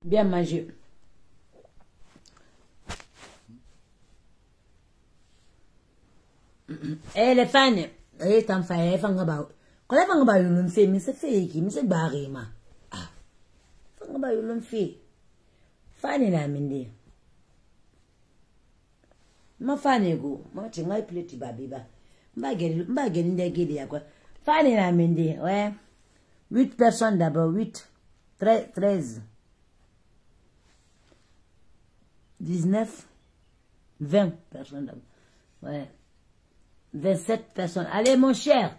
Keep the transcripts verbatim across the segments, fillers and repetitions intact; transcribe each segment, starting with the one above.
Bien manger. Eh, les fans, eh, t'en fais, fang about. Quand les fans about, ils l'ont fait, mais c'est fake, mais c'est barré, ma. Ah, fang about, ils l'ont fait. Fan, il a amené. Ma fan, il go, ma tinga, il plaît, baby, ba. M'a gagné, m'a gagné, m'a gagné, quoi. Fan, il a amené, ouais. Huit personnes d'abord, huit, treize, dix-neuf, vingt personnes d'abord. Ouais. vingt-sept personnes. Allez, mon cher.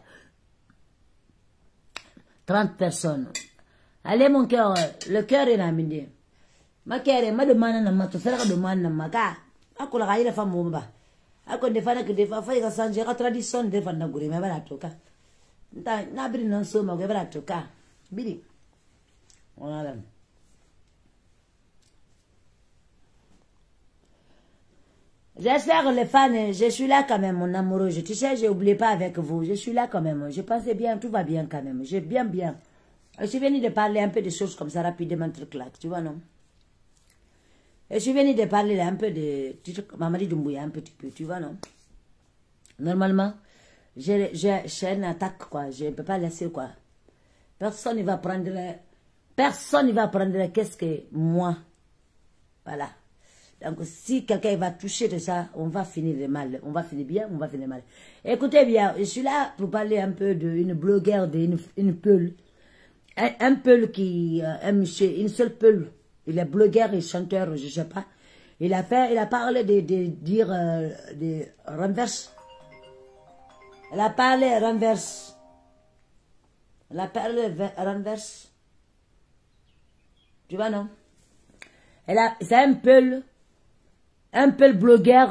trente personnes. Allez, mon cœur. Le cœur est amené. Ma cœur, ma demande n'a pas. Tu fais la demande n'a pas. Ako la gaïla femme bomba. Ako defana que defa fa ka sanje ka tradition defana gure me bala toka. Nta na biri non so ma go bala toka. Biri. Voilà. J'espère les fans, je suis là quand même, mon amoureux. Tu sais, j'ai oublié pas avec vous. Je suis là quand même. Je pensais bien, tout va bien quand même. J'ai bien, bien. Je suis venue de parler un peu de choses comme ça rapidement, truc là. Tu vois, non? Je suis venue de parler un peu de Mamadi Doumbouya, un petit peu. Tu vois, non? Normalement, j'ai une attaque, quoi. Je ne peux pas laisser, quoi. Personne ne va prendre. Personne ne va prendre qu'est-ce que moi. Voilà. Donc, si quelqu'un va toucher de ça, on va finir de mal. On va finir bien, on va finir mal. Écoutez bien, je suis là pour parler un peu d'une blogueur, d'une une peule. Un, un peule qui, un monsieur, une seule peule. Il est blogueur et chanteur, je ne sais pas. Il a fait, il a parlé de, de dire, euh, de renverse. Il a parlé renverse. Il a parlé renverse. Tu vois, non? C'est un peule. Un peu le blogueur,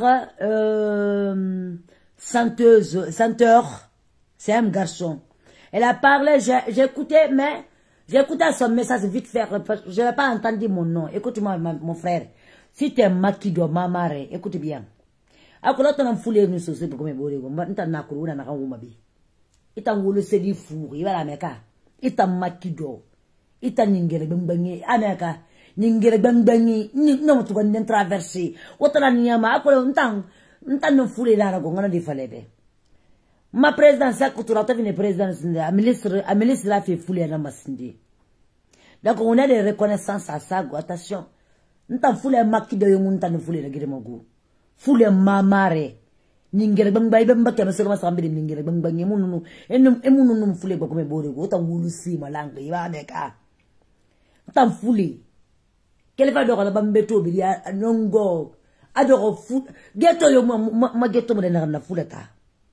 euh, chanteuse, chanteur, c'est un garçon. Elle a parlé, j'ai écouté, mais j'ai écouté son message vite fait, je n'ai pas entendu mon nom. Écoute-moi, mon frère, si tu es makido, mamare, écoute bien. Ako tu n'as foulé une sauce pour que me bore, tu n'as pas couru, tu n'as pas couru, tu n'as pas se dit fou, il va la meka, tu n'as makido, tu n'as n'ingere bambangé, ameka. Ningere bangbangi ni no tu kan den traverser otala nyama akole ntang ntan no fule la ko ngana di falebe ma présidence akutura ta vine présidence a ministre a ministre la fait fule na masindi donc on a des reconnaissances à ça attention ntan fule makido yo ntan fule la gire magu fule mamare ningere bangbay be mbake masoro masambe ningere bangbangi mununu enum emununu fule ko me bore ko tan wulu si malanga iba meka ntan fule quel va donc la bambeto bilia nongo adoro foot ghetto yo ma ghetto mo na na fulata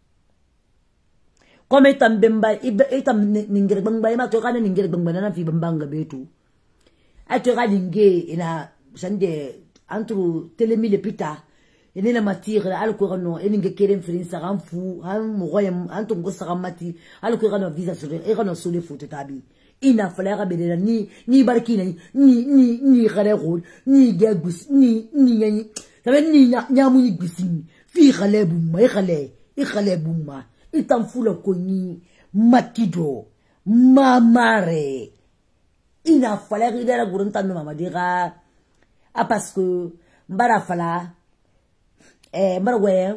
comme etam bemba etam ningere bamba ma to kana ningere bamba na fi bambanga betu ato ga dinge ina sande antru telemile pita ene na matire alko no eninge keren frin sa ramfu han mo royam antu ngo sa ramati alko ga no visa sur e ga no sole foot tabi ina falaga bedela ni ni barkina ni ni ni gare rôle ni gagus ni ni ni sabe ni nyamu ni gusini fi gale bumma e gale e gale bumma itan fula ko ni makido mamare ina falaga dela gurunta no mama dira a parce que mbara fala eh mbarwe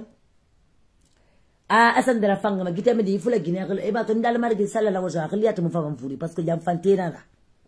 ah asandra fanga ma gitame di fula gine e ba to ndal margi sala wa jakhliat mu fam furi parce que jam fantena la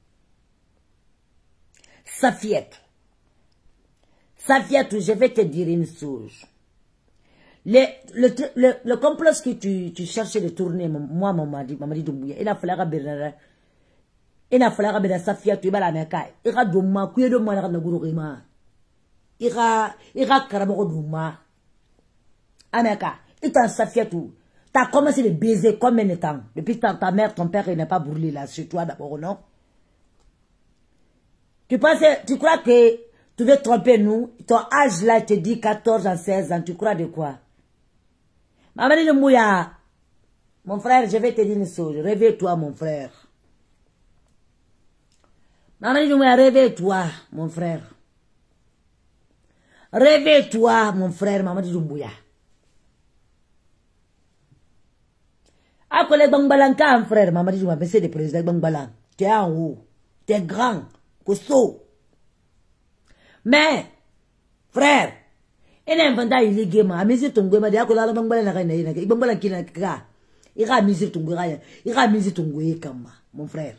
Safiet Safiet je vais te dire une chose le le le, le complot que tu tu cherchais de tourner moi maman dit maman dit Doumbouya il a fallu rabera il a fallu rabera Safiet tu bala meka ira duma ku yedo ma na guru rima ira ira karamo duma ameka. Et en Safiatou, tu as commencé de baiser combien de temps? Depuis que ta mère, ton père, il n'est pas brûlé là, chez toi d'abord, non? Tu penses, tu crois que tu veux tromper nous? Ton âge là, te dit quatorze ans, seize ans, tu crois de quoi? Mamadi Doumbouya, mon frère, je vais te dire une chose, réveille-toi, mon frère. Mamadi Doumbouya, réveille-toi, mon frère. Réveille-toi, mon frère, Mamadi Doumbouya. Ako le bangbalanka, frère, Mamadi Doumbouya, c'est le président bangbalan. Tu es en haut, tu es grand, costaud. Mais, frère, il a inventé il est game, a misé ton goût, m'a dit, à quoi la banque la reine, il banque la kina, il a misé ton goût, il a misé ton goût, comme mon frère.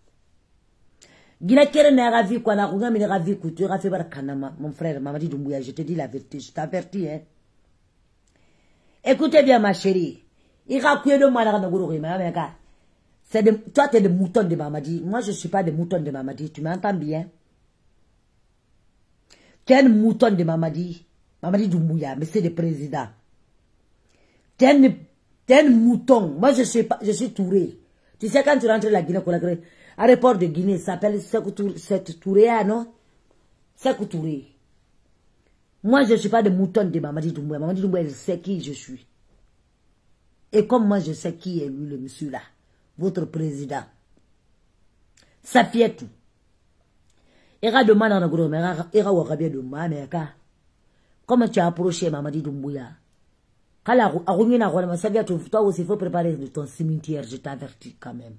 Gina kere n'a ravi quoi, n'a rien, mais n'a ravi couture, a fait par Kanama, mon frère, m'a dit Doumbouya, je te dis la vérité, je t'avertis, hein. Écoutez bien, ma chérie, il a coué de moi, la gourou, mais c'est de, toi, tu es des moutons de Mamadi. Moi, je ne suis pas des moutons de Mamadi. Tu m'entends bien? Tu es un mouton de Mamadi. Mamadi Doumbouya, mais c'est le président. Tu es un, un mouton. Moi, je suis pas, je suis Touré. Tu sais, quand tu rentres à la Guinée, à l'aéroport de Guinée, ça s'appelle cette Touré, non? Sekou Touré. Moi, je ne suis pas des moutons de Mamadi Doumbouya. Mamadi Doumbouya, il sait qui je suis. Et comme moi, je sais qui est lui, le monsieur là. Votre président. Ça fait tout. Il y a demandé à gros, mais il y a bien de moi, mais comment tu as approché Mamadi Doumbouya? Quand la roue n'a pas ça vient toi aussi, il faut préparer de ton cimetière, je t'avertis quand même.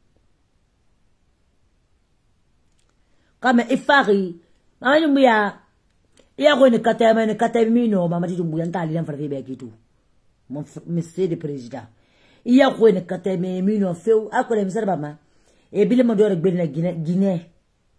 Comme il farie, Mamadi Doumbouya, il y a une catégorie, une catégorie, Mamadi Doumbouya, t'as l'idée de faire des bêtises tout. Mon monsieur le président. Il y a quoi une catégorie, mino fait ou à quoi les misères maman. Et bien le monde doit regarder la Guinée, Guinée.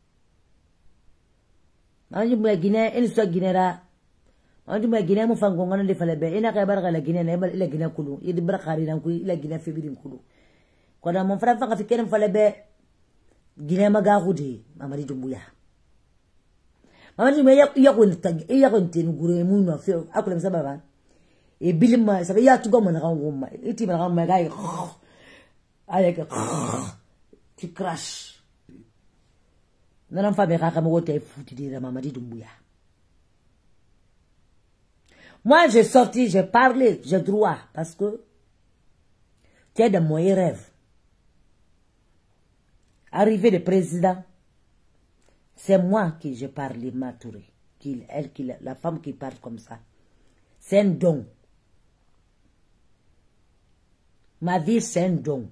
Mamadi Doumbouya Guinée, elle soit Guinée là. Mamadi Doumbouya Guinée, mon fan gongan de falebe. Il n'a qu'à barrer la Guinée, la Guinée koulou. Il dit brakari d'un coup, la Guinée fait bien koulou. Quand mon frère fait qu'un falebe, Guinée magaroudi, Mamadi Doumbouya. Mamadi Doumbouya, il y a quoi une tag, il y a une tine gouré, mino fait ou à quoi les misères maman. Et Bilima, ça veut dire tout comme on a un et tu m'as un gars avec tu crash. Non, non, femme, comme on t'a foutu de la Mamadi Doumbouya. Moi, j'ai sorti, j'ai parlé, j'ai droit, parce que tu es de mon rêve. Arrivé le président, c'est moi qui j'ai parlé, Matouré, qui, elle, qui, la femme qui parle comme ça. C'est un don. Ma vie, c'est un don.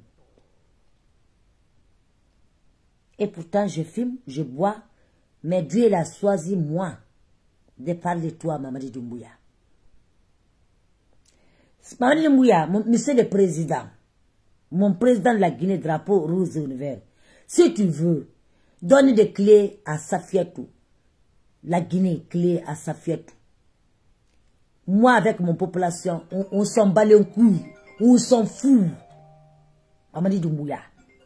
Et pourtant, je fume, je bois, mais Dieu l'a choisi, moi, de parler de toi, Mamadi Doumbouya. Mamadi Doumbouya, monsieur le président, mon président de la Guinée, drapeau rose et vert, si tu veux, donne des clés à Safiatou, la Guinée, clés à Safiatou. Moi, avec mon population, on, on s'en bat les couilles. On s'en fout. Mamadi Doumbouya.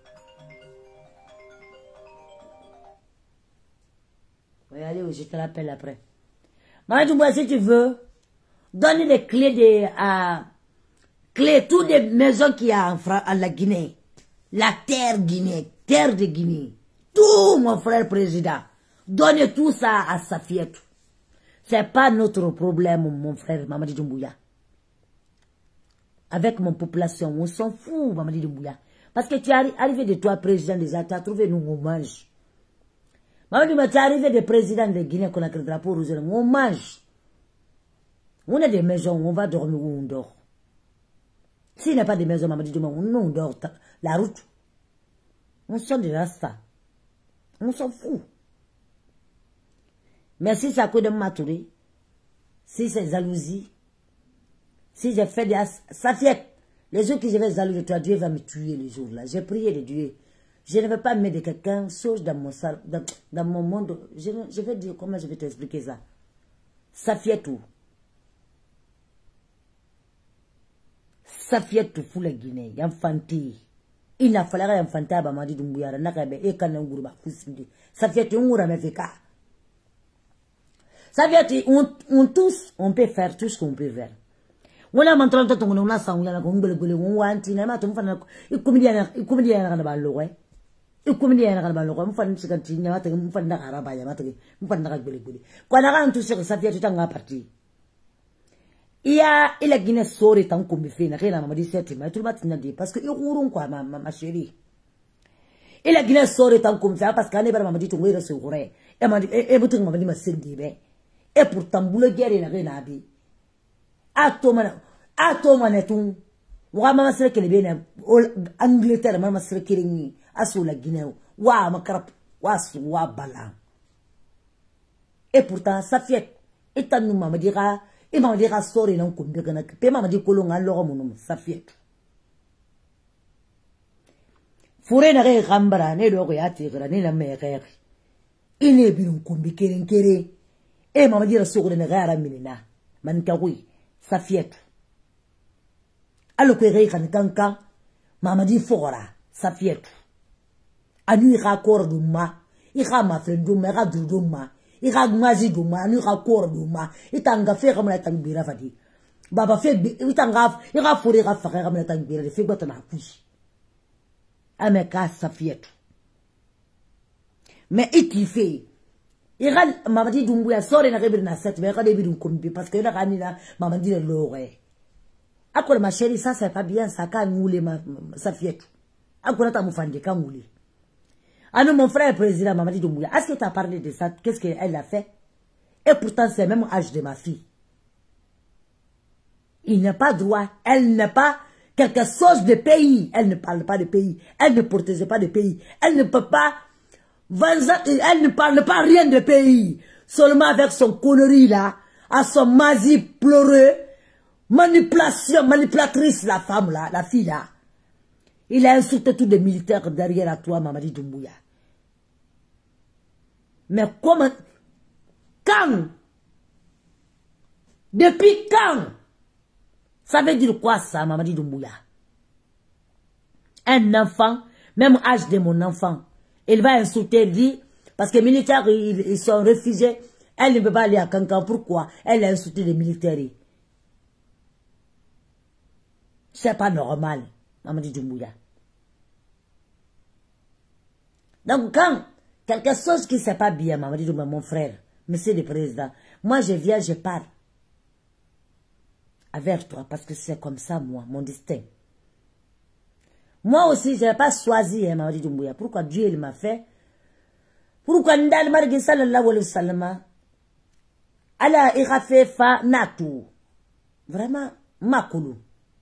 Oui, allez, je te rappelle après. Mamadi Doumbouya, si tu veux, donne les clés de, à, clés, toutes les maisons qu'il y a en, en la Guinée. La terre Guinée, terre de Guinée. Tout, mon frère président. Donne tout ça à Safiatou. C'est pas notre problème, mon frère Mamadi Doumbouya. Avec mon population, on s'en fout, Mamadi Doumbouya. Parce que tu es arrivé de toi, président déjà, tu as trouvé nous hommage. Mamadi Doumbouya, tu es arrivé de président de Guinée, qu'on a créé le drapeau rouge, on mange. On a des maisons, on va dormir où on dort. S'il n'y a pas de maison, Mamadi Doumbouya, on dort la route. On s'en dira ça. On s'en fout. Mais si ça coûte de Matouré, si c'est jalousie, si j'ai fait des... Ça fait... Les jours que je vais jalouser de toi, Dieu va me tuer les jours-là. J'ai prié de Dieu. Je ne vais pas mettre de quelqu'un, sauf dans mon, dans, dans mon monde. Je, je vais dire comment je vais t'expliquer ça. Ça fait tout. Ça fait tout pour la Guinée. Y'enfanté. Il n'a fallu rien fanter à Mamadi Doumbouya. Et quand on gourba, ça fait tout, on ramène fait cas. Ça veut dire on, on tous, on peut faire tout ce qu'on peut faire. On a montré que on a ça, on a on a on a anti, on a tout fait. Il comédien, il comédien n'a pas le droit. Il comédien n'a pas le droit. On fait une seconde, on a fait une fin d'arabe, on a fait une fin d'arabe. Quand on a tout ça, ça fait tout un parti. Il y a, il a Guinée sori tant qu'on me fait, n'a rien à me dire c'est mais tout le monde n'a dit parce que ils roulent quoi, ma ma chérie. Il a Guinée sori tant qu'on me fait parce qu'à n'est pas m'a dit tout le monde se courait. Et m'a dit et vous tout m'a dit ma c'est dit ben. Et pourtant, vous le guerre n'a rien à dire. À toi, à toi, manetou. Wa mama sere kele bien Angleterre, mama sere kele ni. Aso la Guinée. Wa makarap, wa su wa bala. Et pourtant, ça fait, et t'as nous m'a dira, et m'a dira sorry non comme bien que, et m'a dit colon à l'or mon nom, ça fait. Fouré n'a rien rambara, ne le réati, ne la mère. Il n'est bien comme keren kere. Et m'a dit sur le rara minina, mankawi, ça fait. Alors que récan kankan, m'a dit fora, ça fait. Anu ira kor duma, ira ma frère duma, ira duma. Ira mazi duma, anu ira kor duma. Itanga fe comme la tangbira fadi. Baba fe, itanga, ira fouré ira faire comme la tangbira, fait quoi ton accouche. Ameka ça fait. Mais il fait. Ira m'a dit dumbuya sore na rebir na set, mais ira débir un combi parce que ira ranina m'a dit l'oré. Akol ma chérie, ça c'est pas bien, ça ka ngoulé ma ça fait. Akol ta moufande ka ngoulé. Ah non, mon frère président m'a dit Doumbouya, est-ce que tu as parlé de ça? Qu'est-ce qu'elle a fait? Et pourtant, c'est le même âge de ma fille. Il n'a pas droit. Elle n'a pas quelque chose de pays. Elle ne parle pas de pays. Elle ne protège pas de pays. Elle ne peut pas... Elle ne parle pas rien de pays. Seulement avec son connerie là, à son mazi pleureux, manipulation, manipulatrice la femme là, la fille là. Il a insulté tous les militaires derrière à toi, Mamadi Doumbouya. Mais comment... Quand? Depuis quand? Ça veut dire quoi ça, Mamadi Doumbouya? Un enfant, même âge de mon enfant, il va insulter lui, parce que les militaires, ils, ils sont réfugiés. Elle ne peut pas aller à Kankan. Pourquoi? Elle a insulté les militaires. C'est pas normal, Mamadi Doumbouya. Donc quand quelque chose qui ne s'est pas bien, maman dit mon frère, monsieur le président, moi je viens, je parle avec toi parce que c'est comme ça moi, mon destin. Moi aussi je n'ai pas choisi, hein, maman dit Doumbouya. Pourquoi Dieu il m'a fait? Pourquoi Ndal Margi sallallahu alayhi wa sallam? Allah il a fait fa natu. Vraiment, makoulou.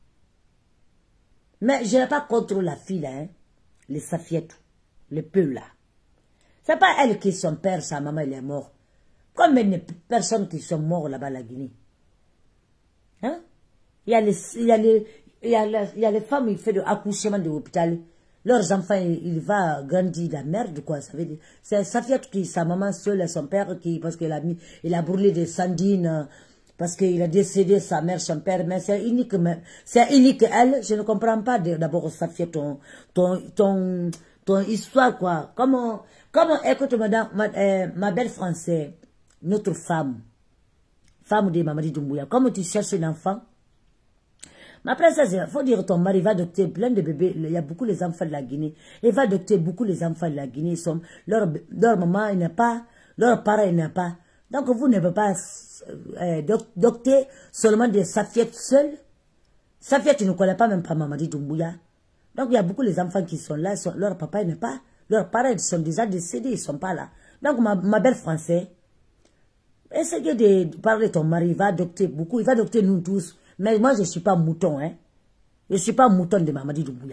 Mais je n'ai pas contre la fille là, hein, les safiettes. Le peu là. C'est pas elle qui son père, sa maman, il est mort. Combien de personnes qui sont mortes là-bas à la Guinée? Hein? Il y a les, il y a les, il y a les, il y a les femmes, qui font de accouchement de l'hôpital. Leurs enfants, il, il va grandir la merde, quoi, ça veut dire. C'est sa fille qui, sa maman seule, son père qui, parce qu'il a mis, il a brûlé des sandines, parce qu'il a décédé sa mère, son père, mais c'est unique, c'est unique elle, je ne comprends pas d'abord sa fille, ton, ton, ton, ton histoire, quoi. Comment, comment, écoute, madame, ma, euh, ma belle française, notre femme, femme de Mamadi Doumbouya, comment tu cherches un enfant? Ma princesse, il faut dire, ton mari va adopter plein de bébés, il y a beaucoup les enfants de la Guinée, il va adopter beaucoup les enfants de la Guinée, ils sont, leur, leur maman, il n'a pas, leur parent, il n'a pas. Donc, vous ne pouvez pas, euh, adopter seulement des Safiettes seules. Safiettes, tu ne connais pas même pas Mamadi Doumbouya. Donc, il y a beaucoup les enfants qui sont là, sont, leur papa n'est pas, leurs parents ils sont déjà décédés, ils ne sont pas là. Donc, ma, ma belle française, essayez de parler de ton mari, il va adopter beaucoup, il va adopter nous tous. Mais moi, je ne suis pas mouton, hein. Je ne suis pas mouton de Mamadi Doumbouya.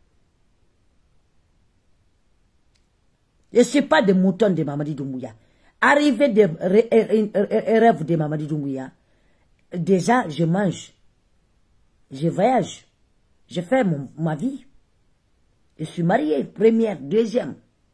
Je ne suis pas de mouton de Mamadi Doumbouya. Arrivé des rêves de Mamadi Doumbouya, déjà, je mange, je voyage, je fais mon, ma vie. Je suis mariée, première, deuxième.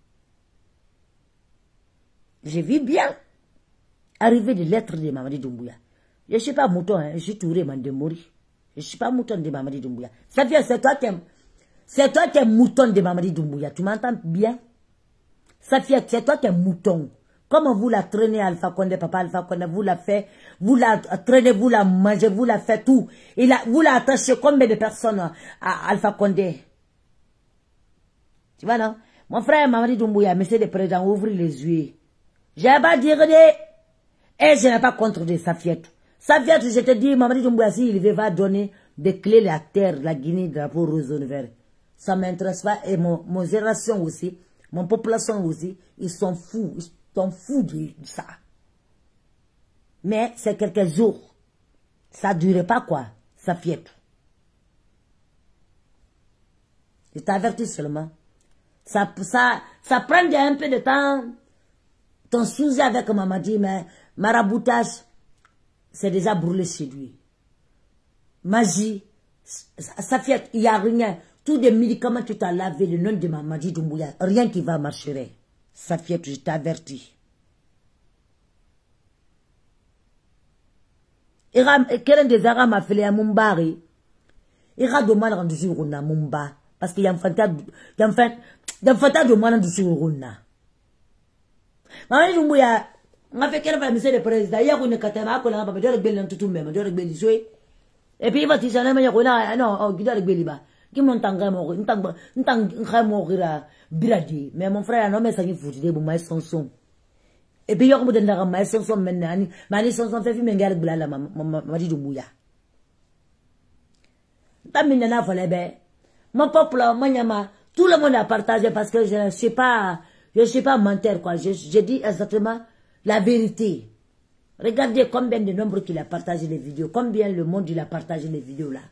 Je vis bien. Arrivé des lettres de Mamadi Doumbouya. Je ne suis pas mouton, hein. Je suis touré, man, de mourir. Je ne suis pas mouton de Mamadi Doumbouya. C'est toi qui es, c'est toi qui es mouton de Mamadi Doumbouya. Tu m'entends bien? Safia, c'est toi qui es mouton. Comment vous la traînez, Alpha Condé, papa Alpha Condé, vous la faites, vous la traînez, vous la mangez, vous la faites tout. Et la, vous la attachez combien de personnes à Alpha Condé? Tu vois, non? Mon frère Mamadi Doumbouya, monsieur le président, ouvre les yeux. Je n'ai pas dit rien. Et je n'ai pas contre des Safiettes. Safiettes, je te dis, Mamadi Doumbouya, s'il va donner des clés de la terre, la Guinée, drapeau rose vert. Ça ne m'intéresse pas. Et mon, mon génération aussi, mon population aussi, ils sont fous. Ils sont fous de ça. Mais c'est quelques jours. Ça ne durait pas, quoi, Safiettes. Je t'avertis seulement. Ça, ça, ça prend un peu de temps. Ton souci avec Mamadi, mais maraboutage, c'est déjà brûlé chez lui. Magie, Safia, il n'y a rien. Tous les médicaments que tu as lavé, le nom de Mamadi Doumbouya, rien qui va marcher. Safia, je t'avertis. Quel des Arabes m'a fait à Mumbari? Il y a de mal rendu sur Mumba. Parce qu'il y a un fantasme de mal rendu sur Runa. Mamadi Doumbouya, on a fait qu'elle va monsieur le président. Il y a une catama, on a pas de rebelle tout même, de rebelle. Et puis il va dire, non, non, il doit rebelle. Qui m'ont tangé mourir, n'tang mourir biradi. Mais mon frère, non, mais ça n'y fout, des boumais son son. Et puis, il y a un peu de mais son son maintenant, mais son son fait fumer garde blala, m'a dit Doumbouya. Tamina Folebe, mon peuple, mon yama, tout le monde a partagé parce que je ne sais pas, je ne sais pas mentir, quoi. Je, je dis exactement la vérité. Regardez combien de nombre qu'il a partagé les vidéos, combien le monde il a partagé les vidéos là.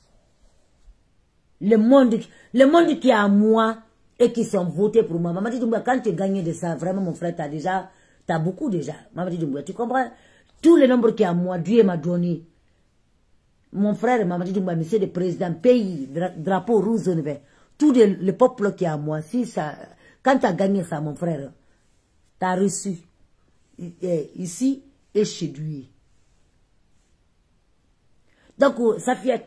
Le monde, le monde qui est à moi et qui sont votés pour moi. Mamadi Doumbouya, quand tu gagnes de ça, vraiment mon frère, tu as déjà, tu as beaucoup déjà. Mamadi Doumbouya, tu comprends? Tous les nombres qui est à moi, Dieu m'a donné. Mon frère, Mamadi Doumbouya, monsieur le président, pays, drapeau rouge, tout le, le peuple qui est à moi, si ça, quand tu as gagné ça, mon frère, tu as reçu ici et chez lui. Donc, ça fait.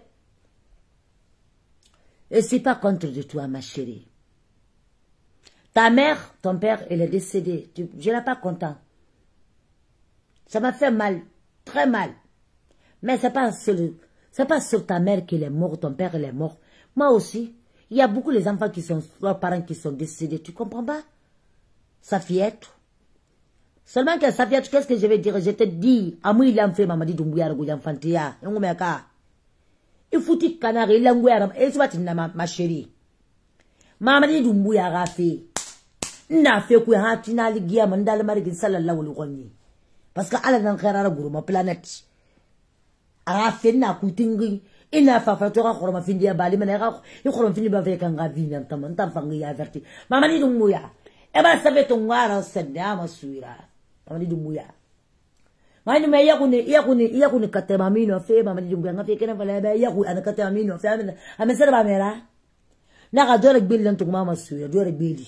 Et c'est pas contre de toi, ma chérie. Ta mère, ton père, elle est décédée. Tu, je n'ai pas content. Ça m'a fait mal, très mal. Mais c'est pas sur, c'est pas sur ta mère qu'elle est morte, ton père, elle est mort. Moi aussi, il y a beaucoup les enfants qui sont, leurs parents qui sont décédés. Tu comprends pas? Ça fait. Seulement que ça fait, qu'est-ce que je vais dire? Je te dis, à moi, il a fait Mamadi Doumbouya, il a fait un il faut que canari l'anguère et soit ma chérie. Mamadi Doumbouya a fait. N'a fait que un tinali guia mandal marigin salala ou le parce que ala nan kharara guru ma planète. A fait na kutingi. Il n'a pas fait toi pour ma fin dia bali menera. Il faut me finir avec un gavi nan tam tam fangi averti. Mamadi Doumbouya. E ba savait ton wara sedda ma suira. Mamadi Doumbouya. Mani me yakuni yakuni yakuni katema mino fe Mamadi Doumbouya ngafe kena fala ba yaku ana katema mino fe amena amesera ba mera na ga dore gbil lan tuma masu dore gbili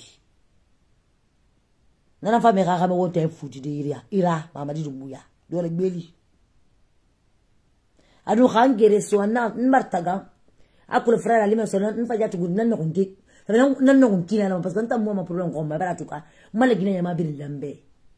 nana fa me ga ga me wote futi de ira ira Mamadi Doumbouya dore gbili adu khangere so na martaga akul frère ali me so nan fa jatu nan no kunti nan nan no kunti na parce que ntam mo ma problème ko ma baratuka mala gina ma bir lambe.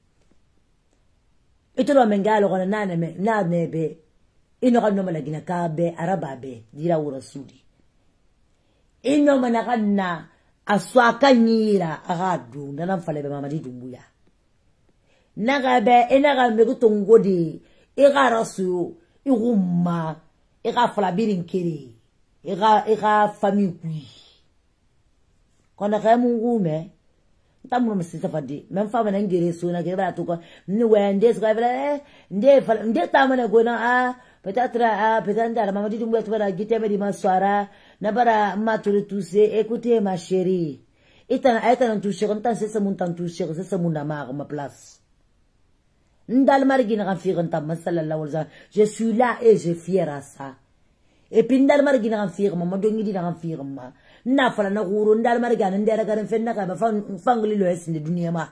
Et tu dois m'engager on a name na nebe ino kan no mala gina ka be araba be dira wura sudi ino manaka na aswa kanyira agadu nana fale be Mamadi Doumbouya naga be enaga me gutongodi ega rasu igumma ega fala birinkiri ega ega famille kui kona ka mungume tamu msita fadi même femme na ngere so na kera to ko ni wende so kavela nde nde tamana go na a peut-être a peut-être Mamadi Doumbouya to bara giteme di maswara na bara maturu touser écoutez ma chérie itana itana toucher on tan c'est ça mon tan toucher c'est ça mon amar ma place ndal margi na firan tam sallallahu alaihi wasallam je suis là et je fier à ça et puis ndal margi na firan ma do ngi di na firan ma na fala na guru ndal marga na ndera garan fenna ka ba fangli lo es ni dunia ma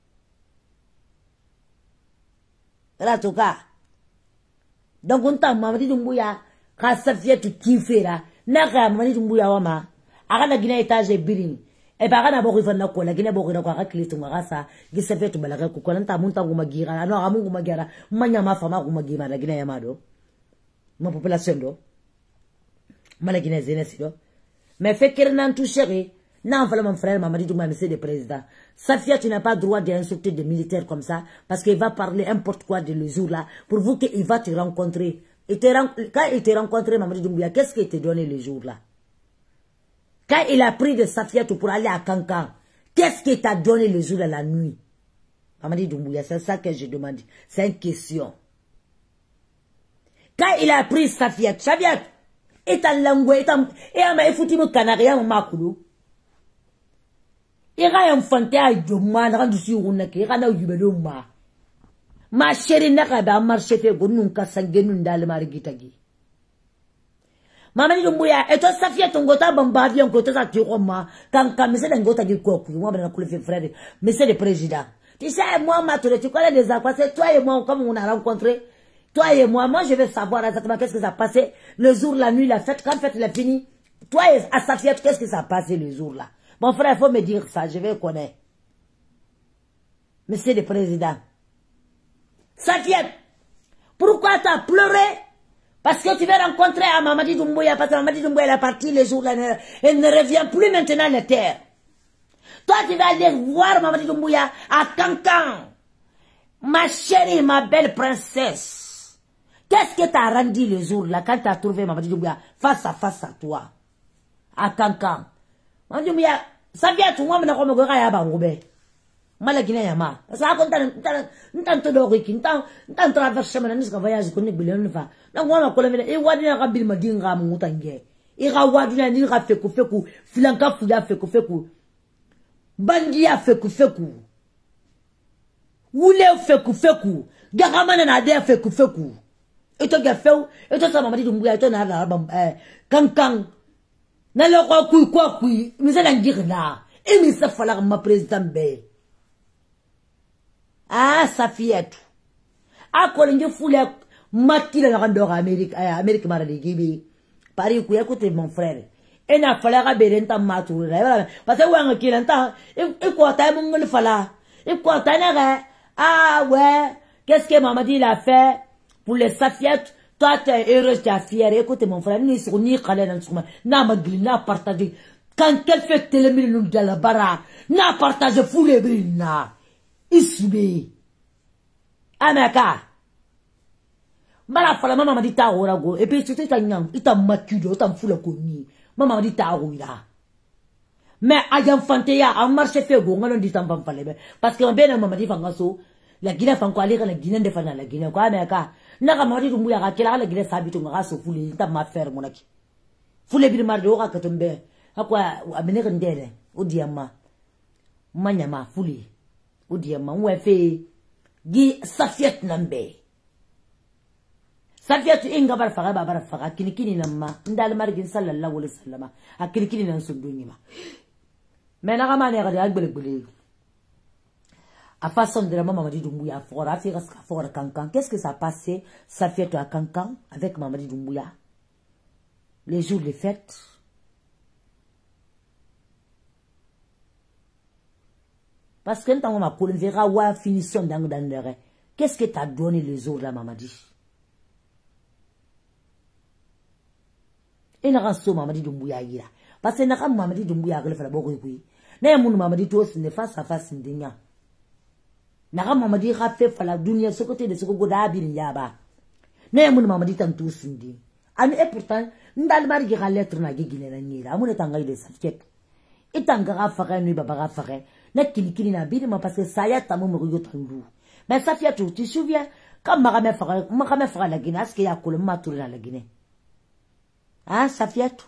la toka donc on ta Mamadi Doumbouya ka safia tu kifera na ka Mamadi Doumbouya wa ma aga na gina etage birin e ba kana bo ko fana ko la gina bo ko ka ka klitu nga sa gi safia tu balaga ko ko nta munta nguma gira no amu nguma gira manya ma fama nguma gira na gina ya mado ma population do mala gina zenes do. Mais fait qu'elle n'a tout chéri. Non, voilà mon frère, Mamadi Doumbouya, monsieur le président. Safia, tu n'as pas le droit d'insulter des militaires comme ça, parce qu'il va parler n'importe quoi de le jour là, pour vous qu'il va te rencontrer. Et te ren... Quand il t'a rencontré, Mamadi Doumbouya, qu'est-ce qu'il t'a donné le jour là? Quand il a pris de Safia pour aller à Cancan, qu'est-ce qu'il t'a donné le jour là, la nuit? Mamadi Doumbouya, c'est ça que je demande. C'est une question. Quand il a pris Safia, Safia, et en langue, et en et foutu mon canaria, mon maculu. Ira infante a joma na kandu si wuna ke ira na yubelo ma. Ma chérie na ka ba marché fe go nunka sangenu ndale mari gitagi. Mama ni dumbuya eto Safia tongota bamba avion ko to sa tiroma kan kan monsieur ngota gi ko moi ben ko le frère monsieur le président. Tu sais moi ma tu connais des affaires c'est toi et moi comme on a rencontré toi et moi moi je vais savoir exactement qu'est-ce que ça passé le jour la nuit la fête quand fête est finie. Toi et à Safia qu'est-ce que ça passé le jour là. Mon frère, il faut me dire ça, je vais connaître. Monsieur le Président. Safia, pourquoi tu as pleuré? Parce que tu vas rencontrer à Mamadi Doumbouya, parce que Mamadi Doumbouya est partie les jours là, elle ne revient plus maintenant la terre. Toi, tu vas aller voir Mamadi Doumbouya à Cancan. Ma chérie, ma belle princesse. Qu'est-ce que tu as rendu le jour là, quand tu as trouvé Mamadi Doumbouya face à face à toi? À Cancan. Mamadi Doumbouya, Safia, tu vois, je ne sais pas si Malagina yama. Ça compte n'tan to do ki n'tan n'tan traverser mana niska voyage ko nek bilon fa. Na ngwa ko le e wadi na kabil madinga mu mutange. E ga wadi na ni ga feku feku filanka fuya feku feku. Bandi ya feku feku. Wule feku feku. Gagamana na de feku feku. Eto ga feu, eto sa mamadi dumbuya eto na la bam eh kankang. Na lo ko ku ko ku mi se na ngirna. E mi se fala ma president be. Ah, Safiatou. Ah, quand on foule matila la grandeur Amérique, Amérique Maradigibi. Paris, écoutez mon frère. Et n'a fallu à Bérenta Matou. Parce que on a qui l'entend. Et quoi, t'as mon le fala. Et quoi, t'as ah ouais. Qu'est-ce que maman dit, il a fait pour les Safiatou? Toi, t'es heureuse, t'es fière. Écoutez mon frère, ni sur ni calé dans le chemin. N'a ma gueule, n'a partagé. Quand elle fait télémine nous de la bara, n'a partagé fou les brins. Isube Amaka Mala fala mama di ta ora go e pe tete ta nyam ita makudo ta mfula ko ni mama di ta ora mais ayam fante ya a marché fe go ngalo di ta mbam fale be parce que ben mama di fanga so la gina fan ko ale la gina de fana la gina ko amaka na ka mari dumbu ya ka kila la gina sabitu nga so fule ta ma faire monaki fule bi mar do ka katumbe akwa abene ndele odiama manyama fule Oudia ma fait gi Safiat nambe Safiat inga bar faga bar faga kinikini namma ndal margin sallallahu alaihi wasallam akinikini nan sunduni ma mais na kama ne ga agbele gbele a façon de la maman Mamadi Doumbouya fora fi raska fora Cancan. Qu'est-ce que ça passait Safiat à Cancan avec Mamadi Doumbouya les jours de fête. Parce que quand on m'a collé, verra où a fini son dans le qu'est-ce que t'as donné les autres là, Mamadi? Et n'a pas so Mamadi Doumbouya ira. Parce que n'a pas Mamadi Doumbouya le fait la boue oui. N'a mon Mamadi tous ne face à face n'denya. N'a pas Mamadi rafé fala dunia ce côté de ce que goda bin yaba. N'a mon Mamadi tant tous n'di. Ani et pourtant n'dal mari gira lettre na gigine na nira. Amune tangai de Safiat. Et tangara fara ni babara fara. Na kilikili na bide ma parce que ça y a ta momo yo tandu. Mais Safiatou, tu te souviens quand Marame fera Marame fera la Guinée, ce qu'il y a pour le matou dans la Guinée. Hein, Safiatou?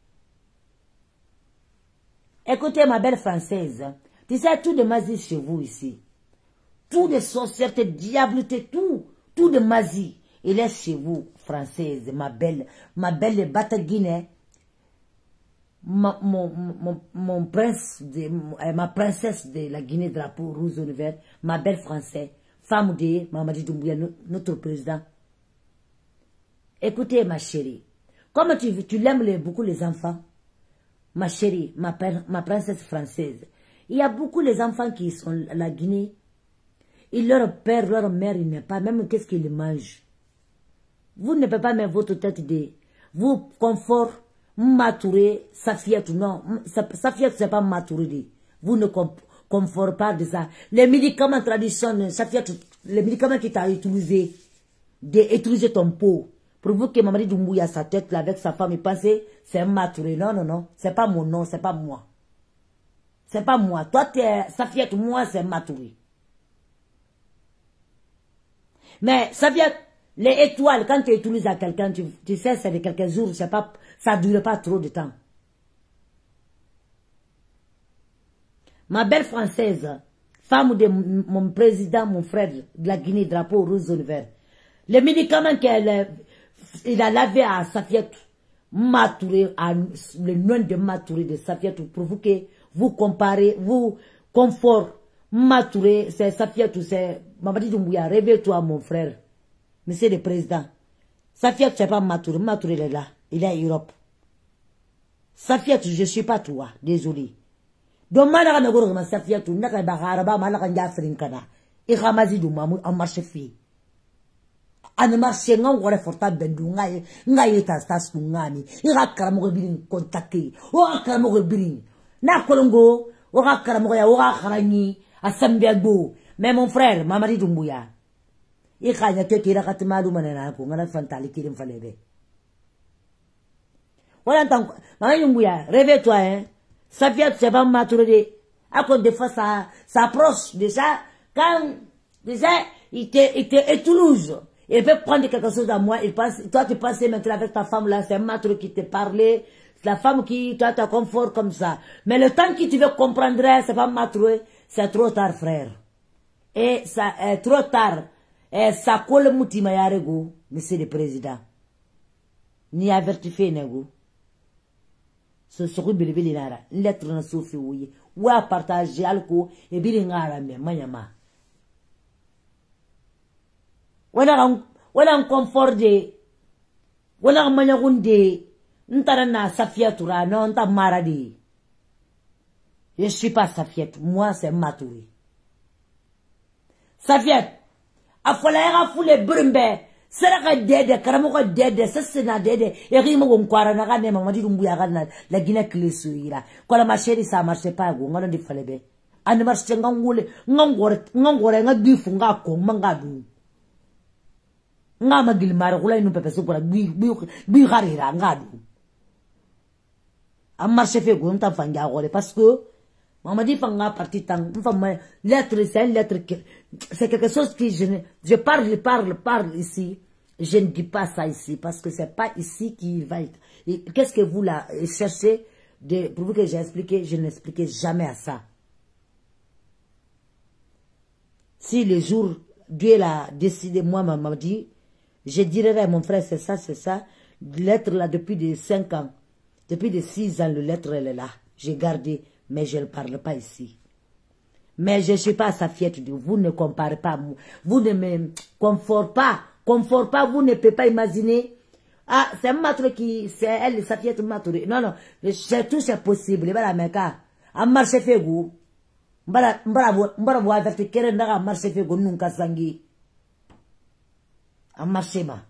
Écoutez ma belle française, tu sais tout de magie chez vous ici. Tout de sorcièreté, diableté, tout, tout de magie. Il est chez vous, française, ma belle, ma belle bata Guinée. Ma, mon, mon, mon prince, de, ma princesse de la Guinée, drapeau rouge et vert, ma belle française, femme de Mamadi Doumbouya, notre président. Écoutez, ma chérie, comme tu, tu l'aimes les, beaucoup les enfants, ma chérie, ma, ma princesse française, il y a beaucoup les enfants qui sont à la Guinée, et leur père, leur mère, il n'est pas, même qu'est-ce qu'ils mangent. Vous ne pouvez pas mettre votre tête de, vous confort, Matouré, Safiatou, non, Safiatou c'est pas Matouré. Vous ne confortez pas de ça. Les médicaments traditionnels, Safiatou, les médicaments qui t'ont utilisé, d'utiliser ton pot, pour vous que Mamadi Doumbouya sa tête là avec sa femme, il pensait, c'est un Matouré. Non, non, non, c'est pas mon nom, c'est pas moi. C'est pas moi. Toi, t'es Safiatou, moi, c'est Matouré. Mais Safiatou, les étoiles, quand tu utilises à quelqu'un, tu, tu sais, c'est de quelques jours, je sais pas, ça ne dure pas trop de temps. Ma belle française, femme de mon président, mon frère de la Guinée, drapeau rouge jaune vert. Les médicaments qu'elle il a lavé à Safiatou, Matouré, le nom de Matouré de Safiatou, pour vous que vous comparez, vous confort, Matouré, c'est Safiatou, c'est Mamadi Doumbouya, réveille-toi mon frère, monsieur le président. Safiatou, c'est pas Matouré, Matouré il est là, il est en Europe. Safiatou, je suis pas toi, désolé. Donc, malaka na goro ma Safiatou, naka ba haraba malaka njafrin kana. I khamazi du mamu en marché fi. An marché nga ngore forta bendu nga nga yeta stas ngani. I ga karamo birin contacté. O ga karamo birin. Na kolongo, o ga karamo ya o ga kharani asambia go. Mais mon frère, Mamadi Doumbouya. I khanya ke kira katmalu manana ko ngana fantali kirim falebe. Voilà tant Mamadi Doumbouya, réveille-toi hein. Safiatou, c'est pas Matouré. À cause des fois, ça, ça approche. Déjà, quand, déjà, il était, il était à Toulouse. Il peut prendre quelque chose à moi. Il passe, toi, tu passes maintenant avec ta femme là. C'est Matouré qui te parlait. C'est la femme qui, toi, te confort comme ça. Mais le temps que tu veux comprendre, c'est pas Matouré. C'est trop tard, frère. Et ça, est trop tard. Et ça colle moutima yarego, monsieur le président. Ni avertifié, nego. Ce serait bien bien là. Lettre na Sophie oui. Ou à partager alco et bien ngara me manyama. Wala on wala on confort de wala manyagunde ntara na Safiatou ra non nta maradi. Je suis pas Safiatou, moi c'est Matouré. Safiatou a fola foule brumbe. Sera dede, karamoka dede, sasena dede, et rimo gonkwara na gane Mamadi Doumbouya gana la Guinée clesuira. Quand la marché ça marche pas, on a dit falebe. An marche ngangole, ngangore, ngangore, ngabifu ngako, mangadu. Ngama gilmar, roula inu pepe sopora, bi bi bi harira ngadu. An marche fait go, on t'a fanga role parce que Mamadi fanga parti tang, enfin lettre c'est une lettre que c'est quelque chose que je ne je parle je parle parle ici, je ne dis pas ça ici parce que c'est pas ici qui va être. Qu'est-ce que vous là cherchez de pour vous que j'ai expliqué, je n'expliquais jamais à ça. Si le jour Dieu l'a décidé, moi m'a dit, je dirais à mon frère c'est ça c'est ça, lettre là depuis de cinq ans, depuis de six ans le lettre elle est là, j'ai gardé. Mais je ne parle pas ici. Mais je ne suis pas Safiatou. Vous ne comparez pas. Vous ne me confortez pas. Confort pas. Vous ne pouvez pas imaginer. Ah, c'est Matouré qui. C'est elle, Safiatou Matouré. Non, non. C'est tout, c'est possible. Voilà, mais quand. En marché fait goût. Mbara, mbara, mbara, vous avez keren daga en marché fait goût. Nunca sangi. En marché ma.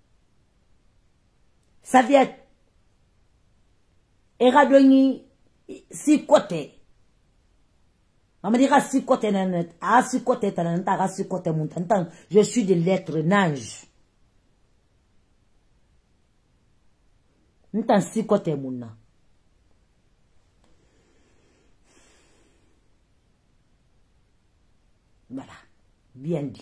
Safiatou. Eradoni. Si côté. Maman dira si côté nanet. Ah si côté tananta, si côté montant. Je suis de lettres nage. N'tan si côté mouna. Voilà. Bien dit.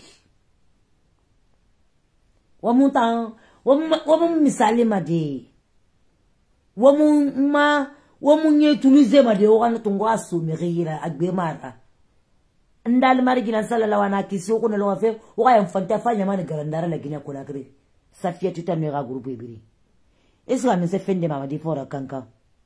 Wamuntan. Wamun misali ma di. Wamun ma. Wamunye Toulouse ma de wana tungo aso merira agbemara ndal mari gina sala la wana kisi ko ne lo fe o ga enfanta fa nyama ne garandara la gina ko la kre Safiatou ta mera groupe ibiri eso ame se fende mama di fora kanka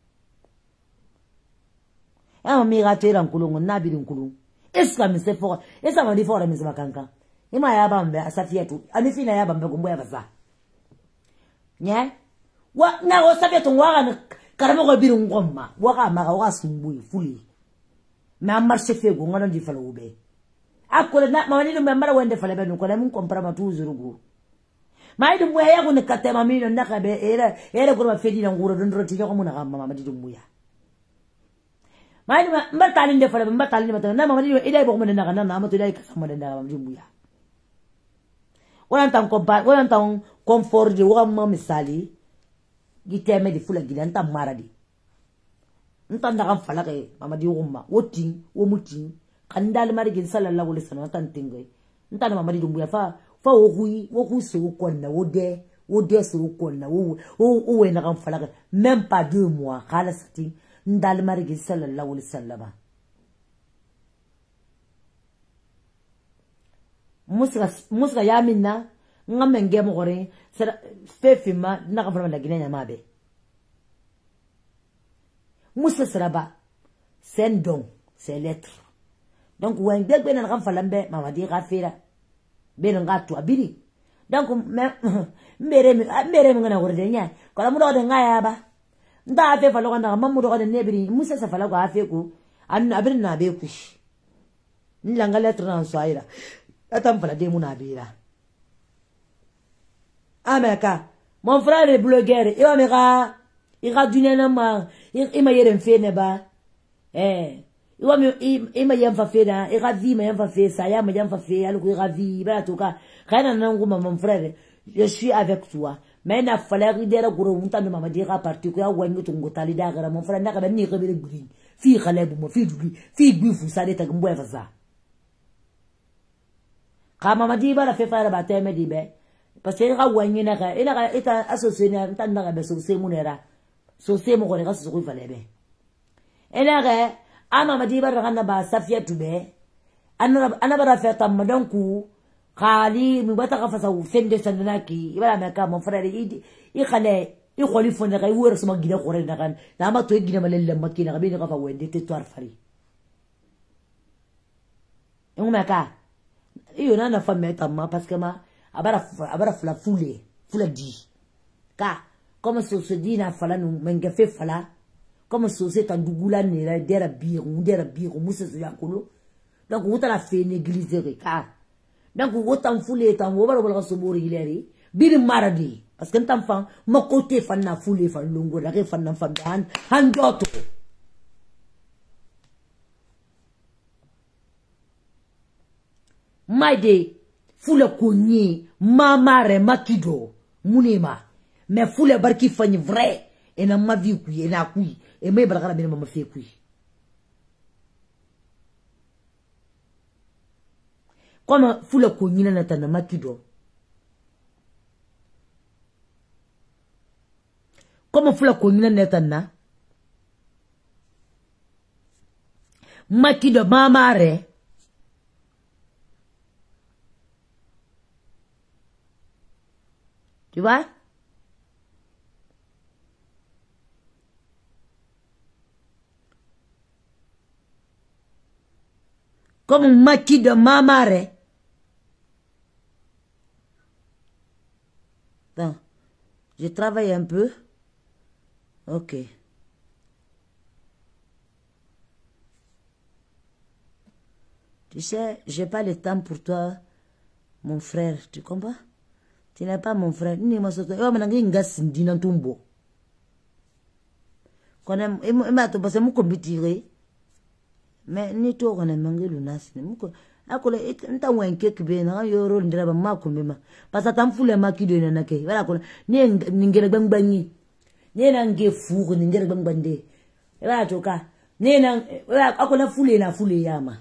e mi ga tera nkulungu na biri nkulu eso ame se fora eso ma di fora mi se makanka ima ya bambe Safiatou ani fina ya bambe gumbo ya basa nya wa na o Safiatou wa ga karamo biru ngomma waka maga waka sumbuyi fuli mais en marché fait go ngana di fala ube akole na mawani no membara wende fala be no ko mun compra ma toujours go mai dum ya go ne katema mi no ndaka be era era ko ma fedi na nguro don roti ko mun na mama madi dum buya mai dum mbatali nde fala mbatali nde mata na mama di ida bo mo na kana na ma to dai ka sama de na mama dum buya wala tan ko ba wala tan confort de wa ma misali giteme di fula gidanta maradi ntanda kan falake Mamadi umma woti wo muti kandal mari gin sallallahu alaihi wasallam tan tingai ntanda Mamadi Doumbouya fa fa wo hui wo hu so ko na wo de wo de so ko na wo wo we na kan falake même pas deux mois khala sati ndal mari gin sallallahu alaihi wasallam musika musika yamina ngamenge mo gore sera fefima na ka la Guinée nyamabe musa seraba c'est un don c'est l'être donc when deg ben na falambe mamadi gafira ben ngatu abiri donc mbere mbere ngana gore nya kala mu do de ngaya ba nda afe falo kana mamu do de nebiri musa sa falo ga afe ku an abiri na be ku nilanga lettre na soira atam fala de muna bira ameka mon frère est blogueur et ameka il a donné na ma il m'a yere mfene ba eh il wa il m'a yem fa fe na il a vie m'a yem fa fe ça ya m'a yem fa fe alors il a vie ba toka kana na nguma mon frère je suis avec toi mais na fala ridera goro muta mama dira parti ko ya wanyu tungo tali dagara mon frère na ka ni ko be green fi khalebu mo fi dugi fi bifu sa de tagumbo fa sa kama madi ba la fe fa ba teme di be parce que ga wanyu na ka ina ka ita associé na ntanda ga be so se munera so se mo gore ga so ko fa lebe ina ga ama madi ba ga ba safia tube ana ana ba fa tam danku khali mi bata ka fa sa fende sandanaki ibala meka mon frère i i khale i kholi fone ga wura sama gida gore na kan na ma to gida malelle makina ga be ga fa wende te toar fari ngoma ka iyo na na fa meta ma parce que ma abara abara fla foulé fula di ka comme so se dit na fala nu menga fe fala comme so se ta dugula ne la dera biir mu dera biir mu se ya kolo donc wuta la fe négliger ka donc wuta foulé ta wo bara bara so bori hileri bir maradi parce que ntam fan ma côté fan na foulé fan longo la ke fan na fan han han joto maide fule konyi mama re makido munema mais fule barki fani vrai et na ma vie kui et na kui et me baraka na ma fait kui comme fule konyi na tana makido comme fule konyi na tana makido mama re tu vois? Comme un maquis de mamare. Attends, je travaille un peu. Ok. Tu sais, j'ai pas le temps pour toi, mon frère, tu comprends? Tu n'es pas mon frère. Ni ma soto. Yo manangi ngas ndina tumbo. Kona ema to base mu kombitire. Mais ni to kona mangi lunas ni muko. Akola nta wenke kbe na yo ro ndira ba makumbe ma. Pasa tamfule makido na nake. Wala kola ni ngere gbangbanyi. Ni na nge fu ni ngere gbangbande. Wala toka. Ni na wala akola fule na fule yama.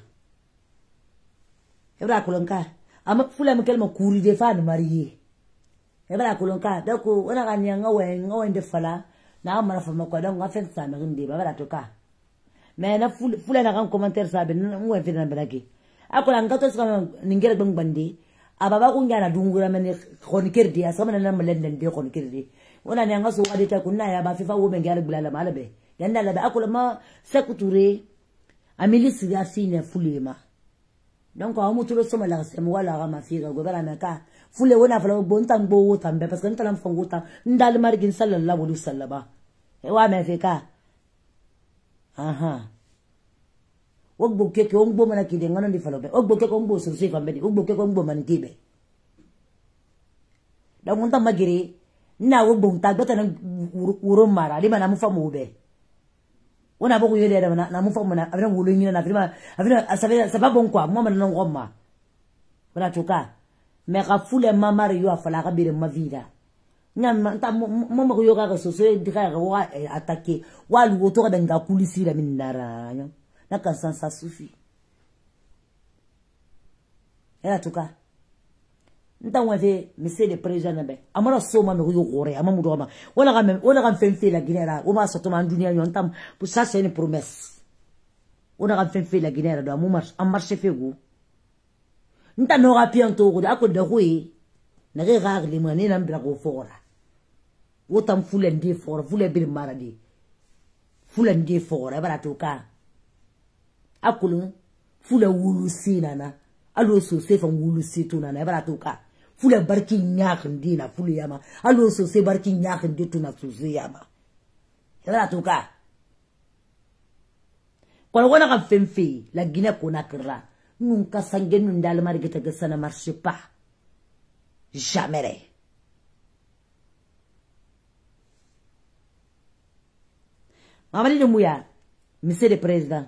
Wala kola nka. Ama fule mkelma kuri de fa na marié. Ebala kolonka dako wana kanya ngawe ngawe nde fala na amara fama kwa donc ngafen sa na nginde bala toka mais na fula na kan commentaire sa be ngwe fe na balaki akola ngato ska ningere bangbandi ababa ku ngana dungura mene khonikerdi asama na malenden be khonikerdi wana ne ngaso wadi ta kunna ya ba fifa wo be ngare bulala malabe yanda la ba akola ma sekuture amilisi ya fine fulema donc amu tulo soma la sem wala ga mafira go bala naka fule wona fala bontan bo tambe parce que ntalam fangota ndal margin sallallahu alaihi wasallam e wa me feka aha ogbo keke ogbo mana kide ngana ndi fala be ogbo keke ogbo so se fambe di ogbo keke ogbo mani tibe da munta magiri na ogbo nta gbata na wuro mara di mana mu famu be wona boku yede na na mu famu na avina wulo nyina na avina avina asabe sababu kwa mo mana ngoma wala tuka mais ka fule mamare yo afala ka bire ma vida nyam ta mo mo yo ka so so dira wa attaquer wa lu to ka danga kulisi la minara nyo na ka san ça suffit era tuka nta wafe monsieur le président be amara so ma no yo gore amamu do ma wala ka même wala ka fenfe la guinera o ma so to man dunia yo ntam pour ça c'est une promesse wala ka fenfe la guinera do amu marche en marche fait go Nta n'aura bien tout, à cause de rouille. N'a rien les manées d'un blago fort. Autant fouler des forts, vous les billes maladie. Fouler des forts, et voilà tout cas. À coulon, fouler woulou si nana. Alors, c'est fait un woulou si tout nana, et voilà tout cas. Fouler barki nyak ndina, fouler yama. Alors, c'est barki nyak ndina, tout yama. Et voilà tout cas. Quand on a fait un fait, la Guinée qu'on a créé, nous cassons nous dans le marché que ça ne marche pas. Jamais. Mamadi de Mouya, monsieur le président,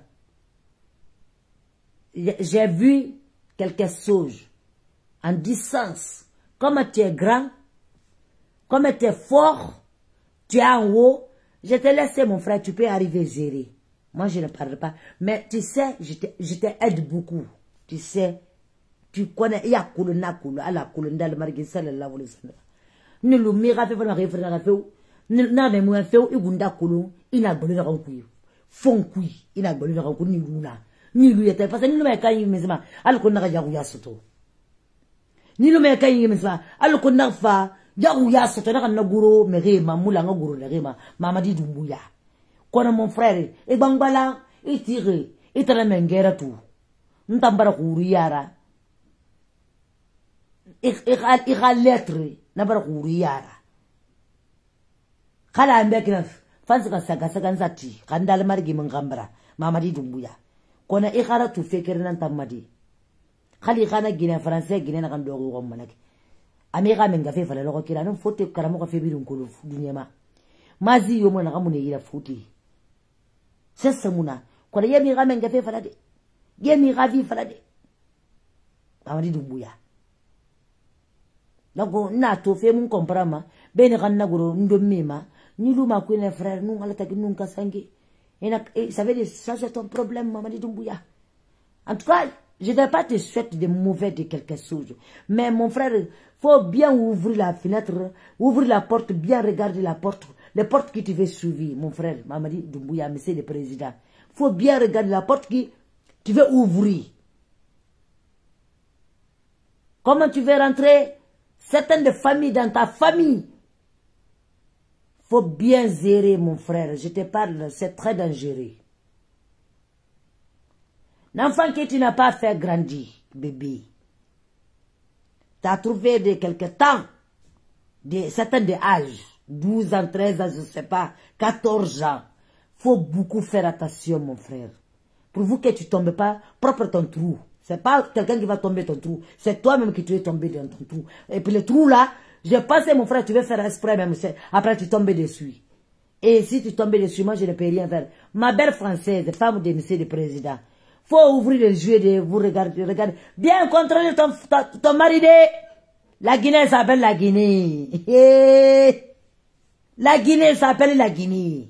j'ai vu quelque chose en distance. Comme tu es grand, comme tu es fort, tu es en haut, je te laisse mon frère, tu peux arriver à gérer. Moi, je ne parle pas. Mais tu sais, je t'aide beaucoup. Tu sais, tu connais, il y a coulé, na coulé, à la coulé, dans le marquis, ça, là, vous le savez. Ne le mira fait, pas référé à la feu. N'a de moins fait, il gunda coulou, il n'a bolé dans le couille. Fon couille, il n'a bolé dans le couille, ni luna. Ni lui était, parce que ni le mec a eu, mais ma, alors qu'on a yahouya soto. Ni le mec a eu, mais ma, alors qu'on a fa, yahouya soto, n'a pas gourou, mais ré, ma moula, n'a gourou, le rima, mamadi dumbuya. Quand mon frère, et bambala, et tiré, et t'as la même guerre tout. N'tambara kouriara. Et a lettre, n'abara kouriara. Kala ambekina, fanzika saga sagansati, kandal margi mangambra, mamadi dumbuya. Kona ikara tu fekerin tamadi. Kali kana Guinée français, Guinée na kandogo gomanaki. Américain mengafe fala loko kila, non fote karamo ka febiru nkulu dunyama. Mazi yomo na kamune ila futi. C'est ça, mouna. Quand il y a des ramen qui fait falade, il y a des ravis falade. On dit Dumbuya. Donc, on a tout fait, mon comprama. Ben, on a gros, n'domima. Ni l'ouma, qui est frère, nous, on a tagi, nous, kassangi. Et ça veut dire, ça, c'est ton problème, maman dit Dumbuya. En tout cas, je ne vais pas te souhaiter de mauvais de quelque chose. Mais, mon frère, il faut bien ouvrir la fenêtre, ouvrir la porte, bien regarder la porte. Les portes qui te veulent suivre, mon frère, Mamadi Doumbouya, monsieur le président. Il faut bien regarder la porte qui tu veux ouvrir. Comment tu veux rentrer certaines familles dans ta famille? Il faut bien gérer, mon frère. Je te parle, c'est très dangereux. L'enfant que tu n'as pas fait grandir, bébé, tu as trouvé de quelque temps, de certains de âge. douze ans, treize ans, je ne sais pas, quatorze ans. Faut beaucoup faire attention, mon frère. Pour vous que tu ne tombes pas, propre ton trou. Ce n'est pas quelqu'un qui va tomber ton trou. C'est toi-même qui tu es tombé dans ton trou. Et puis le trou là, je pense, mon frère, tu veux faire exprès même. Après, tu tombes dessus. Et si tu tombes dessus, moi, je ne peux rien faire. Ma belle française, femme de monsieur le président, faut ouvrir les yeux de vous regarder. regarder. Bien contrôler ton, ton, ton mari. La Guinée s'appelle la Guinée. La Guinée s'appelle la Guinée.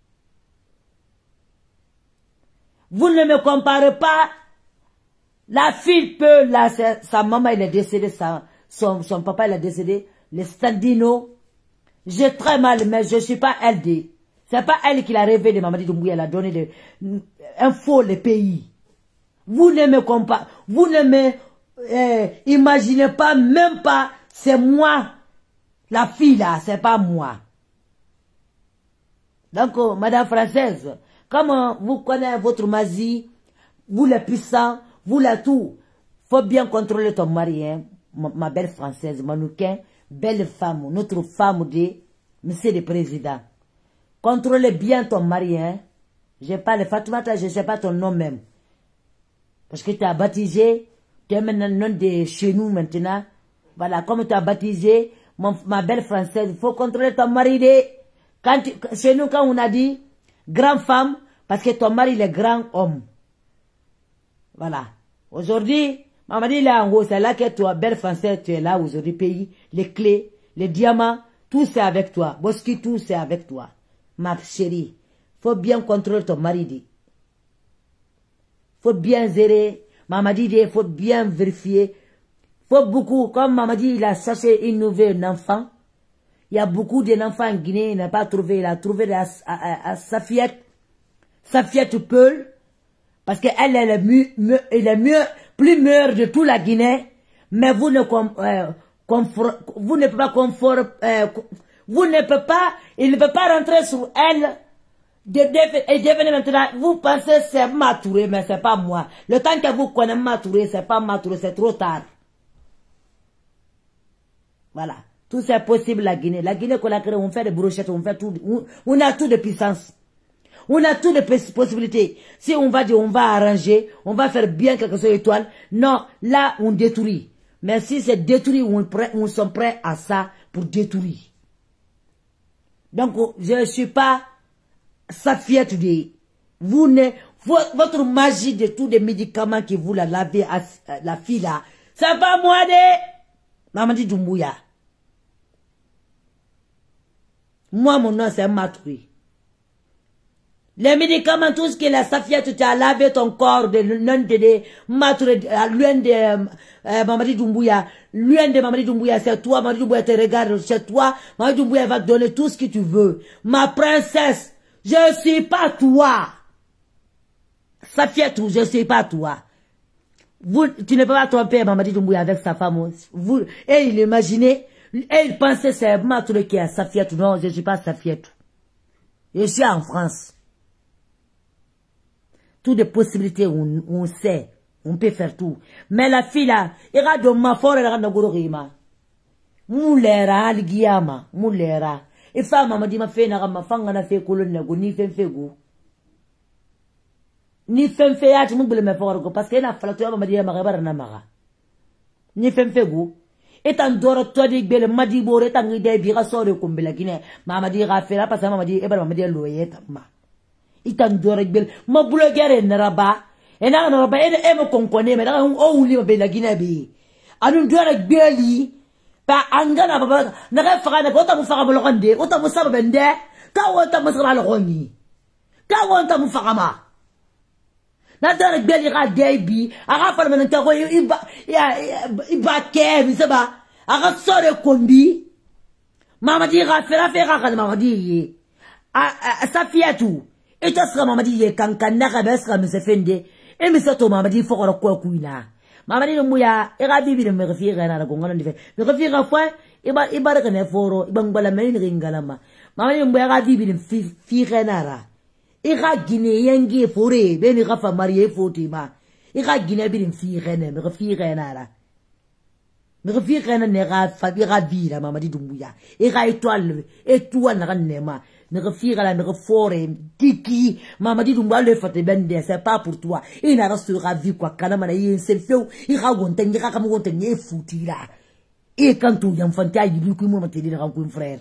Vous ne me comparez pas. La fille peut, là, sa maman, elle est décédée, sa, son, son papa, il est décédé, le Standino. J'ai très mal, mais je ne suis pas elle de. C'est pas elle qui l'a rêvé de Mamadi Doumbouya, elle a donné de, un faux le pays. Vous ne me comparez, vous ne me euh, imaginez pas, même pas, c'est moi, la fille là, c'est pas moi. Donc, euh, madame française, comme vous connaissez votre magie, vous les puissants, vous les tout, faut bien contrôler ton mari, hein, ma, ma belle française, manouquin, belle femme, notre femme de monsieur le président. Contrôlez bien ton mari, hein. Je parle Fatoumata, je ne sais pas ton nom même. Parce que tu as baptisé, tu es maintenant nom de chez nous maintenant. Voilà, comme tu as baptisé, mon, ma belle française, il faut contrôler ton mari de... Quand tu, chez nous, quand on a dit grande femme, parce que ton mari il est grand homme. Voilà. Aujourd'hui, maman dit là en haut, c'est là que toi, belle française, tu es là aujourd'hui, pays, les clés, les diamants, tout c'est avec toi. Boski, tout c'est avec toi. Ma chérie, faut bien contrôler ton mari dit. Faut bien gérer. Maman dit, il faut bien vérifier. Faut beaucoup, comme maman dit, il a cherché une nouvelle enfant. Il y a beaucoup d'enfants en Guinée, il n'a pas trouvé, il a trouvé à, à, à Safiette, Safiette Peul, parce qu'elle elle est, mieux, mieux, elle est mieux, plus meilleure de toute la Guinée, Mais vous ne, euh, confort, vous ne pouvez pas confort, euh, vous ne pouvez pas, il ne peut pas rentrer sur elle de, de, et devenir maintenant, vous pensez c'est maturé, mais c'est pas moi. Le temps que vous connaissez maturé, c'est pas maturé, c'est trop tard. Voilà. Tout c'est possible la Guinée. La Guinée qu'on a créé, on fait des brochettes, on fait tout, on, on a tout de puissance. On a tout de possibilités. Si on va dire, on va arranger, on va faire bien quelque chose d'étoile. Non, là, on détruit. Mais si c'est détruit, on, on sont prêts à ça pour détruire. Donc, je ne suis pas Safia Today. Vous ne, votre magie de tous les médicaments que vous la lavez à la fille là, c'est pas moi de Mamadi Doumbouya. Moi, mon nom, c'est Matoui. Les médicaments, tout ce que la Safia, tu as lavé ton corps de l'un de Matoui, l'un de Mamadi Doumbouya, l'un de Mamadi Doumbouya, c'est toi, Mamadi Doumbouya te regarde, c'est toi, Mamadi Doumbouya va te donner tout ce que tu veux. Ma princesse, je ne suis pas toi. Safia, tout, je ne suis pas toi. Vous, tu ne peux pas tromper Mamadi Doumbouya avec sa femme. Vous, et il imaginait, et il pensait c'est Matoui qui est Safia, tout. Non, je ne suis pas Safia, tout. Je suis en France. Toutes les possibilités, on, on sait. On peut faire tout. Mais la fille là, il y a de ma forêt, il y a de gororima. Moulera, l'guiama, moulera. Et femme m'a dit, ma fille n'a pas fait, n'a fait colonne, ni fait fait go. Ni fait fait, y'a tu m'oublies me faire go, parce qu'il a fallu, tu m'a dit, ma rébar n'a ni fait fait go. Et tant d'or, toi, dit, belle, m'a dit, bon, et tant d'idée, bira sort de combe la Guinée. M'a dit, Raphaël, parce que m'a dit, eh ben, m'a dit, loyer, ma. Itan dorek bel ma blogueur naraba e na naraba e e mo konkone me na o wuli be la Guinée be anu dorek beli pa angana baba na ga faga na bota mu faga mo londe o ta mo saba bende ka wonta mo sala loni ka wonta mu faga ma na dorek beli ga debi aga fa men ta ko iba ya iba ke mi saba aga sore kombi mama di ga fera fera ga mama di a Safiatou. Et toi, ce Mamadi ye kankana kabesra me se fende. Et me soto Mamadi faut qu'on quoi couina. Mamadi no mouya, et rabi de me refier à la gonga de fait. Me refier à fois, et ba et ba de foro, et bangala main ringalama. Mamadi no mouya rabi de fi renara. Et ra Guinée yengi foré, ben rafa marié fotima. Et ra Guinée bin fi rene, me refier renara. Me refier rene ne ra fabi rabi la Mamadi Doumbouya. Et ra étoile, étoile na ranema. Ne refire la me refore tiki Mamadi Doumbouya le fate bende c'est pas pour toi il n'a restera vie quoi kana mana yin se feu il ra gonte ni ra kam gonte ni fouti là et quand tu yam fanta yi lu ku mo mate di ra ku frère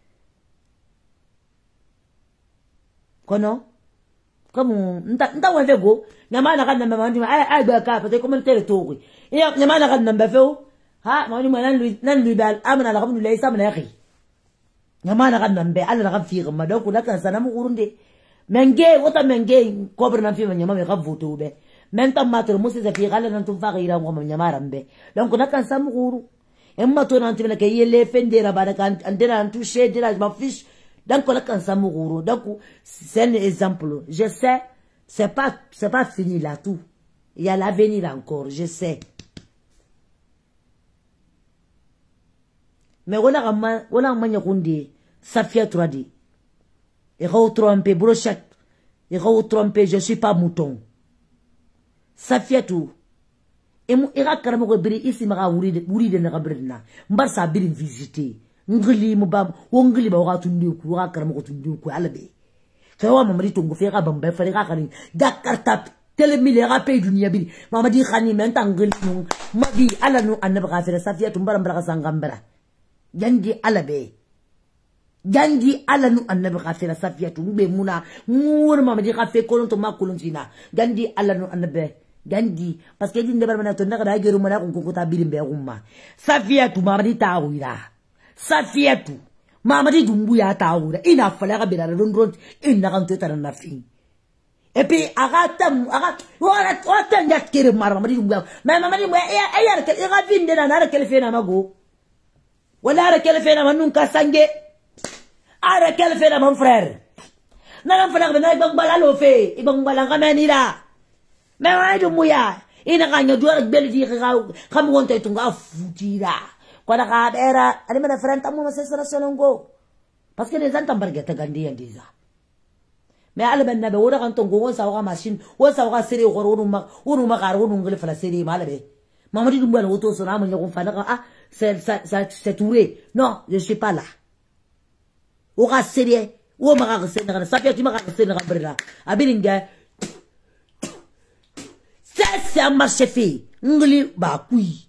kono comme nta nta wa vego nyama na kana mama ndi ai ai ba ka peut comme tel to et nyama na kana mba feu ha ma ni nan lui nan lui bal amana la kam lui sa mana yaki Nyamana kan nambe ala na fire ma donc la kan sana mu urunde menge wota menge kobre na fi nyama me ka voto be menta matro musi za fi ala nan tu fa ira ngoma nyamara mbe donc la kan samu uru emma to nan tibena ke yele fendera bada kan andena tu shede la ma fiche donc la kan samu uru donc c'est un exemple je sais c'est pas c'est pas fini là tout il y a l'avenir encore je sais. Mais on a un on a un maniaque Safia trois D. Et re trompé brochette. Et re trompé je suis pas mouton. Safia tout. Et mon ira karamo ko biri ici mara wuri de wuri de na brina. Mbar sa biri visiter. Ngli mu bam wongli ba wa tundu ku wa karamo ko tundu ku alabe. Kawa mamari tongo fera bamba fera kani. Dakarta tele mille rapé dunia biri. Mamadi khani men tangli nu. Madi ala nu anabra fera Safia tout mbar mbara sangambara. Jangi alabe jangi ala nu annabi khafira Safiatou be muna mur Mamadi khafe kolon to ma kolon tina jangi ala nu annabi jangi parce que di ndebar mana to ndaka da geru mana ko ko ta birimbe umma Safiatou Mamadi taawira Safiatou Mamadi Doumbouya taawira ina fala ga bela ron ron ina kan to tan nafi et puis agatam agat wala wata ndak kere mar Mamadi Doumbouya mais Mamadi mo e yar ke ga vinde na na ke fena mago wala ara quel fait na nunca sangue ara quel fait na mon frère na na fala na ibang balalo fe ibang balanga menira mais Mamadi Doumbouya ina ganya duara beli di kamu wonte itu nggak futira kona ka era ani mana frente amu masesera sonongo parce que les antam bargata gandi yandiza mais ala ben nabe wora kan tongo won sawa machine won sawa sere goro wonu ma wonu ma gar wonu ngale fala sere mala be mamadi dum bala woto so na mo nyago fana ka ah c'est ça c'est touré non je suis pas là o ga sere o ma ga sere na sapia ti ma ga sere na brela abiringa ça c'est un marché fait ngli ba kui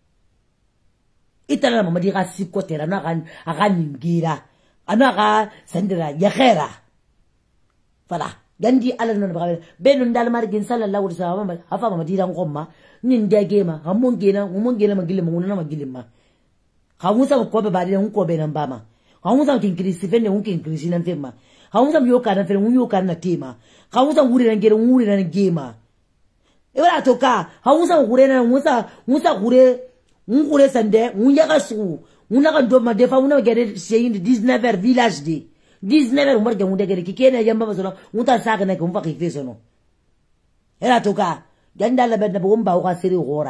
itala mamadi ga sikotera na ga ga ningira ana ga sendera yakhera voilà gandi ala non ba benu ndal margin sallallahu alaihi wasallam afa ma diran gomma nin dagema hamon gena hamon gena magile mo na magile ma hamusa ko be bari un ko be nan bama hamusa kin krisi fenne un kin krisi nan tema hamusa yo kana fenne un yo kana tema hamusa wuri nan gere wuri nan gema e wala to ka hamusa wuri nan musa musa wuri un wuri sande un ya kasu un na kan do ma defa un na gere seyin dix-neuf heures village de dix-neuf heures umar jamu degere kikene yamba basono muta saka na kumfa kifeso no era toka ganda la bedna bo mba o ka seri gora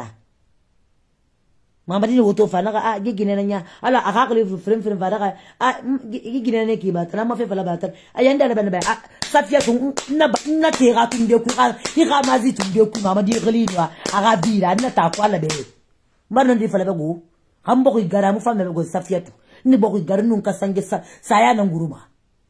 mamadi woto fana ka a gigine nya ala aka kale frem frem fara ka a gigine ne ki ba tana ma fe fala ba tan ayanda la bedna ba safia tun na ba na te ga tun de ku ka hi ga mazi tun de ku mamadi ghlidwa aga bira na ta kwala be marno ndi fala ba go hambo ko gara mu fama go safia tu ni bo ko gara nun ka sange saya na nguruma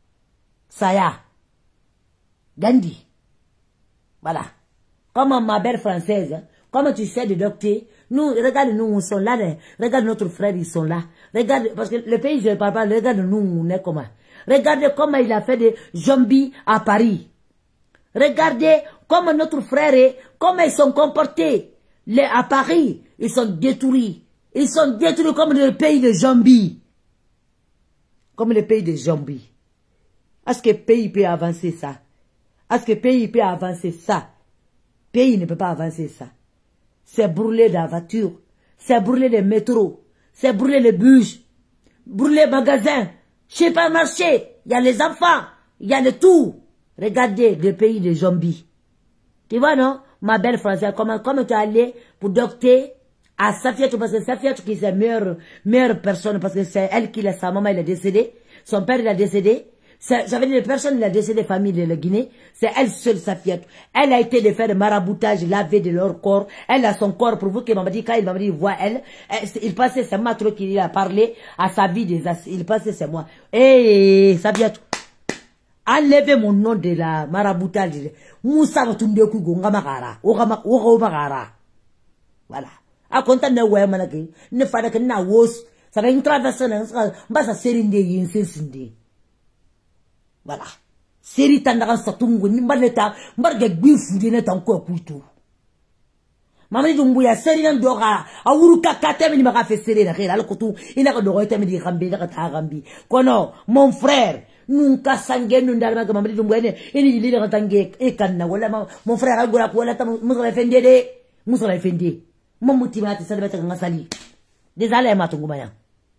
saya Gandhi voilà comme ma belle française comme tu sais de docteur nous regarde nous on sont là regarde notre frère ils sont là regarde parce que le pays je ne parle pas regarde nous on est comment regardez comment il a fait des zombies à Paris regardez comment notre frère comment ils sont comportés les à Paris ils sont détruits ils sont détruits comme le pays de zombies comme le pays de zombies. Est-ce que le pays peut avancer ça? Est-ce que le pays peut avancer ça? Le pays ne peut pas avancer ça. C'est brûler la voiture, c'est brûler les métros, c'est brûler les bus, brûler les magasins, supermarché, il y a les enfants, il y a le tout. Regardez le pays des zombies. Tu vois, non? Ma belle Française, comment, comment tu es allé pour docter à Safiatou, parce que Safiatou qui est la meilleure, meilleure personne, parce que c'est elle qui l'a, sa maman, elle est décédée, son père, il a décédé. Ça veut dire les personnes, il a décédé, famille de la Guinée, c'est elle seule, Safiatou. Elle a été de faire le maraboutage, laver de leur corps. Elle a son corps pour vous, qu'il m'a dit, quand il m'a dit, voit elle, elle il passait, c'est moi trop qu'il a parlé à sa vie des il passait, c'est moi. Eh, Safiatou. Enlevez mon nom de la maraboutage. Moussa va tunde ku gonga magara. Oga magara. Voilà. A konta na we manake. Ne fada ke na wos. Ça va une traversée na mbasa serinde yinsensinde. Voilà. Seri tandaka satungu ni mbaleta mbarge gbifu de na tanko kuito. Mama ni dumbu ya seri na doga awuru kakate mi maka fe seri na khira alkotu ina ko dogo tami di gambi na ta gambi. Kono mon frère nunca sangue nundalma que mamadi dumbuene ini lili ka tangue e kanna wala mon frère agura ko wala tam musala fende de musala fende mamuti mati salbata ngasali désolé matungu maya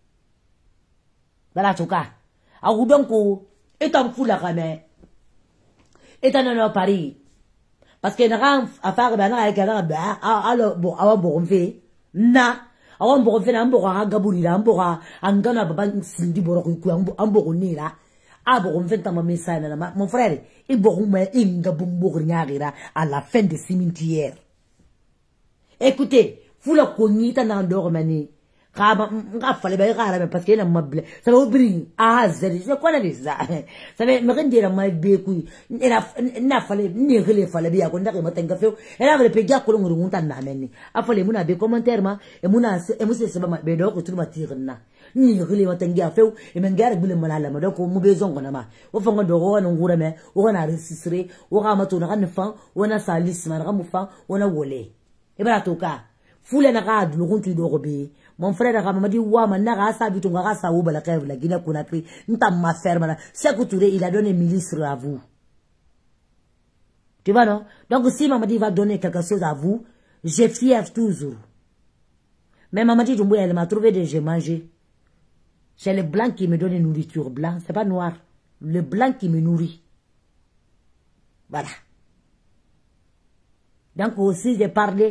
bala tuka awu donc etam fula kame etan no Paris parce que na affaire bana ay kana ba alo bo awa bo mfe na awa bo mfe na mbo ka gaburi la mbo ka angana baba sindi boro ku ambo ko nira abo on fait ma message na mon frère il bourme inga bumbour nyagira à la fin de cimetière. Écoutez, vous la cognita dans dormani. Kama nga fallait ba gara parce que na mable. Ça va ouvrir ah zeli. Je connais ça. Ça va me rendre la mal beku. Ina na fallait ni rele fallait bien ko ndaka matenga feu. Ela va le pegia ko nguru ngunta na meni. Afale muna be commentaire ma e muna e musse se ba be do ko tuma tirna. Ni rele matenga feu e mengara bule malala ma donc mu bezon ko na ma. O fongo do ko na ngura me o na resistre o ga mato na kan fan o na salis ma na mu fan o na wole. E bara toka. Fule na ga du ko tu do ko be. Mon frère a m'a dit wa mana ga sa bitu ga sa wo bala kay la Guinée Conakry nta ma ferme là Sékou Touré il a donné ministre à vous. Tu vois non? Donc si maman dit va donner quelque chose à vous, j'ai fier toujours. Mais maman dit elle m'a trouvé des j'ai mangé. C'est le blanc qui me donne une nourriture blanc, c'est pas noir. Le blanc qui me nourrit. Voilà. Donc aussi j'ai parlé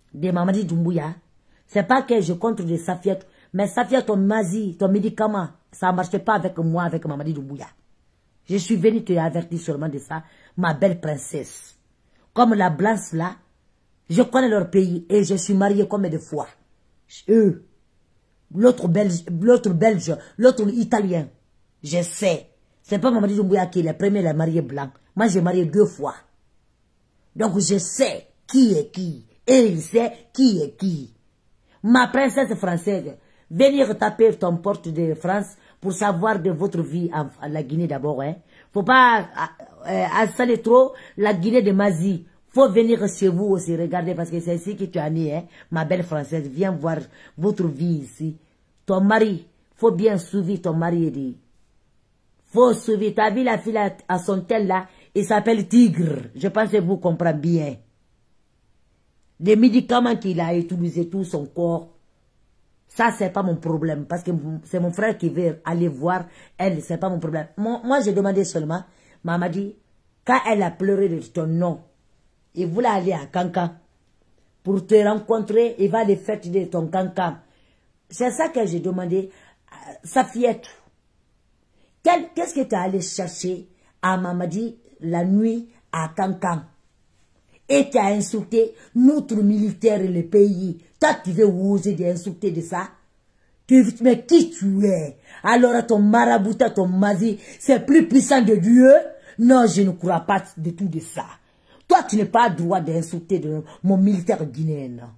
de Mamadi Doumbouya. C'est pas que je contre de Safiatou, mais Safiatou, ton mazi, ton médicament, ça ne marchait pas avec moi, avec Mamadi Doumbouya. Je suis venu te avertir seulement de ça, ma belle princesse. Comme la blanche là, je connais leur pays et je suis mariée combien de fois. Eux, l'autre belge, l'autre belge, l'autre italien, je sais. C'est pas Mamadi Doumbouya qui est le premier, le marié blanc. Moi, j'ai marié deux fois. Donc, je sais qui est qui. Et il sait qui est qui. Ma princesse française, venir taper ton porte de France pour savoir de votre vie en, en la Guinée d'abord. Hein. Faut pas euh, installer trop la Guinée de Mazi. Faut venir chez vous aussi regarder parce que c'est ici que tu as né. Hein. Ma belle française, viens voir votre vie ici. Ton mari, faut bien suivre ton mari. Dit. Faut suivre. Tu as vu la fille à son tel là, il s'appelle Tigre. Je pense que vous comprenez bien. Les médicaments qu'il a utilisés, tout son corps, ça, c'est pas mon problème. Parce que c'est mon frère qui veut aller voir elle, c'est pas mon problème. Moi, moi j'ai demandé seulement, maman dit, quand elle a pleuré de ton nom, il voulait aller à Kankan pour te rencontrer, il va les fêtes de ton Kankan. C'est ça que j'ai demandé. Safiatou, qu'est-ce que tu es allé chercher à Mamadi la nuit à Kankan? Et tu as insulté notre militaire et le pays. Toi, tu veux oser d'insulter de ça? Tu, mais qui tu es? Alors ton marabout, ton mazi, c'est plus puissant de Dieu? Non, je ne crois pas de tout de ça. Toi, tu n'as pas le droit d'insulter de mon militaire guinéen.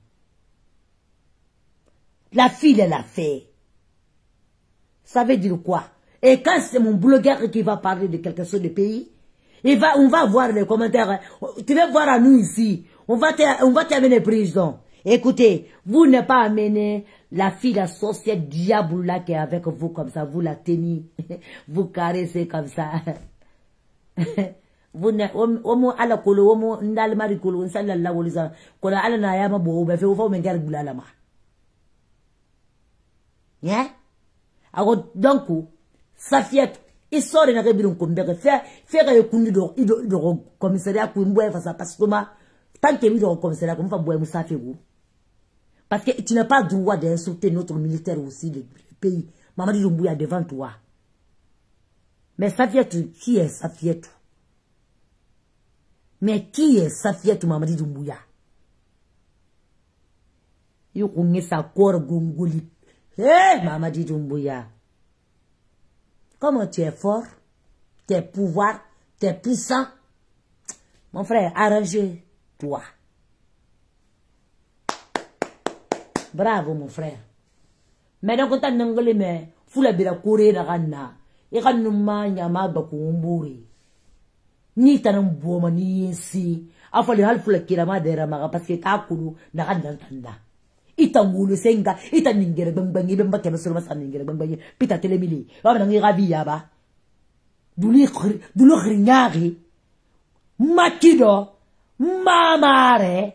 La fille, elle a fait. Ça veut dire quoi? Et quand c'est mon blogueur qui va parler de quelque chose de pays, il va, on va voir les commentaires. Tu vas voir à nous ici. On va t'amener prison. Écoutez, vous n'avez pas amené la fille, la sorcière diable là qui est avec vous comme ça. Vous la tenez. Vous caressez comme ça. Vous n'avez pas à la colo, vous n'avez pas à la colo, vous n'avez pas à la colo, vous n'avez pas à la colo, vous n'avez pas à la colo. Yeah? Alors, donc, Safiatou. Il sort de la réunion comme ça. Faire faire kundi do ido ido commissariat pour mboyer face à parce que moi tant que mi do commissariat comme fa boyer musa fait vous. Parce que tu n'as pas le droit d'insulter notre militaire aussi le pays. Mamadi Doumbouya devant toi. Mais Safiatou, qui est Safiatou? Mais qui est Safiatou Mamadi Doumbouya? Yo connais sa corps gongoli. Eh Mamadi Doumbouya. Comment tu es fort, tu es pouvoir, tu es puissant. Mon frère, arrangez-toi. Bravo, mon frère. Mais donc, quand tu as n'angolé, mais, fou la bira kouré na gana. Et quand nous manyama bakumburi. Ni tanam boma ni yensi. Afali halfu la kirama de ramaga parce que ta kulu na gana tanda. Ita ngulu senga, ita ningere bangbangi bamba kema solo sa ningere bangbangi pita telemili. Wa na ngira biya ba. Duli dulu khrinyari. Makido mamare.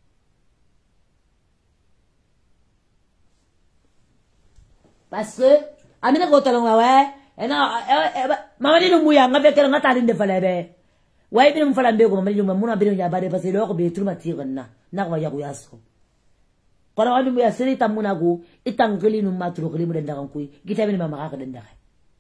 Parce que amina ko talonga wa ena Mamadi Doumbouya ngabe kala ngata rinde falebe. Wa ibi mfalambe ko Mamadi Doumbouya muna bino ya bare parce que lo ko be truma tirna na wa ya ko yaso. Kalau anu ya seri tamunago, itangkeli nu matro keli muda ndakan kui, kita bini mama kaka dendakai.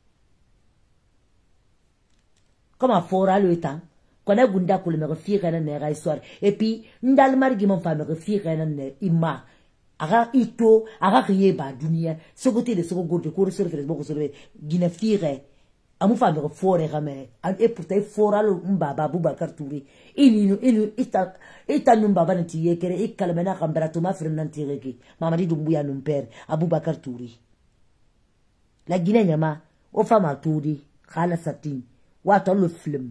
Kama fora lo itang, kona gunda kule me refi kana ne ga histoire. Et puis ndal margi mon femme refi kana ne imma. Aga ito, aga kiye ba dunia. Sokote de soko gorte ko sur Facebook sur gina fire. Amu femme refore kame. Et pourtant fora lo mbaba Boubacar Touré. Ini ini ita ita numbaba nanti yekere ikalmena kambara tuma frenanti reki. Mamadi Doumbouya numper Aboubacar Touré. La Guinée nyama o fama Touré khala satin wato le film.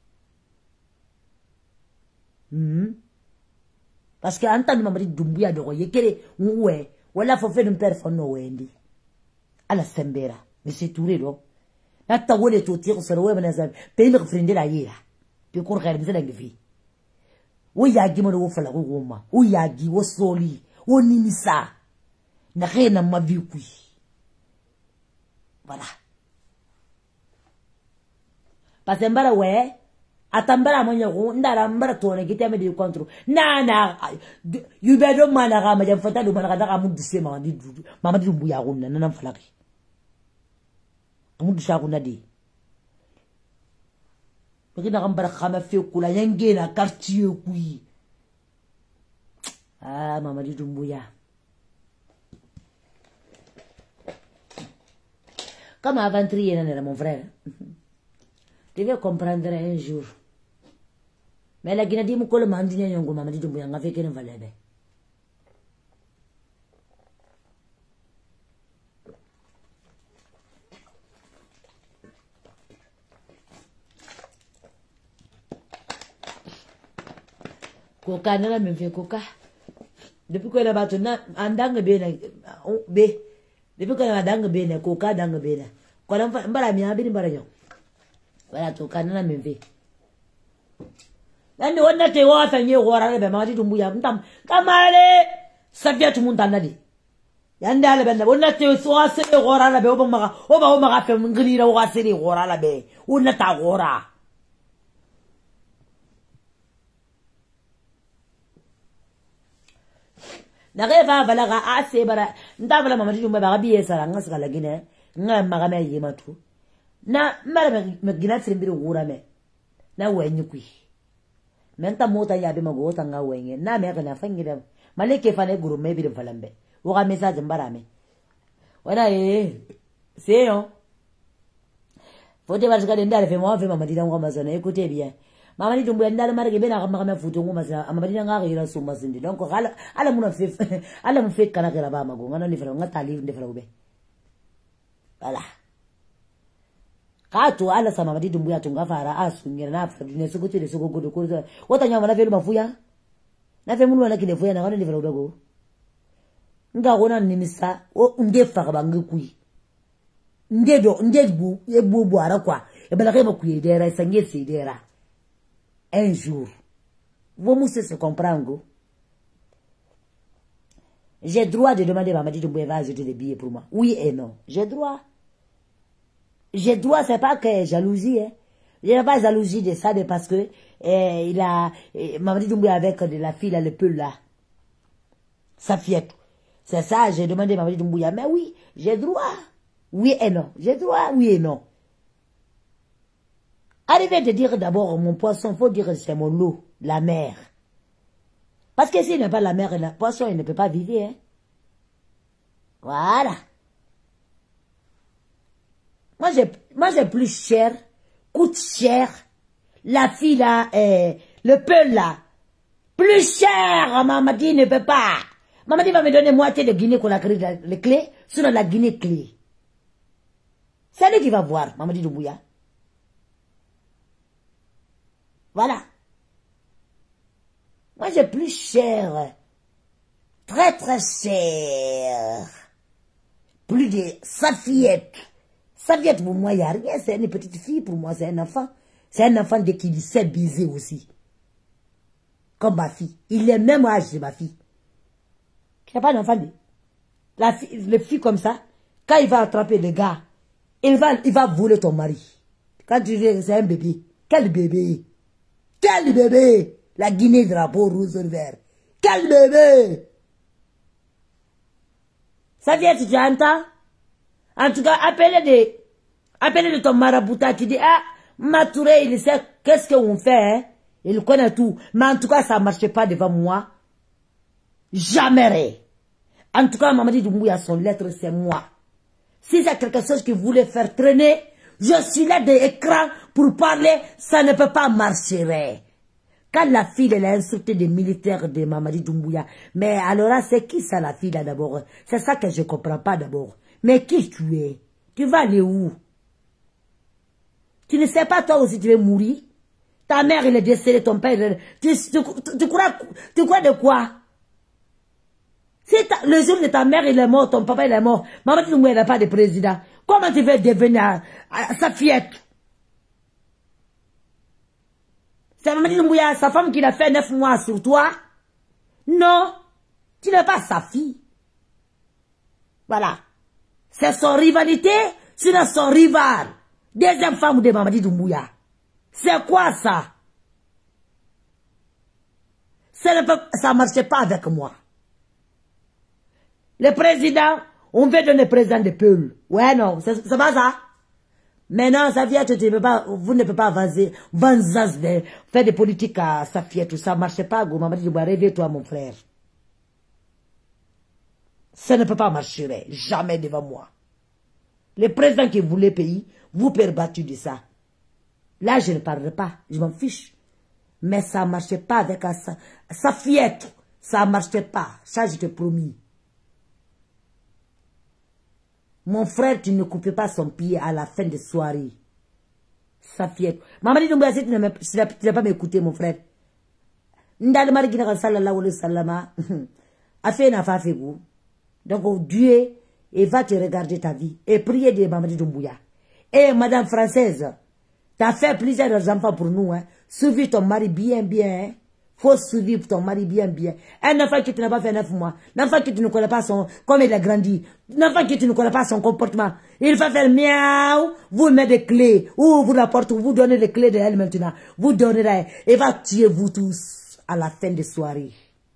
Hmm. Parce que anta Mamadi Doumbouya do yekere uwe wala fo fe numper fo no wendi. Ala sembera monsieur Touré do. Hatta wole to tiro sero we manazab pe mi frende la yira. Pe ko xer mi ngi fi. Wo yaagi mo wo fala ko goma. Wo yaagi wo soli, wo nimisa. Na xena ma vi kui. Voilà. Parce que mbara we Atambara mwenye ko ndara mbara tone kiteme de kontro. Na na yubedo mana ga maja fata do mana ga mu dise ma di du. Mama di mbuya ko na nan falaki. Mu disa ko na di. Makina ga mbara khama fe kula yenge na quartier kui. Ah mama di mbuya. Comme aventurier non era mon frère. Tu veux comprendre un jour. Mais la Guinée dit mon col m'a dit n'yongo mama dit dumbu yanga fait qu'elle valait bien. Coca n'a même fait coca. Depuis que la bâtonne andang bien b. Depuis que la dang bien coca dang bien. Quand on va mbara mi abini mbara yo. Voilà coca n'a même fait. Nani wonna te wata nye wora be mati dumbu ya mtam kamale sabia tumundana di yanda le benda wonna te so ase wora la be oba maga oba oba ga fe ngirira wa ase ni wora la be wonna ta wora na reva balaga ase bara ndabala mama dumbu ba biye sara ngasa la gine nga maga me yimatu na mara me gina trimbiri wora me na wenyi kui menta mota ya be mago tanga wenye na me kana fangira maleke fane guru me bi falambe wo ga message mbarame wana eh seyo fote ba zikade ndale fe mo fe mama dina ngoma zona écoutez bien mama ni dumbu ndale mara ke bena ga mama futo ngoma za mama dina nga ira so mazindi donc ala ala muna fe ala mu fe kana kala ba mago ngana ni fela ngata li ndefela ube voilà Kato ala sama madi dumbu ya tunga fara asu ngira na fa dine suko tele suko godo ko wota nyama na velu mafuya na fe munu na kile fuya na kana ni velu bego nga gona ni misa o nge fa ka bangi kui nge do nge bu e bu bu ara kwa e bala ke ba kui dera sange si dera un jour vous moussez se comprendre j'ai droit de demander à Madi Dumbu va ajouter des billets pour moi oui et non j'ai droit. J'ai droit, c'est pas que jalousie, hein. Je n'ai pas jalousie de ça, mais parce que, eh, il a, eh, Mamadi Doumbouya avec de la fille, là, le peu là. Sa fillette. C'est ça, j'ai demandé à Mamadi Doumbouya, mais oui, j'ai droit. Oui et non. J'ai droit, oui et non. Arrivez de dire d'abord, mon poisson, faut dire que c'est mon lot, la mer. Parce que s'il n'est pas la mer, le poisson, il ne peut pas vivre, hein. Voilà. Moi, j'ai, moi, j'ai plus cher, coûte cher, la fille là, eh, le peu là, plus cher, Mamadi ne peut pas. Mamadi va me donner moitié de Guinée qu'on a créé les clés, sinon la Guinée clé. C'est lui qui va voir, Mamadi Doumbouya. Voilà. Moi, j'ai plus cher, très très cher, plus de sa fillette. Ça vient pour moi, il n'y a rien, c'est une petite fille pour moi, c'est un enfant. C'est un enfant de qui sait baiser aussi. Comme ma fille. Il est le même âge de ma fille. Il n'y a pas d'enfant. La fille, le fille comme ça, quand il va attraper le gars, il va, il va voler ton mari. Quand tu dis c'est un bébé. Quel bébé? Quel bébé? La Guinée drapeau rouge et vert. Quel bébé? Ça vient, tu entends? En tout cas, appelez de, appelez de ton marabouta qui dit, ah, Matouré, il sait qu'est-ce qu'on fait, hein? Il connaît tout. Mais en tout cas, ça ne marchait pas devant moi. Jamais. En tout cas, Mamadi Doumbouya, son lettre, c'est moi. Si c'est quelque chose qui voulait faire traîner, je suis là de l'écran pour parler, ça ne peut pas marcher. Quand la fille, elle a insulté des militaires de Mamadi Doumbouya, mais alors, c'est qui ça, la fille, là, d'abord? C'est ça que je ne comprends pas, d'abord. Mais qui tu es? Tu vas aller où? Tu ne sais pas toi aussi tu veux mourir? Ta mère il est décédée, ton père, tu, tu, tu, tu, crois, tu crois de quoi? Si ta, le jour de ta mère il est mort, ton papa il est mort, maman tu ne n'a pas de président, comment tu veux devenir à, à, sa fillette? C'est maman Doumbouya, sa femme qui l'a fait neuf mois sur toi? Non, tu n'es pas sa fille. Voilà. C'est son rivalité, c'est son rival. Deuxième femme de Mamadi Doumbouya. C'est quoi ça? Ça ne marchait pas avec moi. Le président, on veut donner le président de Peul. Ouais, non, c'est pas ça. Maintenant, Safiatou, tu peux pas, vous ne pouvez pas avancer, de faire des politiques à Safiatou. Ça ne marche pas, go. Maman dit, réveille-toi, mon frère. Ça ne peut pas marcher, jamais devant moi. Le président qui voulait payer, vous perbattez de ça. Là, je ne parlerai pas, je m'en fiche. Mais ça ne marchait pas avec ça. Safiatou, ça ne marchait pas. Ça, je te promis. Mon frère, tu ne coupes pas son pied à la fin de soirée. Safiatou. Maman dit, si tu ne vas pas m'écouter, mon frère. Ndal mari gina sallallahu alayhi wa sallam. A fait une affaire vous. Donc, Dieu, il va te regarder ta vie. Et prier de Mamadi Doumbouya. Et madame française, tu as fait plusieurs enfants pour nous. Hein. Suivis ton mari bien, bien. Hein. Faut suivre ton mari bien, bien. Un enfant qui tu n'as pas fait neuf mois. Un enfant qui tu ne connais pas son, comme il a grandi. Un enfant qui tu ne connais pas son comportement. Il va faire miaou. Vous mettez des clés. Ou vous la portez, vous donnez les clés de elle maintenant. Vous donnerez. Il va tuer vous tous à la fin de soirée.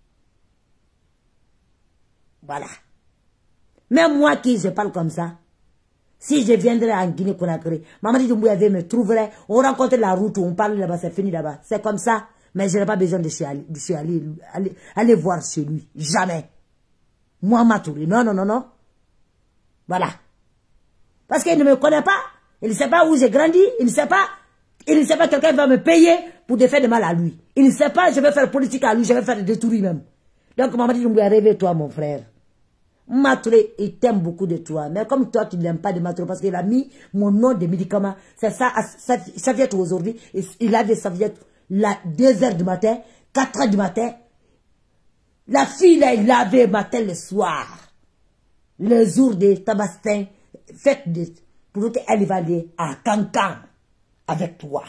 Voilà. Même moi qui je parle comme ça, si je viendrais en Guinée-Conakry, Mamadi Doumbouya me trouverait, on rencontre la route, on parle là-bas, c'est fini là-bas. C'est comme ça, mais je n'ai pas besoin de chez aller, de chez aller, aller, aller voir chez lui. Jamais. Moi, Matouri. Non, non, non, non. Voilà. Parce qu'il ne me connaît pas. Il ne sait pas où j'ai grandi. Il ne sait pas. Il ne sait pas quelqu'un va me payer pour de faire de mal à lui. Il ne sait pas, je vais faire politique à lui, je vais faire des détruits même. Donc, Mamadi Doumbouya, réveille-toi, mon frère. Matouré, il t'aime beaucoup de toi. Mais comme toi, tu ne l'aimes pas de Matouré parce qu'il a mis mon nom de médicament. C'est ça, Safiatou aujourd'hui. Il a des Safiatou, là, deux heures du matin, quatre heures du matin. La fille, là, il lavait le matin, le soir. Le jour de Tabastin, fête de, pour elle va aller à Cancan avec toi.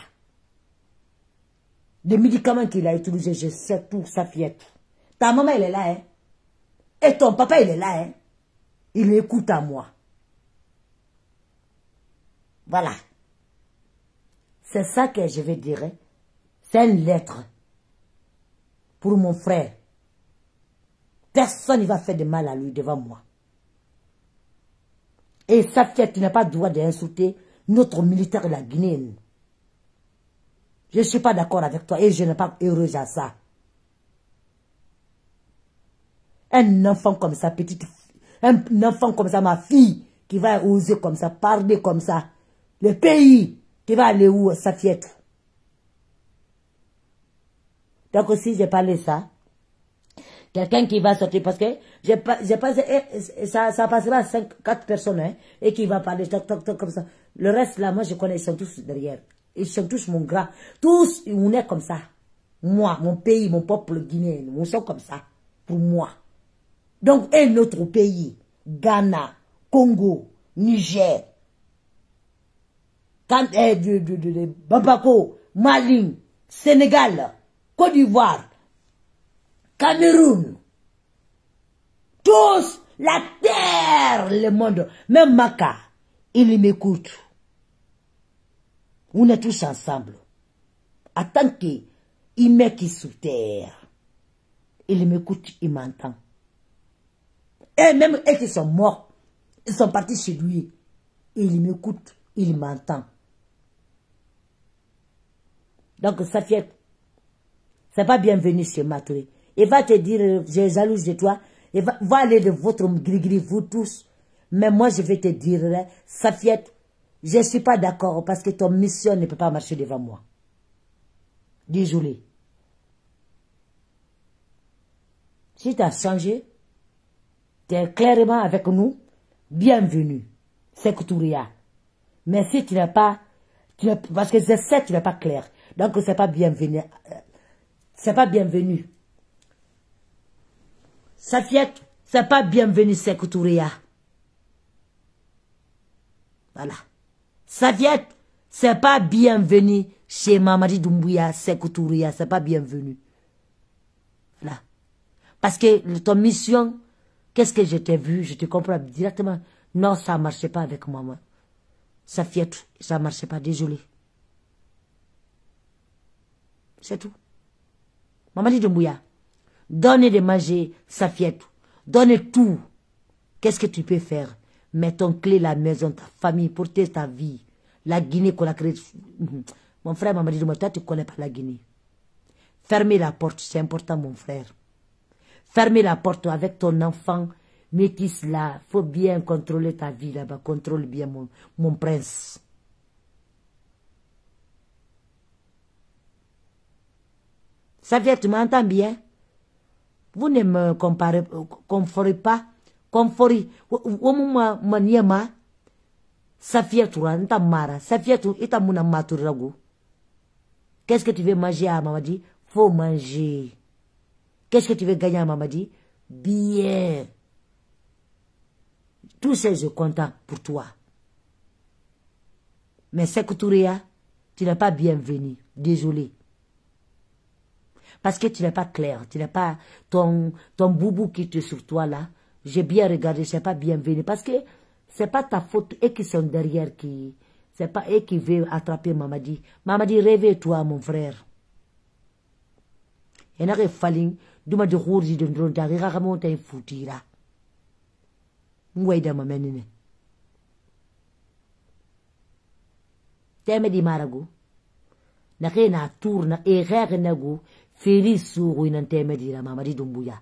Les médicaments qu'il a utilisés, je sais tout, Safiatou. Ta maman, elle est là, hein. Et ton papa, il est là, hein. Il écoute à moi. Voilà. C'est ça que je vais dire. Hein. C'est une lettre pour mon frère. Personne ne va faire de mal à lui devant moi. Et Safiatou, tu n'as pas le droit d'insulter notre militaire de la Guinée. Je ne suis pas d'accord avec toi et je n'ai pas heureuse à ça. Un enfant comme ça, petite, un enfant comme ça, ma fille, qui va oser comme ça, parler comme ça. Le pays, qui va aller où, Safiatou? Donc si j'ai parlé ça, quelqu'un qui va sortir, parce que j'ai pas, j'ai pas, ça, ça passera à cinq, quatre personnes, hein, et qui va parler, toc, toc, toc, comme ça. Le reste, là, moi, je connais, ils sont tous derrière. Ils sont tous mon gras. Tous, on est comme ça. Moi, mon pays, mon peuple guinéen, on sont comme ça. Pour moi. Donc, un autre pays, Ghana, Congo, Niger, Can, eh, de, de, de, de, Bamako, Mali, Sénégal, Côte d'Ivoire, Cameroun, tous, la terre, le monde, même Maka, il m'écoute. On est tous ensemble. En tant qu'il met qui sous terre, il m'écoute, il m'entend. Et même eux qui sont morts, ils sont partis chez lui. Il m'écoute, il m'entend. Donc, Safiatou, c'est pas bienvenu chez Matouré. Il va te dire, j'ai jalouse de toi. Il va, va aller de votre gris-gris, vous tous. Mais moi, je vais te dire, Safiatou, je ne suis pas d'accord parce que ton mission ne peut pas marcher devant moi. Désolé. Si tu as changé, tu es clairement avec nous, bienvenue. C'est Kouturia. Mais si tu n'es pas, tu n'es, parce que je sais que tu n'es pas clair. Donc, c'est pas bienvenu. C'est pas bienvenu. Safiatou, c'est pas bienvenu, c'est Kouturia. Voilà. Safiatou, c'est pas bienvenu chez Mamadi Doumbouya, c'est Kouturia, c'est pas bienvenu. Voilà. Parce que ton mission, qu'est-ce que je t'ai vu, je te comprends directement. Non, ça ne marchait pas avec maman. Safiatou, ça ne marchait pas, désolé. C'est tout. Mamadi Doumbouya, Donne de manger, Safiatou. Donne tout. Qu'est-ce que tu peux faire? Mets ton clé la maison, ta famille, pour ta vie. La Guinée qu'on a créée. Mon frère m'a dit, toi tu ne connais pas la Guinée. Fermez la porte, c'est important mon frère. Fermez la porte avec ton enfant métis là. Il faut bien contrôler ta vie là-bas. Contrôle bien mon, mon prince. Safiatou, tu m'entends bien? Vous ne me comparez, conforez pas. Conforez. Womuma maniema. Safiatou, nta mara. Safiatou, ita muna maturago. Qu'est-ce que tu veux manger à Mamadi? Faut manger. Qu'est-ce que tu veux gagner à Mamadi? Bien. Tout ça, je suis content pour toi. Mais Sekouturia, tu n'es pas bienvenu. Désolé. Parce que tu n'es pas clair. Tu n'es pas ton, ton boubou qui te sur toi là. J'ai bien regardé, c'est pas bienvenu. Parce que c'est pas ta faute. Et qui sont derrière qui... C'est pas eux qui veulent attraper Mamadi. Mamadi, réveille-toi, mon frère. Et n'a pas fallu, d'où de rourzi de drone, d'arriver à monter un foutira. Mouaïda ma menine. T'aimes di marago? N'a rien à tourner, et rien n'a-go, féri sourd, ou in t'aimes di la Mamadi d'Umbouya.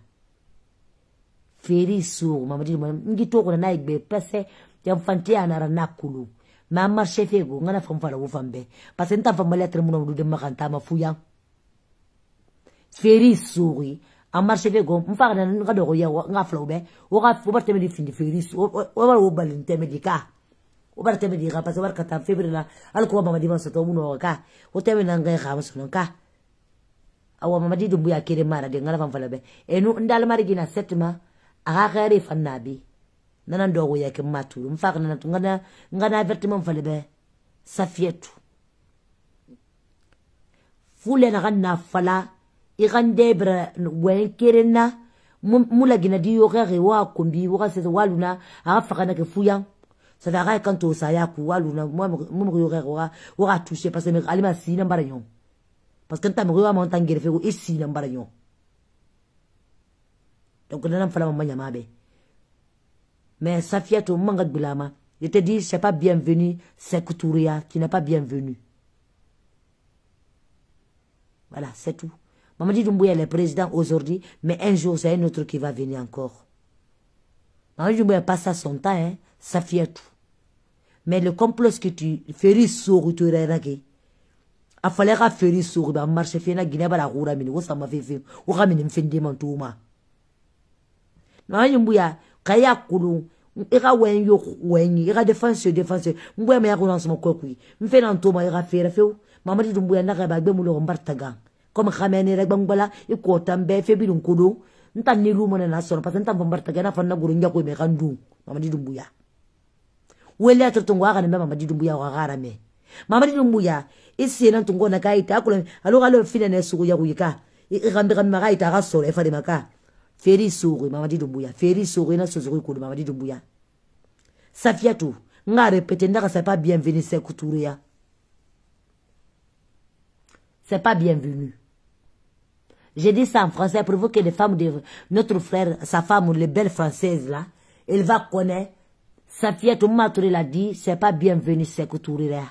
Féri sourd, Mamadi d'Umbouya. N'gito qu'on a naïk, passé, t'es enfanté à Naranakulu. Ma marché fait go, ngana fam fala wo fambe. Parce que n'ta fam lettre mon de makanta ma fouya. Féri souri, a marché fait go, m'fa na nga do ya nga flawbe, o ga fo barte me di findi féri so, o ba wo balin teme di ka. O barte me di ka parce que war kata février la, al ko mama di ma soto muno ka. O teme na nga xa ma sono ka. Awa mama di dumbu ya kere mara de ngana fam fala be. E no ndal mari gina setma, a ga re fannabi. Nana ndogo yake matulu mfaka nana ngana ngana avertiment falebe Safiatou fule na ganna fala igande bra wenkerena mula gina di yogere wa kombi wa se waluna afaka na ke fuya ça va quand on sa ya ku waluna moi mo yogere wa wa toucher parce que alima si na mbarayon parce que ntam wa montangere fe ko isi na mbarayon donc nana fala mamanya mabe. Mais Safiatou Mangat Boulama, je te dis, c'est pas bienvenu, Sekouturia, tu n'es pas bienvenu. Voilà, c'est tout. Mamadi Doumbouya est le président aujourd'hui, mais un jour, c'est un autre qui va venir encore. Mamadi Doumbouya passe à son temps, hein, Safiatou. Mais le complot que tu fais sourd, tu es ragé. A fallu faire sourd, bah, marche fait na Guinée, bah, la roue, ramine, ou ça m'a fait faire, ou ramine, m'fait des mantouma. Mamadi Doumbouya, Kaya Koulou, ira wen yo wen, ira défense, défense, m'bouya me yako dans son kokui, m'fait dans toma, ira faire feu, Mamadi Doumbouya n'a pas de moulon bartagan. Comme Khamene Regbangbola, et Kotambe, fait bilon kodo, n'ta ni lou mon nation, parce que n'ta bombartagan, a fait na gourou, me randou, Mamadi Doumbouya. Où est l'être ton waran, même Mamadi Doumbouya ou Arame? Mamadi Doumbouya, ici, n'a ton gona kaita, alors à le filet sur Yaouika, et Rambram Maraïta Rassol, et Fademaka. Féri souri, Mamadi Doumbouya. Féri souri, na sozuri koudou, Mamadi Doumbouya. Safiatou, nga répété, n'a c'est pas bienvenu, Sekouturia. C'est pas bienvenu. J'ai dit ça en français pour vous que les femmes de notre frère, sa femme, les belles françaises là, elle va connaître. Safiatou Matouré l'a dit, c'est pas bienvenu, Sekouturia.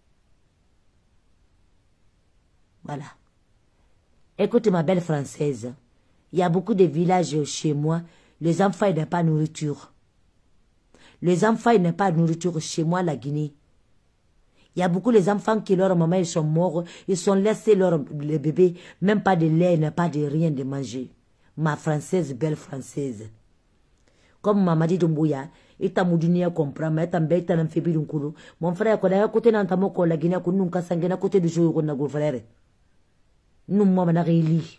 Voilà. Écoutez ma belle française. Il y a beaucoup de villages chez moi, les enfants n'ont pas de nourriture. Les enfants n'ont pas de nourriture chez moi, la Guinée. Il y a beaucoup de enfants qui, leur maman, ils sont morts, ils sont laissés leur les bébés, même pas de lait, n'a pas de rien de manger. Ma française, belle française. Comme Mamadi Doumbouya, il t'a moudinia comprend, mais t'as mbé, t'as n'amphibie d'un coulou. Mon frère, quand il y a côté d'un tamoko, la Guinée, qu'on nous casse à côté du jour, qu'on a frère. Nous, moi, on a rééli.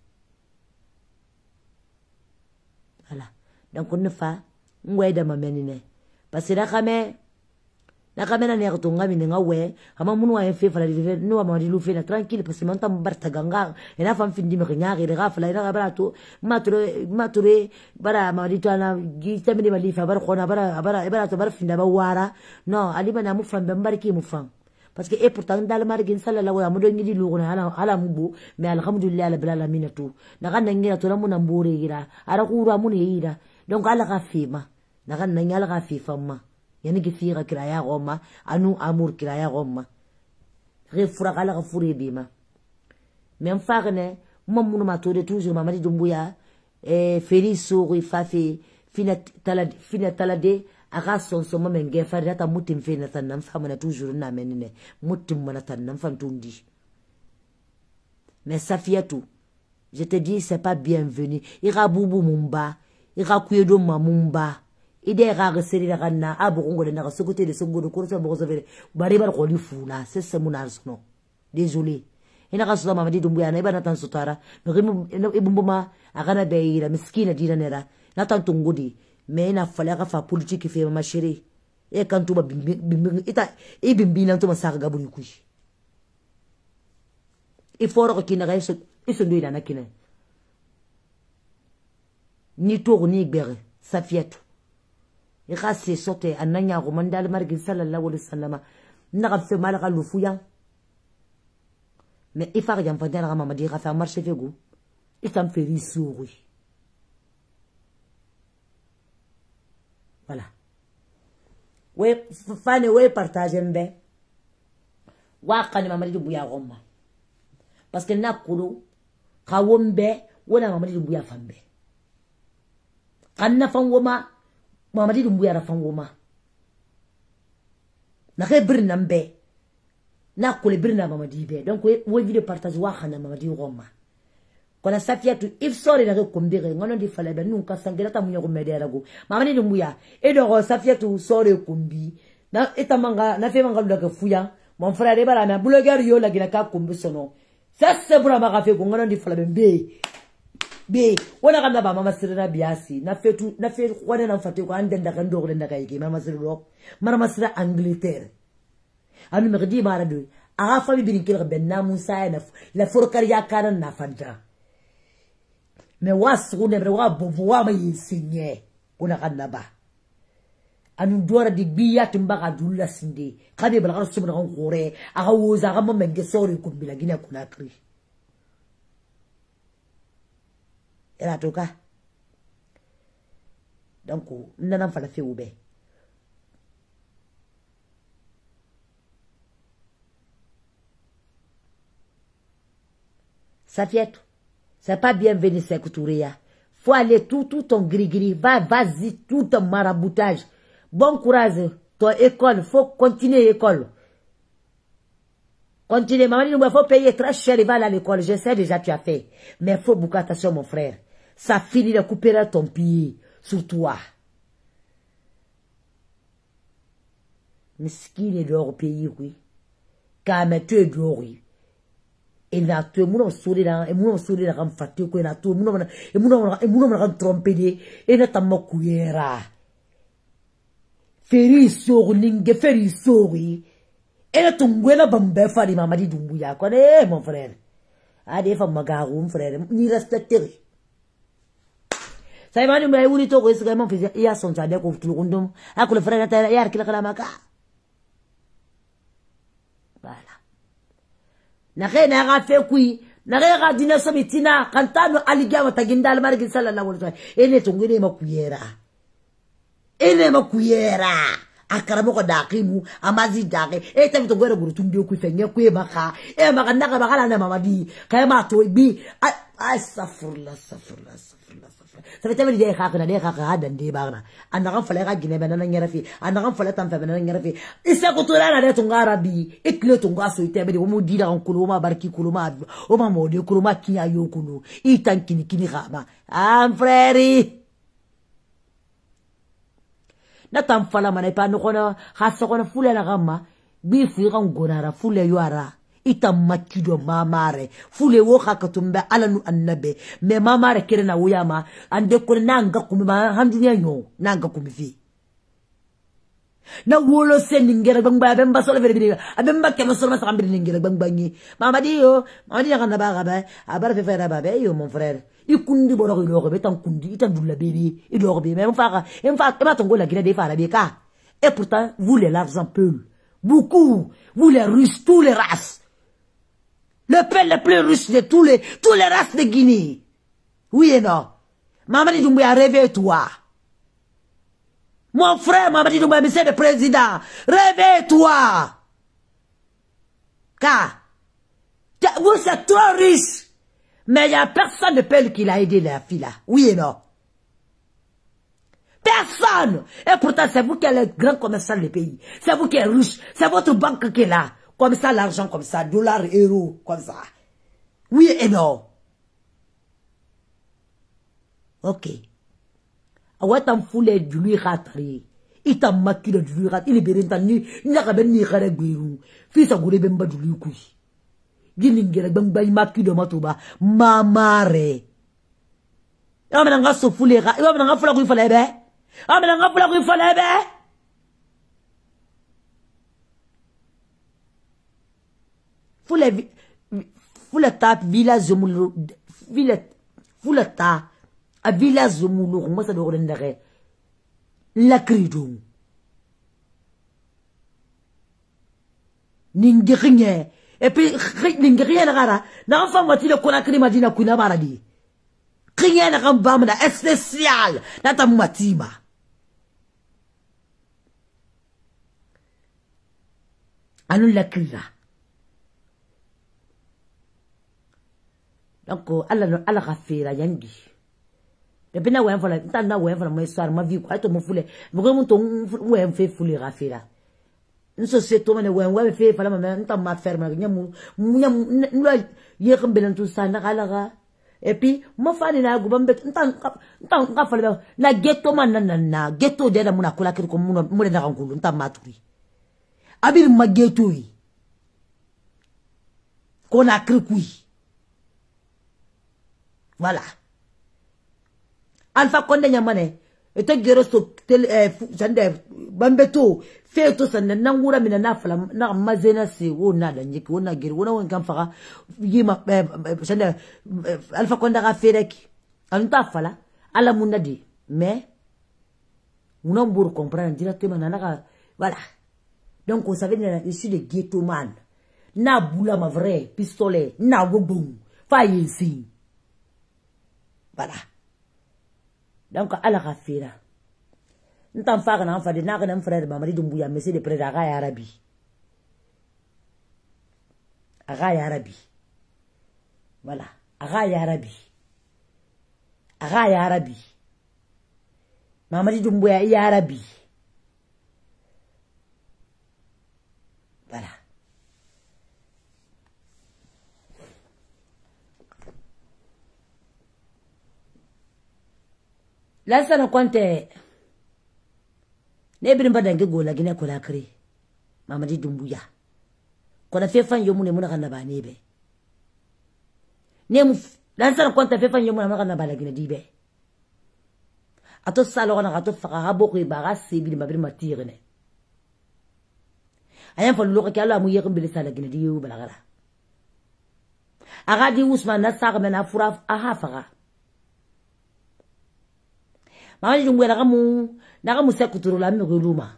Voilà. Donc, on ne fait pas de ma menine. Parce que la camé, la camé n'a pas de ton ami, n'a ouais, à ma mouna a fait, fallait nous à Mamadi Loufé, tranquille, parce que mon temps bartaganga, et la femme fin de me regnaire, et les rafles, et la rabato, maturé, maturé, bara, Mamadi Tana, Gita Malifa, Barkhona, Bara, Bara, Bara, Barfinda, Wara, non, Aliba n'a moufan, Bambarki moufan. parce que et pourtant dal margin sallallahu alaihi wasallam ngi di luguna ala ala mubu mais alhamdulillah ala bilala minatu naga nangira to lamu nambure gira ara kura mun yira donc ala ka fima naga nanya ala ka fifa ma yani ki fira kira ya goma anu amur kira ya goma refura ala ka furi bima même fagne mom mun ma to de toujours mamadi dumbuya e feliso ri fafi fina talade fina talade aga son son mamen ge fari ta mutim fina tan nam famana toujours na menine mutim mana tan nam fam tundi mais Safiatou je te dis c'est pas bienvenu ira bubu mumba ira kuyedo mamumba ide ga reseri la kana abu ngole na sokote de songo ko so bo so vere bari bar ko li funa c'est ce mon arsono désolé ina ga so mamadi dumbu ya na ibana tan sutara no ibumba agana beira miskina dina nera na tan tungudi mais ina fallait ka fa politique fait ma chérie et quand tu ba bimbi ita e bimbi na to masaka gaburi ku il faut que na reso iso ndo ina na kina ni to ni gbere Safiatou e ga se sote ananya go mandal margin sallallahu alaihi wasallam na ga fe malaka lufuya mais il faut que j'en la maman dire faire marcher fait go il t'en fait rissouri voilà we fane we partage mbe wa kan maman di buya gomma parce que nakulu kawombe wona maman di buya fambe kan na fan woma maman di buya ra fan woma na ke birna mbe na kule birna maman di be donc we video partage wa kan maman di gomma kona Safiatou if sorry na ko mbire ngono di fala be nunka sangera ta munyo ko medera go mama ni dumbuya e do Safiatou sorry kumbi na etamanga na fe manga laka fuya mon frère e bala na blogueur yo la gina ka kumbi sono ça c'est pour ma ka fe ko ngono di fala be be be wona kana ba mama sirina biasi na fe tu na fe wona na fate ko ande ndaka ndo ko ndaka yiki mama siriro mara masira Angleterre anu me di mara do aga fa bi bin kila ben na musa na la forkar ya kana na fanta mais was ne wa bobo wa ma yisinye kuna kanaba anu dora di biya timba ka dulla sinde kade bala ka subna kan kore aga woza aga mo menge sori kumbila gina kuna kri era toka donc nana fala fe ube Safiatou c'est pas bienvenu, c'est Kouturia. Faut aller tout, tout ton gris-gris. Va, vas-y, tout ton maraboutage. Bon courage. Ton école, faut continuer l'école. Continuez. Maman dit, il faut payer très cher, il va à l'école. Je sais déjà, tu as fait. Mais faut beaucoup attention, mon frère. Ça finit de couper ton pied sur toi. Miskin est dehors au pays, oui. Car tu es dehors, oui. Et na to muno sori na e muno sori na kan fatti ko na to muno e muno e muno kan tromper e na tamma kuyera feri so ninge feri sori e na tungwela bambe fari mama di dumbuya ko ne mon frère a des femmes magarum frère ni respecter sai mani mai wuri to ko isga mon fils ya son jade ko tulu kundum akule frère ta yar kila kala maka voilà na na ga fe kui na ga dina sobitina kantano aligia matagindal margin sallallahu alaihi wasallam ene tungine makuyera ene makuyera akaramo ko dakimu amazi dake e tabi to gwere guru tumbi ku fenye ku baka e maka naka bakala na mamadi kay ma to bi astaghfirullah astaghfirullah astaghfirullah ça fait tellement de khakna de khakha dan de bagna anda fala ga gine benana ngerafi anda fala tan fa benana ngerafi isa ko to rana de tunga rabi ikle tunga so itebe de mo dira on kuluma barki kuluma o ma mo de kuluma kinya yokunu itan kini kini khama am frère na tan fala mana pa no kono khasa kono fule la gamma bi fi ran gonara fule yuara ita makido mamare fule wo hakatumbe alanu annabe me mamare kire na wuyama ande ko nanga kumi ma handunya nyo nanga kumi fi na wolo sen ngere bangba bemba solo vere bi abemba ke solo ma sambi ngere bangbangi mama dio mama dio kana ba ba abara fe fera ba be yo mon frère ikundi boro ko do be tan kundi ita dulla bebi ido ko be même fa em fa e ba tongo la gire de fa la be ka et pourtant vous les l'argent peu Beaucoup. Vous les Russes, tous les races. Le peuple le plus russe de tous les, tous les races de Guinée. Oui et non. Mamadi Doumbouya, réveille-toi. Mon frère Mamadi Doumbouya, monsieur le président, réveille-toi. Car, vous êtes trop riche. Mais il n'y a personne de peuple qui l'a aidé, la fille là. Oui et non. Personne. Et pourtant, c'est vous qui êtes le grand commerçant du pays. C'est vous qui êtes riche. C'est votre banque qui est là. Comme ça, l'argent comme ça. Dollars, euros, comme ça. Oui et non. Ok. Awatam foule du lui ratari. Il t'a maquillé du lui ratari. Il est bien entendu. Il n'a pas ni caragouirou. Fils à gouré bemba du lui couille. Gilingere bemba maquillé de matoba. Mamare. Ah, mais n'anga se foule. Ah, mais n'anga foule qu'il fallait bien. Ah, mais n'anga foule qu'il fallait bien. Foule, foule ta village de moulou. Village. Foule ta. A village de moulou. Comment ça doit rendre? La cridou. N'ingérien. Et puis, n'ingérien n'a n'a pas moitié de Conakry Madina Kuna Maradi. Rien n'a pas bam na spécial. N'a ta matima. Anu la crira. Donc, Allah Allah rafira yangi. Depuis na ouais voilà, t'as na ouais voilà moi soir ma vie quoi, tout mon foulé. Vraiment ton ouais me fait fouler rafira. Une société tout ouais ouais fait fala ma t'as ma ferme nyam nyam nula yéxam belen tout ça na kala. Et puis mo fani na gubambe t'an t'an ka fala na ghetto man na na ghetto de la muna kula ko mun mun na kankulu t'as maturi. Abir ma ghetto yi. Ko na krikui. Voilà. Alpha Condé Nyamane, et te gero so tel jande bambeto fe to sanna nangura mina na fala na mazena se wona da nyiki wona gero wona won kan faka yima jande Alpha Condé ga fereki anta fala ala munadi mais on pour comprendre directement na voilà. Donc on savait je suis le ghetto man na boula ma vrai pistolet na wobum fa yesi. Voilà. Donc, à la rafira. Nous t'en faisons un enfant de n'a frère Mamadi Doumbouya, mais c'est de près d'Araï Arabi. Araï Arabi. Voilà. Araï Arabi. Araï Arabi. Mamadi Doumbouya est Arabi. Voilà. Là, ça ne compte. Nebrin badange gola gine kola kre. Mamadi Doumbouya. Kona fe fan yomu ne muna kana ba nebe. Nemu là, ça ne compte fe fan yomu na kana ba la gine dibe. Ato salo kana ato faka habo ko ibara sebi de mabri matire ne. Ayan fa lo ka ala mu yekin bi sala gine diu balagara. Agadi Ousmane na sa mena fura aha faka. Mamadi Doumbouya na kamu na kamu se kuturu la mi reluma.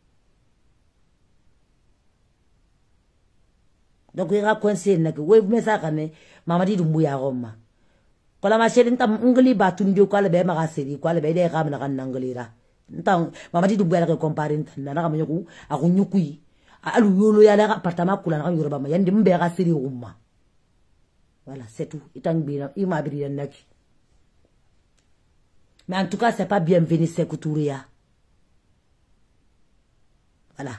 Donc il a coincé na que we me sa kane Mamadi Doumbouya roma. Kola ma shedi ntam ngli ba tunjo ko le be ma gaseri ko le be de kam na kan nglira. Ntam Mamadi Doumbouya la comparer ntan na ka manyoku akunyukui. Alu yolo ya la appartement kula na yoruba ma yandi mbe gaseri umma. Voilà, c'est tout. Itang bina ima biri naki. Mais en tout cas, c'est pas bienvenu, c'est Coutouria. Voilà.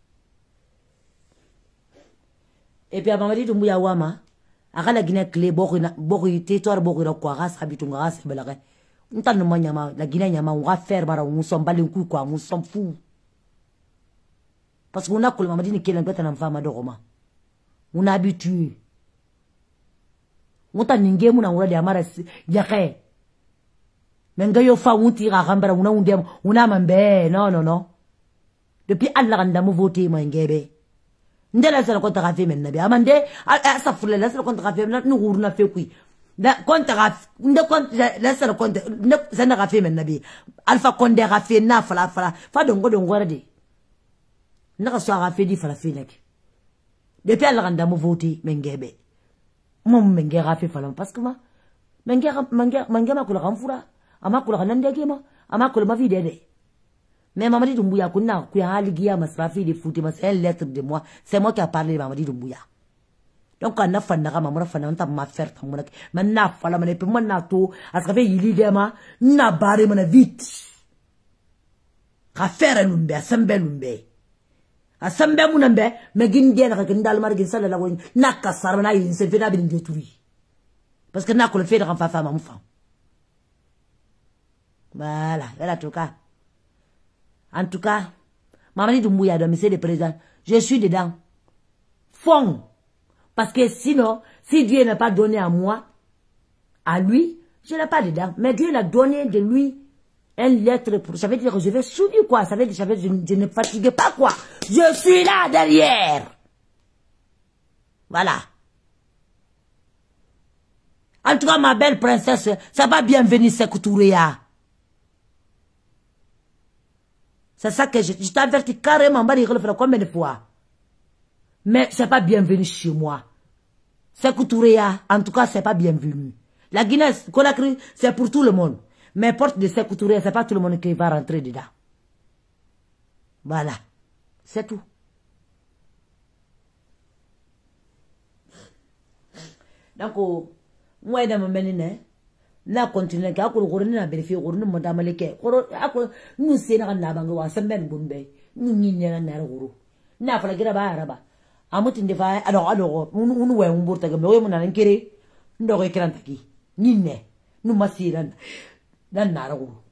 Et puis, à Mamadi Doumbouya Wama, à la Guinée clé, Bori, territoire Bori, quoi, race, habitung, race, belare. On t'a nommé la Guinée, Yama, on va faire, on s'en bat les coups, quoi, on s'en fout. Parce qu'on a que le Mamadi n'est qu'un peu un enfant, Madoroma. On a habitué. On t'a n'ingé, on a ouvert des amaras, yake. Mengayo fa wunti ra gambara una undem una mambe non non non depuis Allah randa mo voter mo ngebe ndela sala ko ta fe men nabi amande asafula la sala ko ta fe na nguru na fe kui da kon ta nde kon la sala ko nde sana ga fe men nabi Alpha Condé ga fe na fala fala fa dongo dongo rade N'a so a fait di fala fenek. Depuis elle randa mo voter mengebe. Mon mengera fait fala parce que ma mengera mengera mengema kula kamfura. Ama kula kanande kema, ama kula ma vide de. Mais Mamadi Doumbouya kuna kuya haligia masrafi de foot mas elle lettre de moi, c'est moi qui a parlé de Mamadi Doumbouya. Donc on a fait na mamona fa na ma faire ta mona. Man na fala mané pe man na to, aska fe yili dema, na bare mana vite. Ka faire lumbe, asambe lumbe. Asambe munambe, me gindie na ka ndal mar gin sala la woni, na ka sarna yin se fe na bin joturi. Parce que na ko le fait de ran fa fa ma mfa. Voilà, voilà tout cas. En tout cas, Mamadi Doumbouya doit me dire le président, je suis dedans. Fond. Parce que sinon, si Dieu n'a pas donné à moi, à lui, je n'ai pas dedans. Mais Dieu l'a donné de lui une lettre pour... Ça veut dire que je vais suivre quoi? Ça veut dire que je, je ne fatigue pas quoi? Je suis là derrière. Voilà. En tout cas, ma belle princesse, ça va bien venir Sékou-Touréa. C'est ça que je, je t'avertis carrément, Marie, je le ferai combien de fois? Mais c'est pas bienvenu chez moi. Sékou-Touréa, en tout cas, c'est pas bienvenu. La Guinée, Conakry, c'est pour tout le monde. Mais porte de Sékou-Touréa, c'est pas tout le monde qui va rentrer dedans. Voilà. C'est tout. Donc, moi, dans mon ménine, na continue ka ko ko na bénéfice ko no madame leke ko ako nu se na na banga wa samben bumbe nu ni na na ro na fala gira ba araba amutin de fa ado ado unu unu we mburta ga me na nkere ndo ko kiranta ki ninne nu masiran dan na ro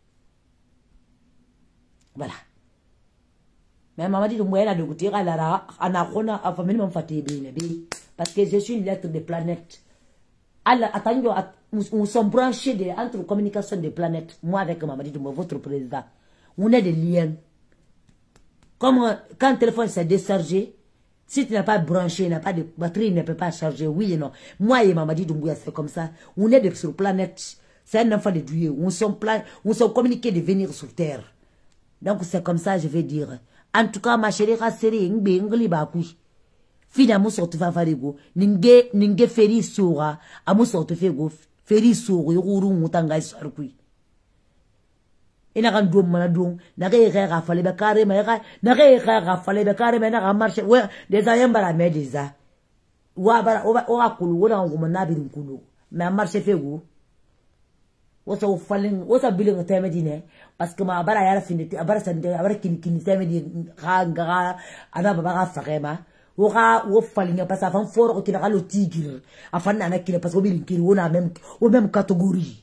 voilà mais maman dit moi na de goûter à la ana kona a famille m'en fatigué bi parce que je suis une lettre de planète. Alors, attendez, nous sommes branchés de, entre communication des planètes, moi avec Mamadi Doumbouya, votre président. On est des liens. Comme quand le téléphone s'est déchargé, si tu n'as pas branché, n'a pas de batterie, il ne peut pas charger, oui et non. Moi et Mamadi Doumbouya, c'est comme ça. On est de, sur la planète. C'est un enfant de Dieu. On sont, on sont communiqués de venir sur Terre. Donc c'est comme ça, je vais dire. En tout cas, ma chérie, rassérée, n'gbé, n'gli bakui. Fina mo sorti fa farego ninge ninge feri sura amu sorti fego feri sura yuru mutanga isarkui ina kan dum mana dum na ga ga fale be kare ma ga na ga ga fale be kare ma na ga marche we deza yambara me deza wa bara o ga kulu wona ngum na bi kulu ma marche fego wosa o falen wosa bilin ta medine parce que ma bara yara finiti abara sande abara kin kin ta medine ga ga ana baba ga fakema Oura ou falling parce avant fort qu'il a le tigre afin d'en qu'il parce qu'il on a même au même catégorie.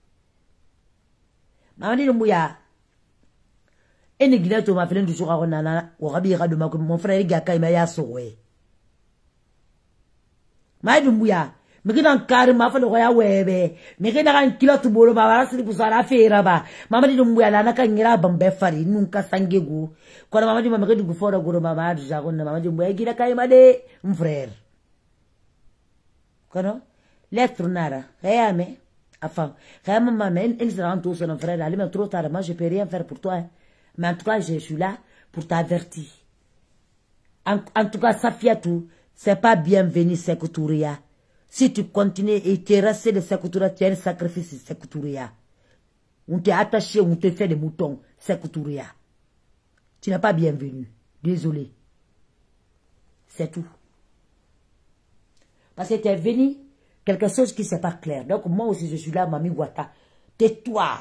Mamadi Doumbouya et n'ignote ma fille du jour à Ronana ou Rabira de mon frère Gaka et Maya Sowe. Mamadi Doumbouya me qui dans carré ma fille roya webe me qui dans un kilo de bolo ma va se pour ça la faire ba Mamadi Doumbouya la na kangira bambe fari nunca sangegu. Quand Mamadi m'a dit que fora goro mama du jargon Mamadi Doumbouya gira kay made mon frère. Kono lettre nara réame enfin réame maman elle se rend tout son frère allez mais trop tard moi je peux rien faire pour toi mais en tout cas je suis là pour t'avertir. En, en tout cas Safiatou c'est pas bienvenu Sékou-Touréa. Si tu continues et tu es resté de Sékou-Touréa, tu as un sacrifice de Sékou-Touréa. On t'est attaché, on te fait des moutons, Sékou-Touréa. Tu n'as pas bienvenu. Désolé. C'est tout. Parce que tu es venu, quelque chose qui n'est pas clair. Donc moi aussi je suis là, Mami Ouattara. Tais-toi.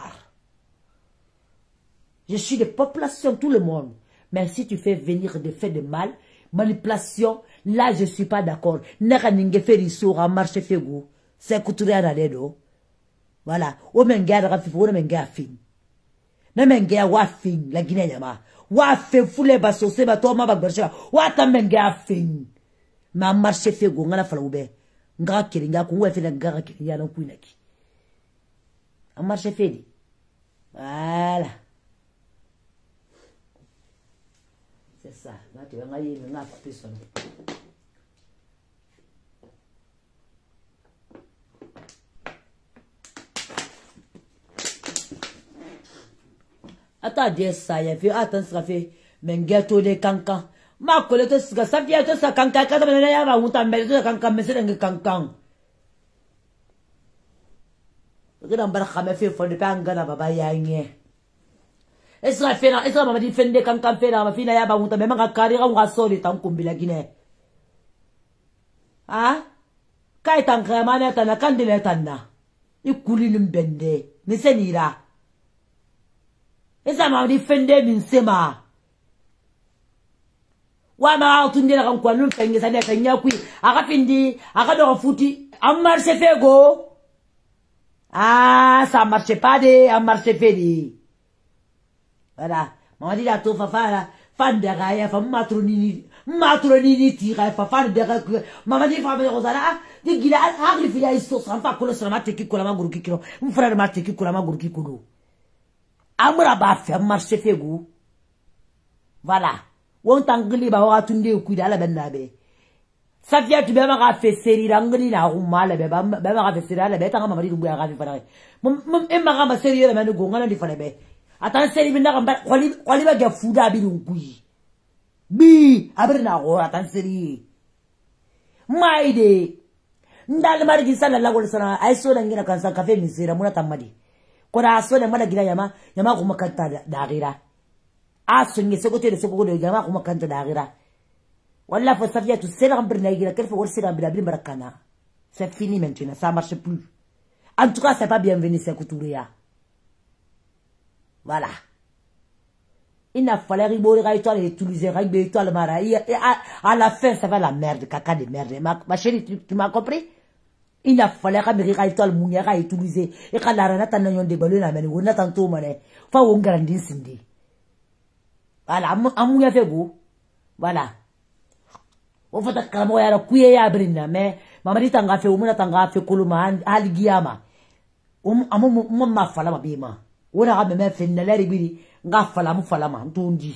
Je suis de population, tout le monde. Mais si tu fais venir des faits de mal, manipulation, là je suis pas d'accord. Naka ninge feri sora marche fego. Sékou-Touréa na dedo. Voilà. O menga da fifo o menga fin. Na menga wa fin la Guinée yama. Wa fin fule ba so se ba to ma ba gbersha. Wa ta menga fin. Ma marche fego ngana fala ube. Nga kiri nga ku we fe na nga kiri ya na ku inaki. A marche fedi. Voilà. C'est ça. Là, tu vas aller maintenant à son. Attends, Dieu, ça y est, attends, ça fait. Mengeto de cancan. Ma colette ce que ça vient de sa cancan. Quand on a va ou t'embête de cancan, mais c'est un cancan. Regarde, on va faire fondre pas un gars à baba yagne. Est-ce que fait, est-ce que maman dit fende cancan fait la fille là, ba ou t'embête, mais carrière ou rasol tant qu'on la Guinée. Ah? Kai tan kramana tan kandile tanna. Ni kulilum bende. Ni senira. Esa ma di fende min sema. Wa ma autunde la kan kwanu fenge sane kanya kui. Aka findi, aka do futi. Am marche fego. Ah, ça marche pas de, am marche fedi. Voilà. Maman dit la tofa fara. Fan de raya, fa matronini. Matronini tira, fa fan de raya. Maman dit fa me rosara. Di gila agli fia isto sanfa kolo sana teki kola ma guru kikiro. Mon frère ma teki kola ma guru kikudo. Amura ba fe marche fegu. Voilà. Won tangli ba wa tunde ku da la bennabe. Safia tu be ma ga fe seri rangli na rumma la be ba ba ma ga fe seri la be tanga ma di dubu ya ga fe fara. Mum mum e ma ga ma seri la manu gonga na di fara be. Atan seri bin na ga kwali kwali ba ga fuda bi dun kuyi. Bi abirna go atan seri. Maide ndal marigi sallallahu alaihi wasallam ay so da ngina kan san kafe misira muna tamadi ko da so da mala gida yama yama kuma kanta da gira aso ngi se ko te se ko do yama kuma kanta da gira walla fa safiya tu sera birna gira kelfa wor sera bila bil barakana c'est fini maintenant ça marche plus en tout cas c'est pas bienvenu c'est couturia voilà il n'a fallu riboler à étoile et utiliser à étoile mara à la fin ça va la merde caca de merde ma, ma chérie tu, tu m'as compris. Il a fallu que mes réacteurs mouillera utiliser et quand la renata n'a yon de ballon à mener on a tantôt mané fa on grandit sindi voilà amouya fait go voilà on fait que moi ya kuye ya brinna mais mama dit tanga fait on a tanga fait koluma hali giama um amu mamma fala mabima on a même fait na leri biri nga fala mu fala ma ntundi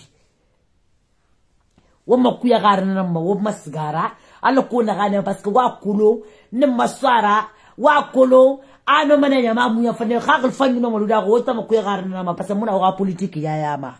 wo makuya garna ma wo masgara alla ko na gane parce que wa kulo ne masara wa kulo ano mana ya ma muya fa ne khagul fanyi no maluda ko ta makuya garna ma parce que muna wa politique ya ya ma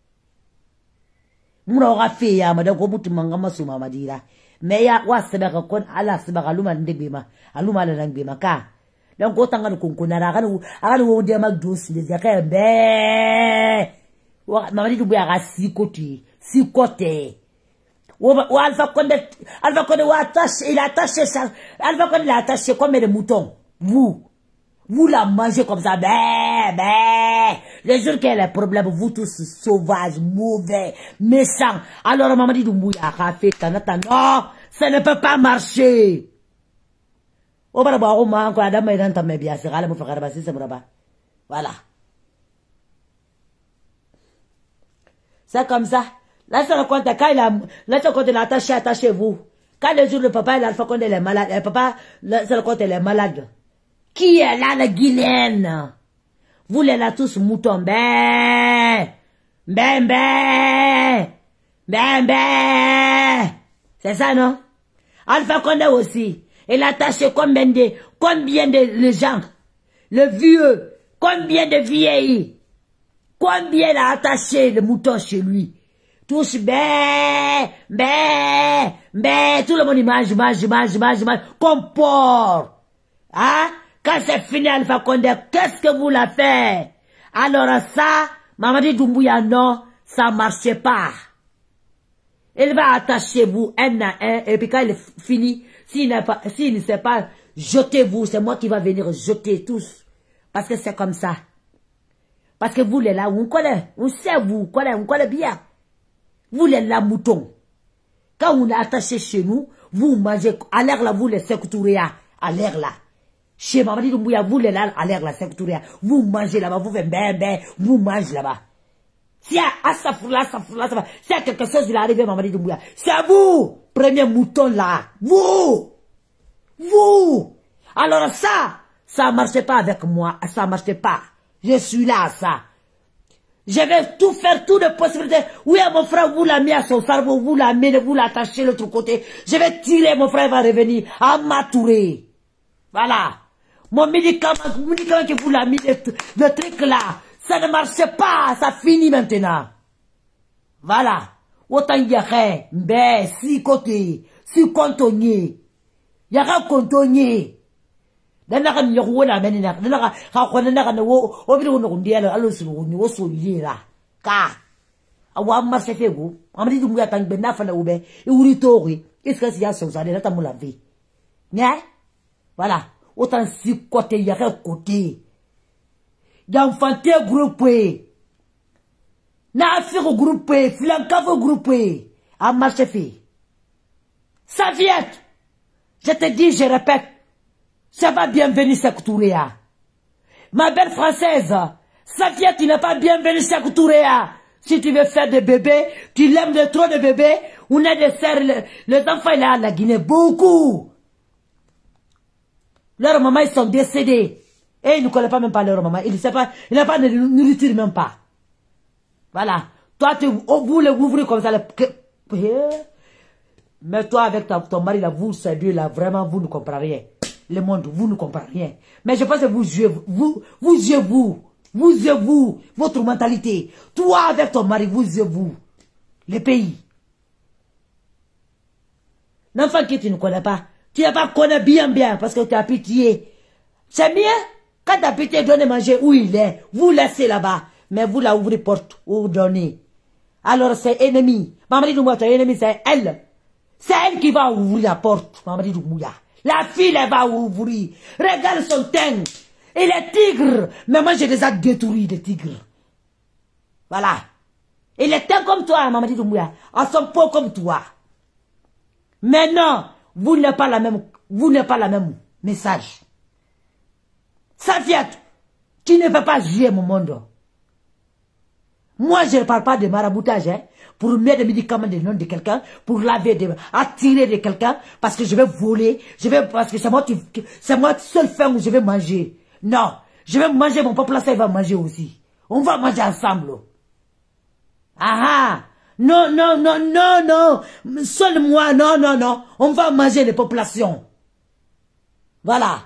muna wa fe ya ma da ko butu manga masu ma madira me ya wa sabaka kon ala sabaka luma ndebe ma aluma la ngbe ma ka donc autant que nous connaissons, nous avons des magdos, des accueils, ben, maman dit que vous avez six côtés, six côtés. Ou Alpha Condé, Alpha Condé, ou attaché, il a attaché ça, Alpha Condé l'a attaché comme des moutons. Vous, vous la mangez comme ça, ben, ben. Les jours qu'il y a des problèmes, vous tous sauvages, mauvais, méchants. Alors maman dit que vous avez fait, non, ça ne peut pas marcher. Voilà. C'est comme ça. Là, ça raconte, quand il a, là, ça raconte, il a attaché, attachez-vous. Quand le jour, le papa, il a fait est malade, le papa, ça raconte, il est malade. Qui est là, la Guinéenne? Vous, les là, tous moutons, ben, ben, ben, ben, ben. C'est ça, non? Alpha Condé aussi. Il a attaché combien de, combien de gens, le vieux, combien de vieilles, combien il a attaché le mouton chez lui. Tous, ben, ben, ben, tout le monde mange, mange, mange, mange, mange, comme porc. Hein? Quand c'est fini, Alpha Condé, qu'est-ce que vous l'avez fait? Alors ça, Mamadi Doumbouya, non, ça marchait pas. Il va attacher vous un à un, et puis quand il est fini, s'il n'est pas, s'il ne sait pas, jetez-vous, c'est moi qui va venir jeter tous. Parce que c'est comme ça. Parce que vous les là, on connaît, on sait vous, on connaît, on connaît bien. Vous les là moutons. Quand on est attaché chez nous, vous mangez, à l'air là, vous les secouturia, à l'air là. Chez Mamadi Doumbouya, vous les là, à l'air là, secouturia. Vous mangez là-bas, vous faites ben ben, vous mangez là-bas. Si y a asafula, asafula, asafula, si y a quelque chose qui est arrivé, Mamadi Doumbouya, c'est à vous, premier mouton là, vous, vous. Alors ça, ça marchait pas avec moi, ça marchait pas. Je suis là, ça. Je vais tout faire, tout de possibilités. Oui, mon frère, vous l'avez mis à son cerveau, vous l'amenez, vous l'attachez de l'autre côté. Je vais tirer, mon frère va revenir à m'atourer. Voilà. Mon médicament, mon médicament que vous l'avez mis, le, le truc là, ça ne marche pas, ça finit maintenant. Voilà. Autant y'a mbe, si côté, si contonnier. Y'a contonnier. Danaka nyoko na menina. Danaka, ha kona naka na wo, obi wo no ndiala alo sulu ni wo so yira. Ka. Awa marche fego. Amadi du muya tang be na fa na ube. E wuri tori. Qu'est-ce que c'est ya so ça de ta moula vie. Nya? Voilà. Autant si côté y'a côté. Y'a enfanté groupé. Na affaire groupé, flancave groupé. A marche fait. Saviette. Je te dis, je répète. Ça va bienvenue Sékou-Touréa. Ma belle française, Saviette, tu n'es pas bienvenue Sékou-Touréa. Si tu veux faire des bébés, tu l'aimes de trop de bébés, on a des serres, les, les enfants là à la Guinée, beaucoup. Leurs mamans, ils sont décédés. Et ils ne connaissent pas même pas leur maman. Ils ne savent pas, ils n'ont pas de nourriture même pas. Voilà. Toi, tu, oh, vous les ouvrez comme ça. Les... Mais toi, avec ta, ton mari, là, vous, ces deux, là, vraiment, vous ne comprenez rien. Le monde, vous ne comprenez rien. Mais je pense que vous jouez, vous, vous jouez vous. Vous jouez vous. Votre mentalité. Toi, avec ton mari, vous jouez vous. Le pays. L'enfant que tu ne connais pas, tu n'as pas connu bien, bien, parce que tu as pitié. C'est bien. Quand tu as pitié, donnez manger où il est. Vous laissez là-bas. Mais vous la ouvrez porte, vous donnez. Alors c'est ennemi. Maman dit ton ennemi, c'est elle. C'est elle qui va ouvrir la porte. Maman dit la fille, elle va ouvrir. Regarde son teint. Il est tigre. Mais moi, j'ai déjà détruit des tigres. Voilà. Il est teint comme toi, maman dit à son pot comme toi. Mais non, vous n'êtes pas la même, vous n'êtes pas la même message. Saviette, tu ne peux pas jouer mon monde. Moi, je ne parle pas de maraboutage, hein, pour mettre des médicaments de nom de quelqu'un, pour laver, de, attirer de quelqu'un, parce que je vais voler, je vais, parce que c'est moi, c'est moi seul fin où je vais manger. Non, je vais manger, mon population va manger aussi. On va manger ensemble. Ah ah, non, non, non, non, non, seul moi, non, non, non, on va manger les populations. Voilà.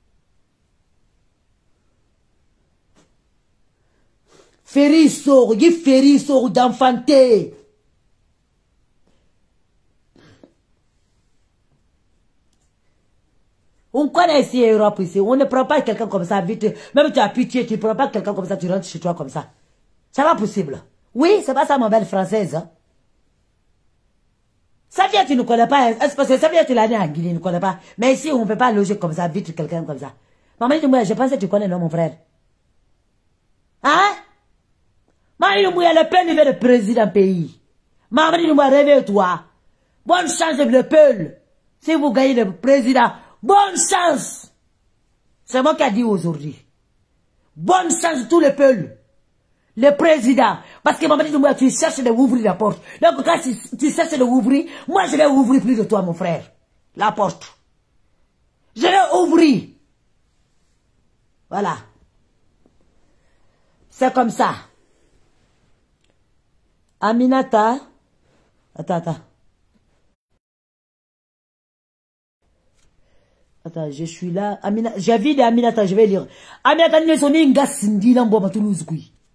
Ferry sort, il Ferry sort d'enfanter. On connaît ici Europe ici, on ne prend pas quelqu'un comme ça vite. Même tu as pitié, tu ne prends pas quelqu'un comme ça, tu rentres chez toi comme ça. C'est pas possible. Oui, c'est pas ça ma belle française. Hein? Ça vient, tu ne connais pas. Est-ce parce que ça vient, tu l'as dit en Guinée, tu ne connais pas. Mais ici, on ne peut pas loger comme ça vite quelqu'un comme ça. Maman dit, moi, je pense que tu connais, non, mon frère. Hein? Maman dit, moi, le peuple est le président pays. Maman dit, moi, réveille-toi. Bonne chance, le peuple. Si vous gagnez le président, bonne chance. C'est moi qui ai dit aujourd'hui. Bonne chance, tout le peuple. Le président. Parce que maman dit, moi, tu cherches de ouvrir la porte. Donc, quand tu, tu cherches de ouvrir, moi, je vais ouvrir plus de toi, mon frère. La porte. Je vais ouvrir. Voilà. C'est comme ça. Aminata. Attends, attends. Attends, je suis là. Amina... J'ai vu d'Aminata, je vais lire. Aminata, nous sommes une gassindi dans Boba Toulouse.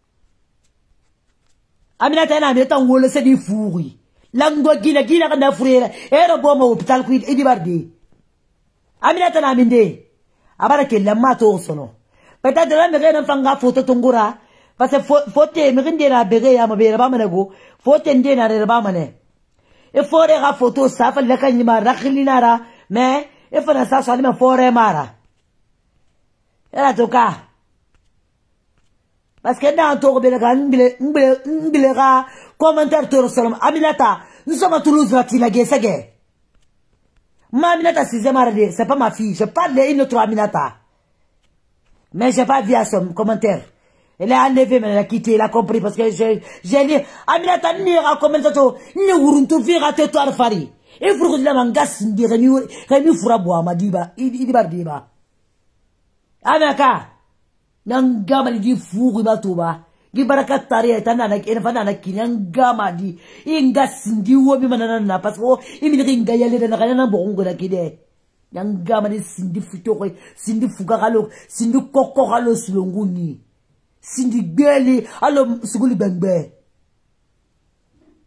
Aminata, nous sommes un c'est du fourri. Lango Guina, Guina, na frère. Et le bon hôpital, et du bardi. Aminata, n'a minde. Abarake, la mato sono. Peut-être là, mais rien n'en photo tongora. Parce que faut te me la béré à ma béré bamanago. Faut te ndena na bamane. Et faut la photo, ça fait la canima, rachilinara. Mais, il faut que ça soit même fort et mara. Et là, tout cas. Parce que dans ton bénéga, n'bilera, commentaire sur le Aminata, nous sommes à Toulouse, la Tilagé, c'est gay. Ma Aminata, c'est pas ma fille, je parle d'une autre Aminata. Mais j'ai pas vu à son commentaire. Elle a enlevé, mais elle a quitté, elle a compris, parce que j'ai dit, Aminata, n'ira commentateur, n'y ouruntu vira te toi fari. Et vous regardez la mangas, dit Rémi, Rémi Fourabois, m'a dit, bah, il dit, bah, dit, bah. Amaka, Nangama dit fou, il m'a tout, bah. Dit barakatari, et tanana, et fanana, qui Nangama dit, Ingas, dit, ou, manana, parce que, il me dit, Gayale, de la Rana, bon, la kide. Nangama dit, Sindi Futore, Sindi Fugaralo, Sindi Kokoralo, Sulonguni. Sindi Geli, alors, Suguli Bengbe.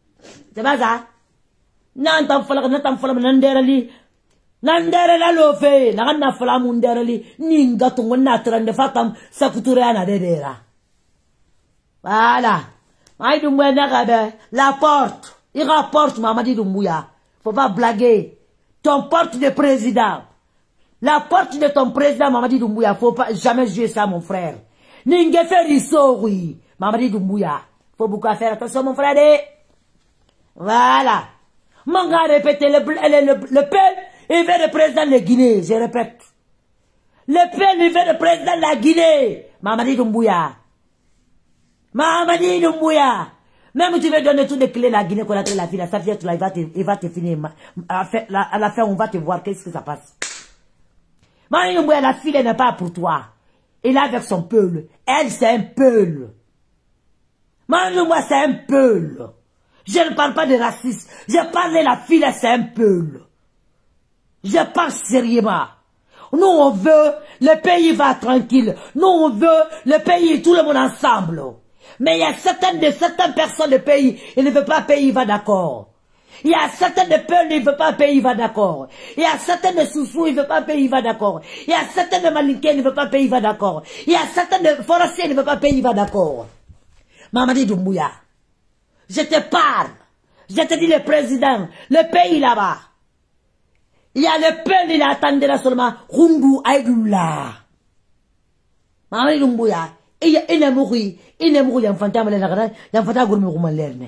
C'est pas ça? Nan tam fala nan tam fala nan derali. Nan derala lo fe, nan na fala mun derali. Ni ngato ngona trande fatam sakuture ana dedera. Voilà. Maï Doumbouya la porte. Il rapporte Mamadi Doumbouya. Faut pas blaguer. Ton porte de président. La porte de ton président Mamadi Doumbouya. Faut pas jamais jouer ça mon frère. Ninge Feriso oui. Mamadi Doumbouya. Faut beaucoup faire attention mon frère. Voilà. Mon gars répétez le, le, le, le peuple. Il veut le président de Guinée. Je répète. Le peuple il veut le président de la Guinée. Mamadi Doumbouya. Mamadi Doumbouya. Même tu veux donner toutes les clés la Guinée qu'on a la fille, ça fait il va te, il va te finir. À la fin, on va te voir qu'est-ce que ça passe. Mamadi Doumbouya, la fille n'est pas pour toi. Il est avec son peuple. Elle, c'est un peuple. Mamadi Doumbouya, c'est un peuple. Je ne parle pas de racisme. Je parle de la fille, c'est un peuple. Je parle sérieusement. Nous, on veut, le pays va tranquille. Nous, on veut, le pays, tout le monde ensemble. Mais il y a certaines de certaines personnes de pays, ils ne veulent pas payer, il va d'accord. Il y a certaines de peuples, ils ne veulent pas payer, il va d'accord. Il y a certaines de sous-sous, ils ne veulent pas payer, il va d'accord. Il y a certaines de malinqués, ils ne veulent pas payer, il va d'accord. Il y a certaines de forestiers, ils ne veulent pas payer, il va d'accord. Mamadi Doumbouya, je te parle. Je te dis le président, le pays là-bas. Il y a le peuple, il attendait là seulement, Rundu Aïdoula. Mamadi Doumbouya. Il est mort, il est mort, il est enfant, il est enfant, il est enfant, il est enfant.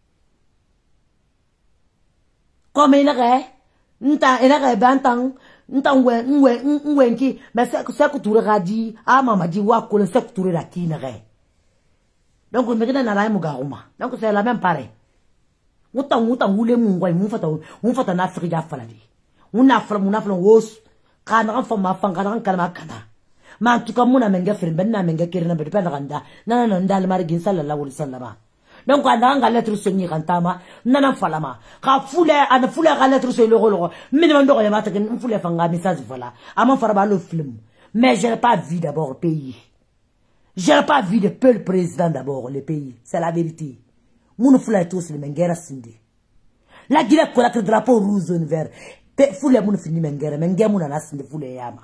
Comme il est, il est bantan, il est un qui, mais c'est que tu regardes, ah, maman dit, wa, qu'on sait que tu regardes qui n'est. Donc, on me dit, n'a rien mougarouma. Donc, c'est la même pareil. On t'a, on t'a voulu mougaï, on fait, on fait un Afrique à faladi. On a fait, on a fait un os, quand on fait ma femme, quand on calme kana. Ma en tout cas mon amenga film ben na amenga kirina be pe randa nana non dal margin sallallahu alaihi wasallam donc anda nga lettre sonni kantama nana falama ka fule ana fule ga lettre so le rolo minimum do ya mata ken fule fanga message voilà ama faraba le film mais je n'ai pas vu d'abord le pays je n'ai pas vu de peuple président d'abord le pays c'est la vérité mon fule tous le mengera sindi la Guinée ko la drapeau rouge jaune vert pe fule mon fini mengera mengera mon na sindi fule yama.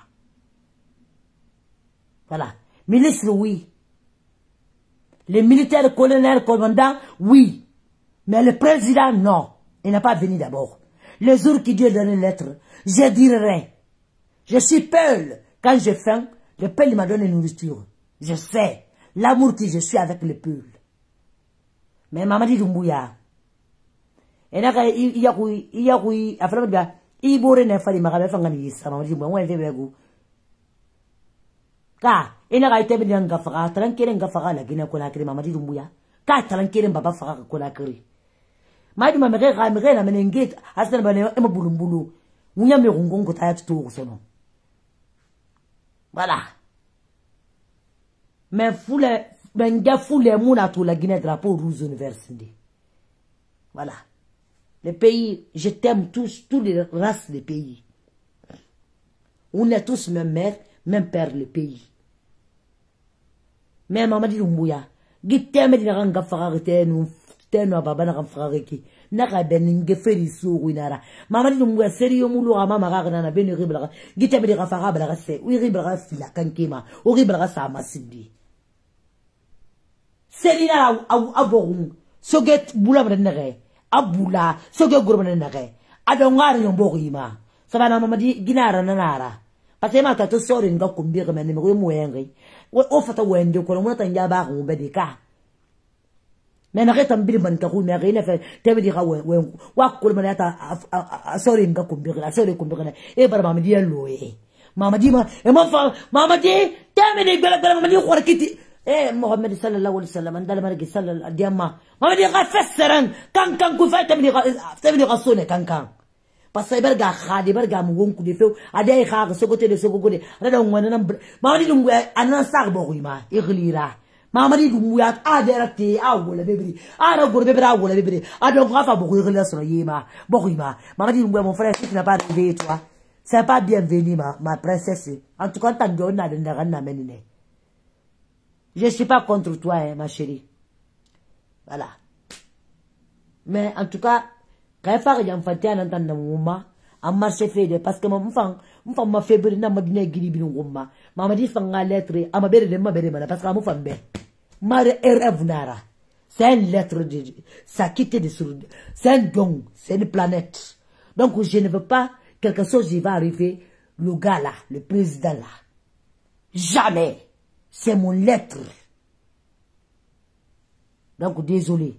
Voilà. Ministre, oui. Les militaires, colonels, commandants, oui. Mais le président, non. Il n'a pas venu d'abord. Le jour qui Dieu donne une lettre, je dirai. Je suis peul. Quand j'ai faim, le peuple m'a donné une nourriture. Je sais l'amour que je suis avec le peuple. Mais Mamadi Doumbouya, il y a il y a il y a il y a il y a il y a Ka ina ga ite bidan ga faga taran kiren ga faga la gina ko la kire Mamadi Doumbouya ka taran kiren baba faga ko la kire madi ma mere ga mere na menengit asana bane e mabulumbulu munya me gungongo ta yatu to sono voilà mais foule benga foule muna to la Guinée drapeau rouge université voilà le pays je t'aime tous tous les races des pays on est tous même mère même père le pays. Mais Mamadi Doumbouya, giteme di nga faga tenu tenu baba na faga ki na ka beninge feriso winara Mamadi Doumbouya sérieux mulu ama maga na beni ribla giteme di nga faga bla se wi ribla fila kankima o ribla sa masindi serina abogun soget bula brenere abula soget gurbanere adongari yomborima sabana Mamadi ginara nanara. Parce que ma tante sort une gars comme bien mais numéro moyen o fata wende ko mo tan ja ba ko be de ka mais na retam bil ban ka ko mais rien fait tebe di xaw we wa ko ma ta sort une gars comme bien la sort comme bien e bar Mamadi yello e Mamadi ma e ma fa Mamadi tebe di bela bela Mamadi ko rakiti e Muhammad sallallahu alaihi wasallam andal margi sallallahu alaihi wasallam Mamadi ga fassaran kan kan ku fa tebe di tebe di rasone kan kan parce que berga khadi berga mugonku de feu adai kha so côté de so côté ada ngwana nam Mamadi Doumbouya anan sak bokuima iglira Mamadi Doumbouya aderati awole bebri ara gor bebra awole bebri ada ngafa boku iglira so yema bokuima Mamadi Doumbouya mon frère si tu n'as pas arrivé toi c'est pas bienvenu ma ma princesse en tout cas tant donna de ndana menine je suis pas contre toi hein, ma chérie voilà Mais en tout cas, quand il faut que j'enfante un entendre mon en marché fait parce que mon femme, mon femme m'a fait brûler, n'a m'a donné guibi bin gomma. M'a dit fanga lettre, à ma belle de ma belle mana parce que mon femme bé. Mare erevnara. C'est une lettre de, ça quitte de sur, c'est un don, c'est une planète. Donc je ne veux pas quelque chose qui va arriver, le gars là, le président là. Jamais. C'est mon lettre. Donc désolé.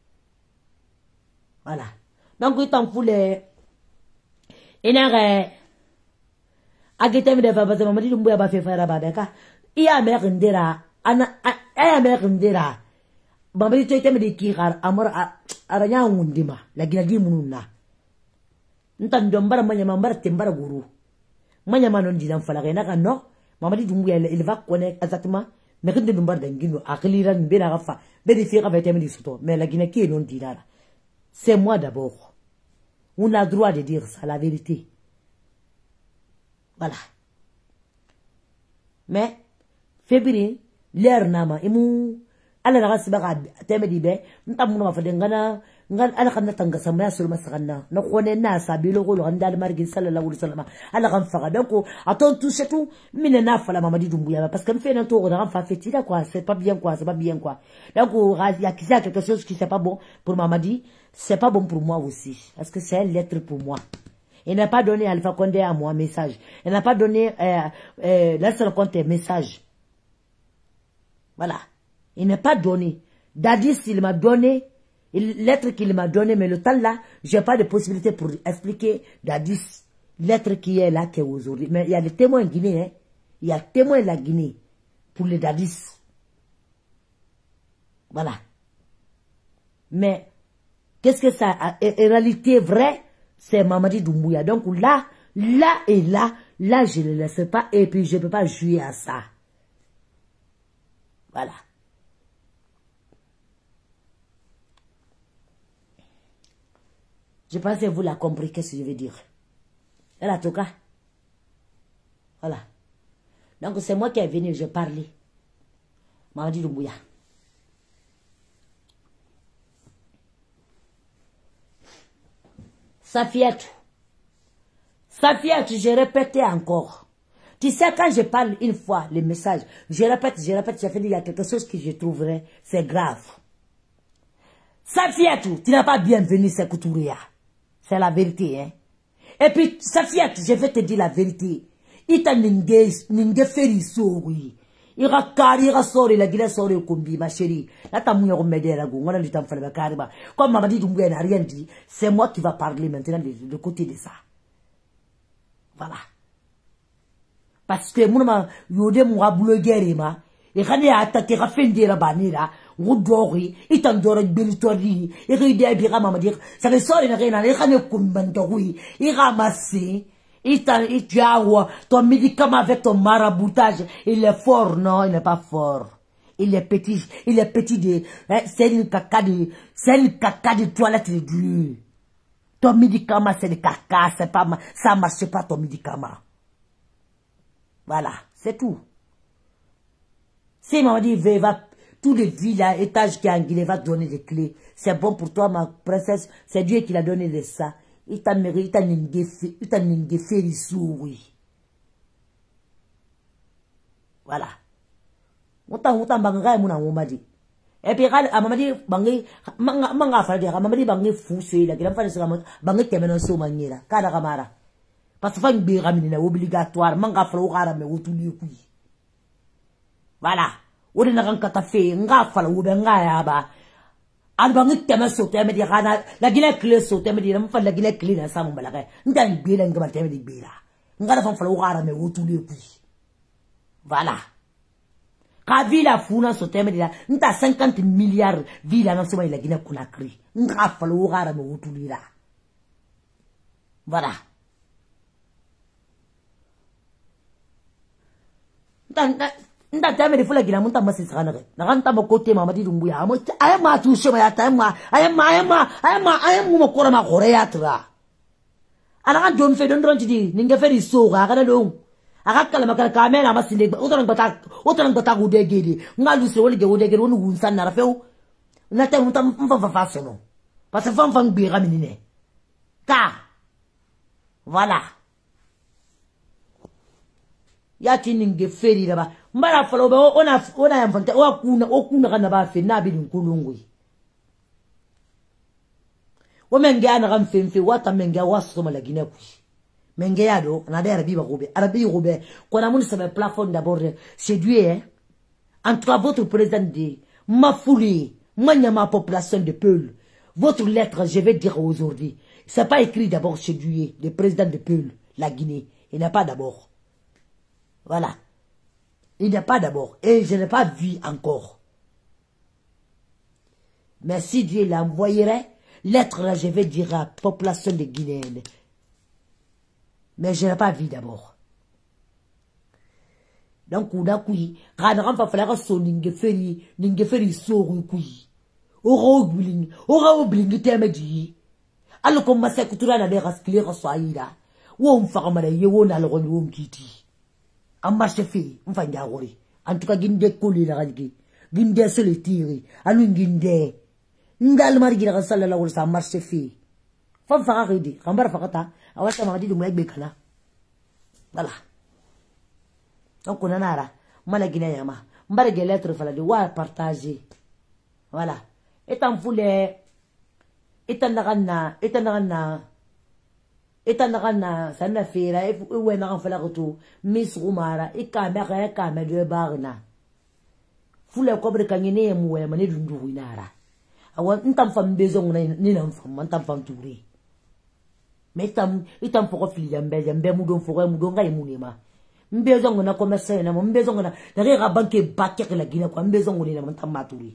Voilà. Donc il t'en fout les... Il n'a rien. Agité me defa parce que maman dit l'umbu a pas fait faire abadaka. Il y a mère ndera. Ana, il y a mère ndera. Maman dit tu étais me dit qui car amor aranya undima. La ginagi mununa. Ntan dombara manya mambara tembara guru. Manya manon di dan fala kena kan no. Maman dit l'umbu il va connaître exactement. Mais quand de dombara dangino akiliran bena gafa. Bedi fi gafa teme di soto. Mais la ginaki non dinara. C'est moi d'abord. On a le droit de dire ça, la vérité. Voilà. Mais, février, l'air nama, imu, ala na kasi baka teme di be, nta muna mafade ngana, ngana ala kana tanga samaya sul masakana, na kone na sabi lo ko lo kanda margin sallallahu alaihi wasallam, ala kan faga donc attends tout c'est tout, mine na fala mama di dumbuya parce que me fait un tour de fa feti là quoi, c'est pas bien quoi, c'est pas bien quoi. Donc il y a quelque chose qui c'est pas bon pour maman dit, c'est pas bon pour moi aussi parce que c'est une lettre pour moi. Il n'a pas donné Alpha Condé à moi un message. Il n'a pas donné euh, euh, Nelson Conte un message. Voilà. Il n'a pas donné. Dadis, il m'a donné, une lettre qu'il m'a donné, mais le temps là, j'ai pas de possibilité pour expliquer Dadis, lettre qui est là, qui est aujourd'hui. Mais il y a des témoins guinéens, hein. Il y a des témoins de la Guinée pour les Dadis. Voilà. Mais, qu'est-ce que ça a? En réalité, vrai, c'est Mamadi Doumbouya. Donc là, là et là, là, je ne le laisse pas et puis je ne peux pas jouer à ça. Voilà. Je pense que vous l'avez compris, qu'est-ce que je veux dire. Et là, en tout cas, voilà. Donc c'est moi qui est venu, je parlais. Mamadi Doumbouya. Safiatou. Safiatou, je répétais encore. Tu sais, quand je parle une fois, le message, je répète, je répète, je fais dire, il y a quelque chose que je trouverais, c'est grave. Safiatou, tu n'as pas bien venu, c'est Koutouria. C'est la vérité, hein. Et puis, Safiatou, je vais te dire la vérité. Il t'a n'ingé feri oui. Il a carré, il a sorti, il a guilé sorti au combi, ma chérie. Là, t'as mouillé au médé, là, on a le temps de faire le carrément. Comme maman dit, Doumbouya n'a rien dit, c'est moi qui va parler maintenant de, de côté de ça. Voilà. Parce que, moi, yode, moi, blogueur, ma, et quand il a attaqué, il a fait une banira, on dori, il t'en dort avec Bélitori, et il a dit, maman dire, ça ne sort, il n'a rien, il a rien comme Bandoui, il ramasse. Il t'a dit, ton médicament avec ton maraboutage, il est fort, non, il n'est pas fort. Il est petit, il est petit de, hein, c'est une caca de, c'est une caca de toilette de Dieu. Ton médicament, c'est du caca, c'est pas, ça marche pas ton médicament. Voilà, c'est tout. Si maman dit, va, tous les villas, étages qui ont Guinée, va te donner des clés. C'est bon pour toi, ma princesse, c'est Dieu qui l'a donné de ça. Il t'a mérité, il t'a n'ingé, il t'a n'ingé fait oui. Voilà. Autant, autant, bangaï, mon amour m'a dit. Et puis, à maman dit, bangé, manga, manga, fallait dire, maman dit, bangé fou, c'est là, qu'il a fallu se ramener, bangé, qui est maintenant sur maniera, kada kamara. Parce que, fa une béramine, obligatoire, manga, fallait, ou mais ou tout lieu, oui. Voilà. Ou de n'a qu'un café, nga, fallait, ou ben, nga, yaba. Albangit tema sauté me dire la Guinée clé sauté me dire me fa la Guinée clé na sa mo balaka ndan bila ngaba teme di bila ngara fa fa lo gara me wotu le puis voilà ka villa funa sauté me dire nta cinquante milliards villa na soma la Guinée Conakry ngara fa lo gara me wotu lira voilà ndan nda tame de fula gina munta masisi kana ke na kanta ba kote mama di Doumbouya amo ay ma tu shema ya tama ay ma ay ma ay ma ay mu makora ma kore ya tra ana kan don fe don don ti ninga fe ri so ga kana don aka kala makala kamera masinde utoran bata utoran bata gude gede ngalu se woli ge gude gede wonu gunsan na rafeu na te munta mfa fa fa sono Parce que femme femme bira minine. Car, voilà. Yati ninge feri là-bas. Mbara falo on a on a inventé o kuna o kuna kana ba fe na bi nkulungui. O menge ana ram fe fe wata menge waso mala gine ku. Menge yado na da arabi ba gobe. Arabi gobe ko na mun sama plafond d'abord séduit hein. Entre votre président de ma foulée, ma population de Peul. Votre lettre, je vais dire aujourd'hui, c'est pas écrit d'abord séduit le président de Peul, la Guinée. Il n'y a pas d'abord. Voilà. Il n'y a pas d'abord. Et je n'ai pas vu encore. Mais si Dieu l'envoyerait, lettre là, je vais dire à la population de Guinée. Mais je n'ai pas vu d'abord. Donc, on a couillé. Quand on va faire son ningeferi, ningeferi soru couillé. Ora obling, ora obling, temedi. Alors, comme ma secrétaire n'a pas rasclé, rassoïda. Ou on fait un mariage, ou on a le rôle kiti. En marche fait, on fait un rôle. En tout cas, ginde collé la radique. Ginde se le tire. Alun ginde. Ndal marigi la salle la wala marche fait. Femme fera redi. Rambar fakata. Awasa m'a dit de moi bekana. Voilà. Donc on a nara. Mala Guinée yama. Mbare ge lettre fala de wa partager. Voilà. Etan foule. Etan nagana. Etan nagana. Etan nagana. Ça n'a fait là. Oué n'a fait la retour. Miss Roumara. Et kamera et kamera de barna. Foule cobre kanyene moué mané dundu winara. Awan ntam fam besoin ni nam fam ntam fam touré. Mais itam itam foko fili jambe jambe mudon foko mudon ga imunema. Mbezon ngona commerce na mbezon ngona na rega banque bakke la Guinée ko mbezon ngoni na ntam maturi.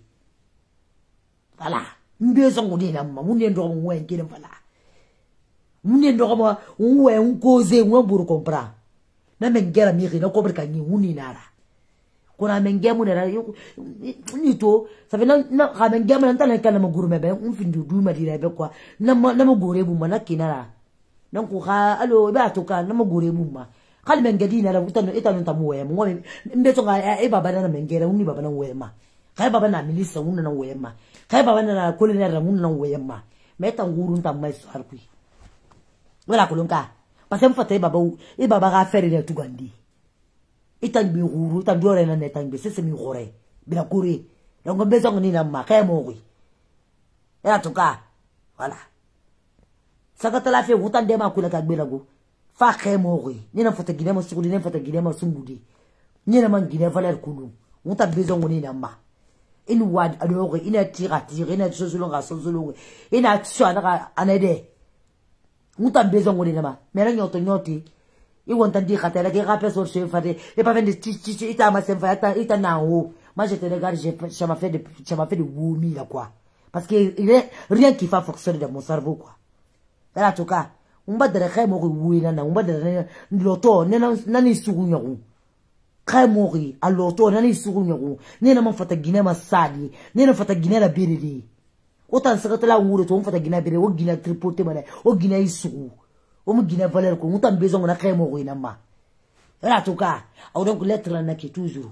Voilà, mbezon ngoni na ma munne ndo mo wen kile fala. Munne ndo mo unwe unkoze unwe buru compra. Na mengera miri na ko berka ni uni nara. Kona mengemu na ni to ça fait na na ka mengemu na ntana kana maguru mebe un findu du ma dire be kwa na na magure bu mana kinara. Donc ka allo ba to ka na magure bu ma. Kali mengedina la utano etano ntamuwe mo mbeto nga e baba na mengera uni baba na wema kai baba na milisa uni na wema kai baba na kolonera uni na wema meta nguru ntamai sarkui wala kolonka parce mfata e baba e baba ga faire le tugandi itan bi nguru tan dore na netan bi sese mi gore bila kuri donc mbeto ngini na ma kai mo wi era tuka voilà sakata la fe utan de ma kula ka gbelago fa khemori ni na fota Guinée ma sugudi ni fota Guinée ma sungudi ni na man Guinée valeur kulu on ta besoin ngoni na ma in wad adore ina tira tira ina sozolonga sozolonga ina tswana anede on ta besoin ngoni na ma mais la nyoto nyoti i wonta di khatela ke rapé sur chef fade et pas vendre ti ti ita ma sem fa ita na ho moi je te regarde ça m'a fait de ça m'a fait de woumi là quoi parce que il est rien qui va fonctionner dans mon cerveau quoi là en tout cas on va dire que mori wina na on va dire loto nena nani sugunyo kai mori a loto nani sugunyo nena man fata Guinée ma sadi nena fata Guinée la biridi autant sakata la wuro to on fata Guinée biridi o Guinée tripoté bana o Guinée isugu o mu Guinée valeur ko mutan besoin na kai mori na ma là tout cas au donc lettre na qui toujours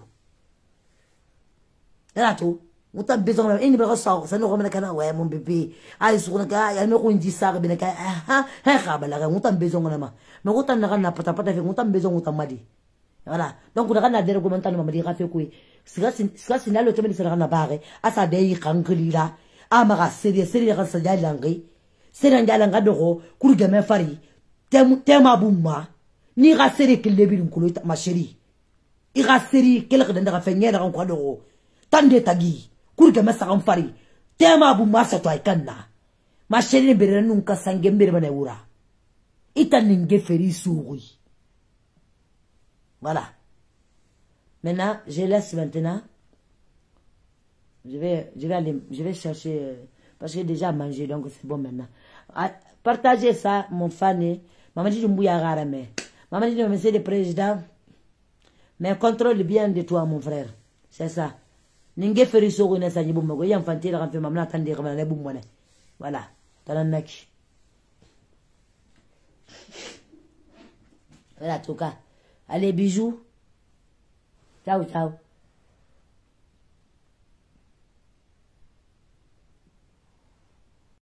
là tout mutan besoin na ini ba sa sa no ko kana wa mon bébé ay suguna ka ya no ko ndi sa ka bina ka ha ha ka bala ka mutan besoin na ma me mutan na kana pata pata fe mutan besoin mutan madi voilà donc na kana dere ko mutan ma madi ka fe ko sika sika sinalo to meni sera na bare asa de yi kanglila ama ka seri seri ka sa jalangi seri jalanga do ko ga me fari tem tema bumma ni ka seri kille bi nkulo ma chérie i ka seri kele ka ndaka fe nyela ka ko do tande tagi kurga masa kan fari tema bu masa to aikanna ma chérie bere nunca sangue mbere bana wura ita ninge feri souri voilà maintenant je laisse maintenant je vais je vais aller je vais chercher euh, parce que j'ai déjà mangé donc c'est bon maintenant à, partagez ça mon fan maman dit mbouya garame maman dit monsieur le président mais contrôle bien de toi mon frère c'est ça ninge feri sogo na sanyi bumma go yam fantira kan fe mamna tan de kamana bumma ne voilà tanan naki voilà en tout cas allez bisous ciao ciao.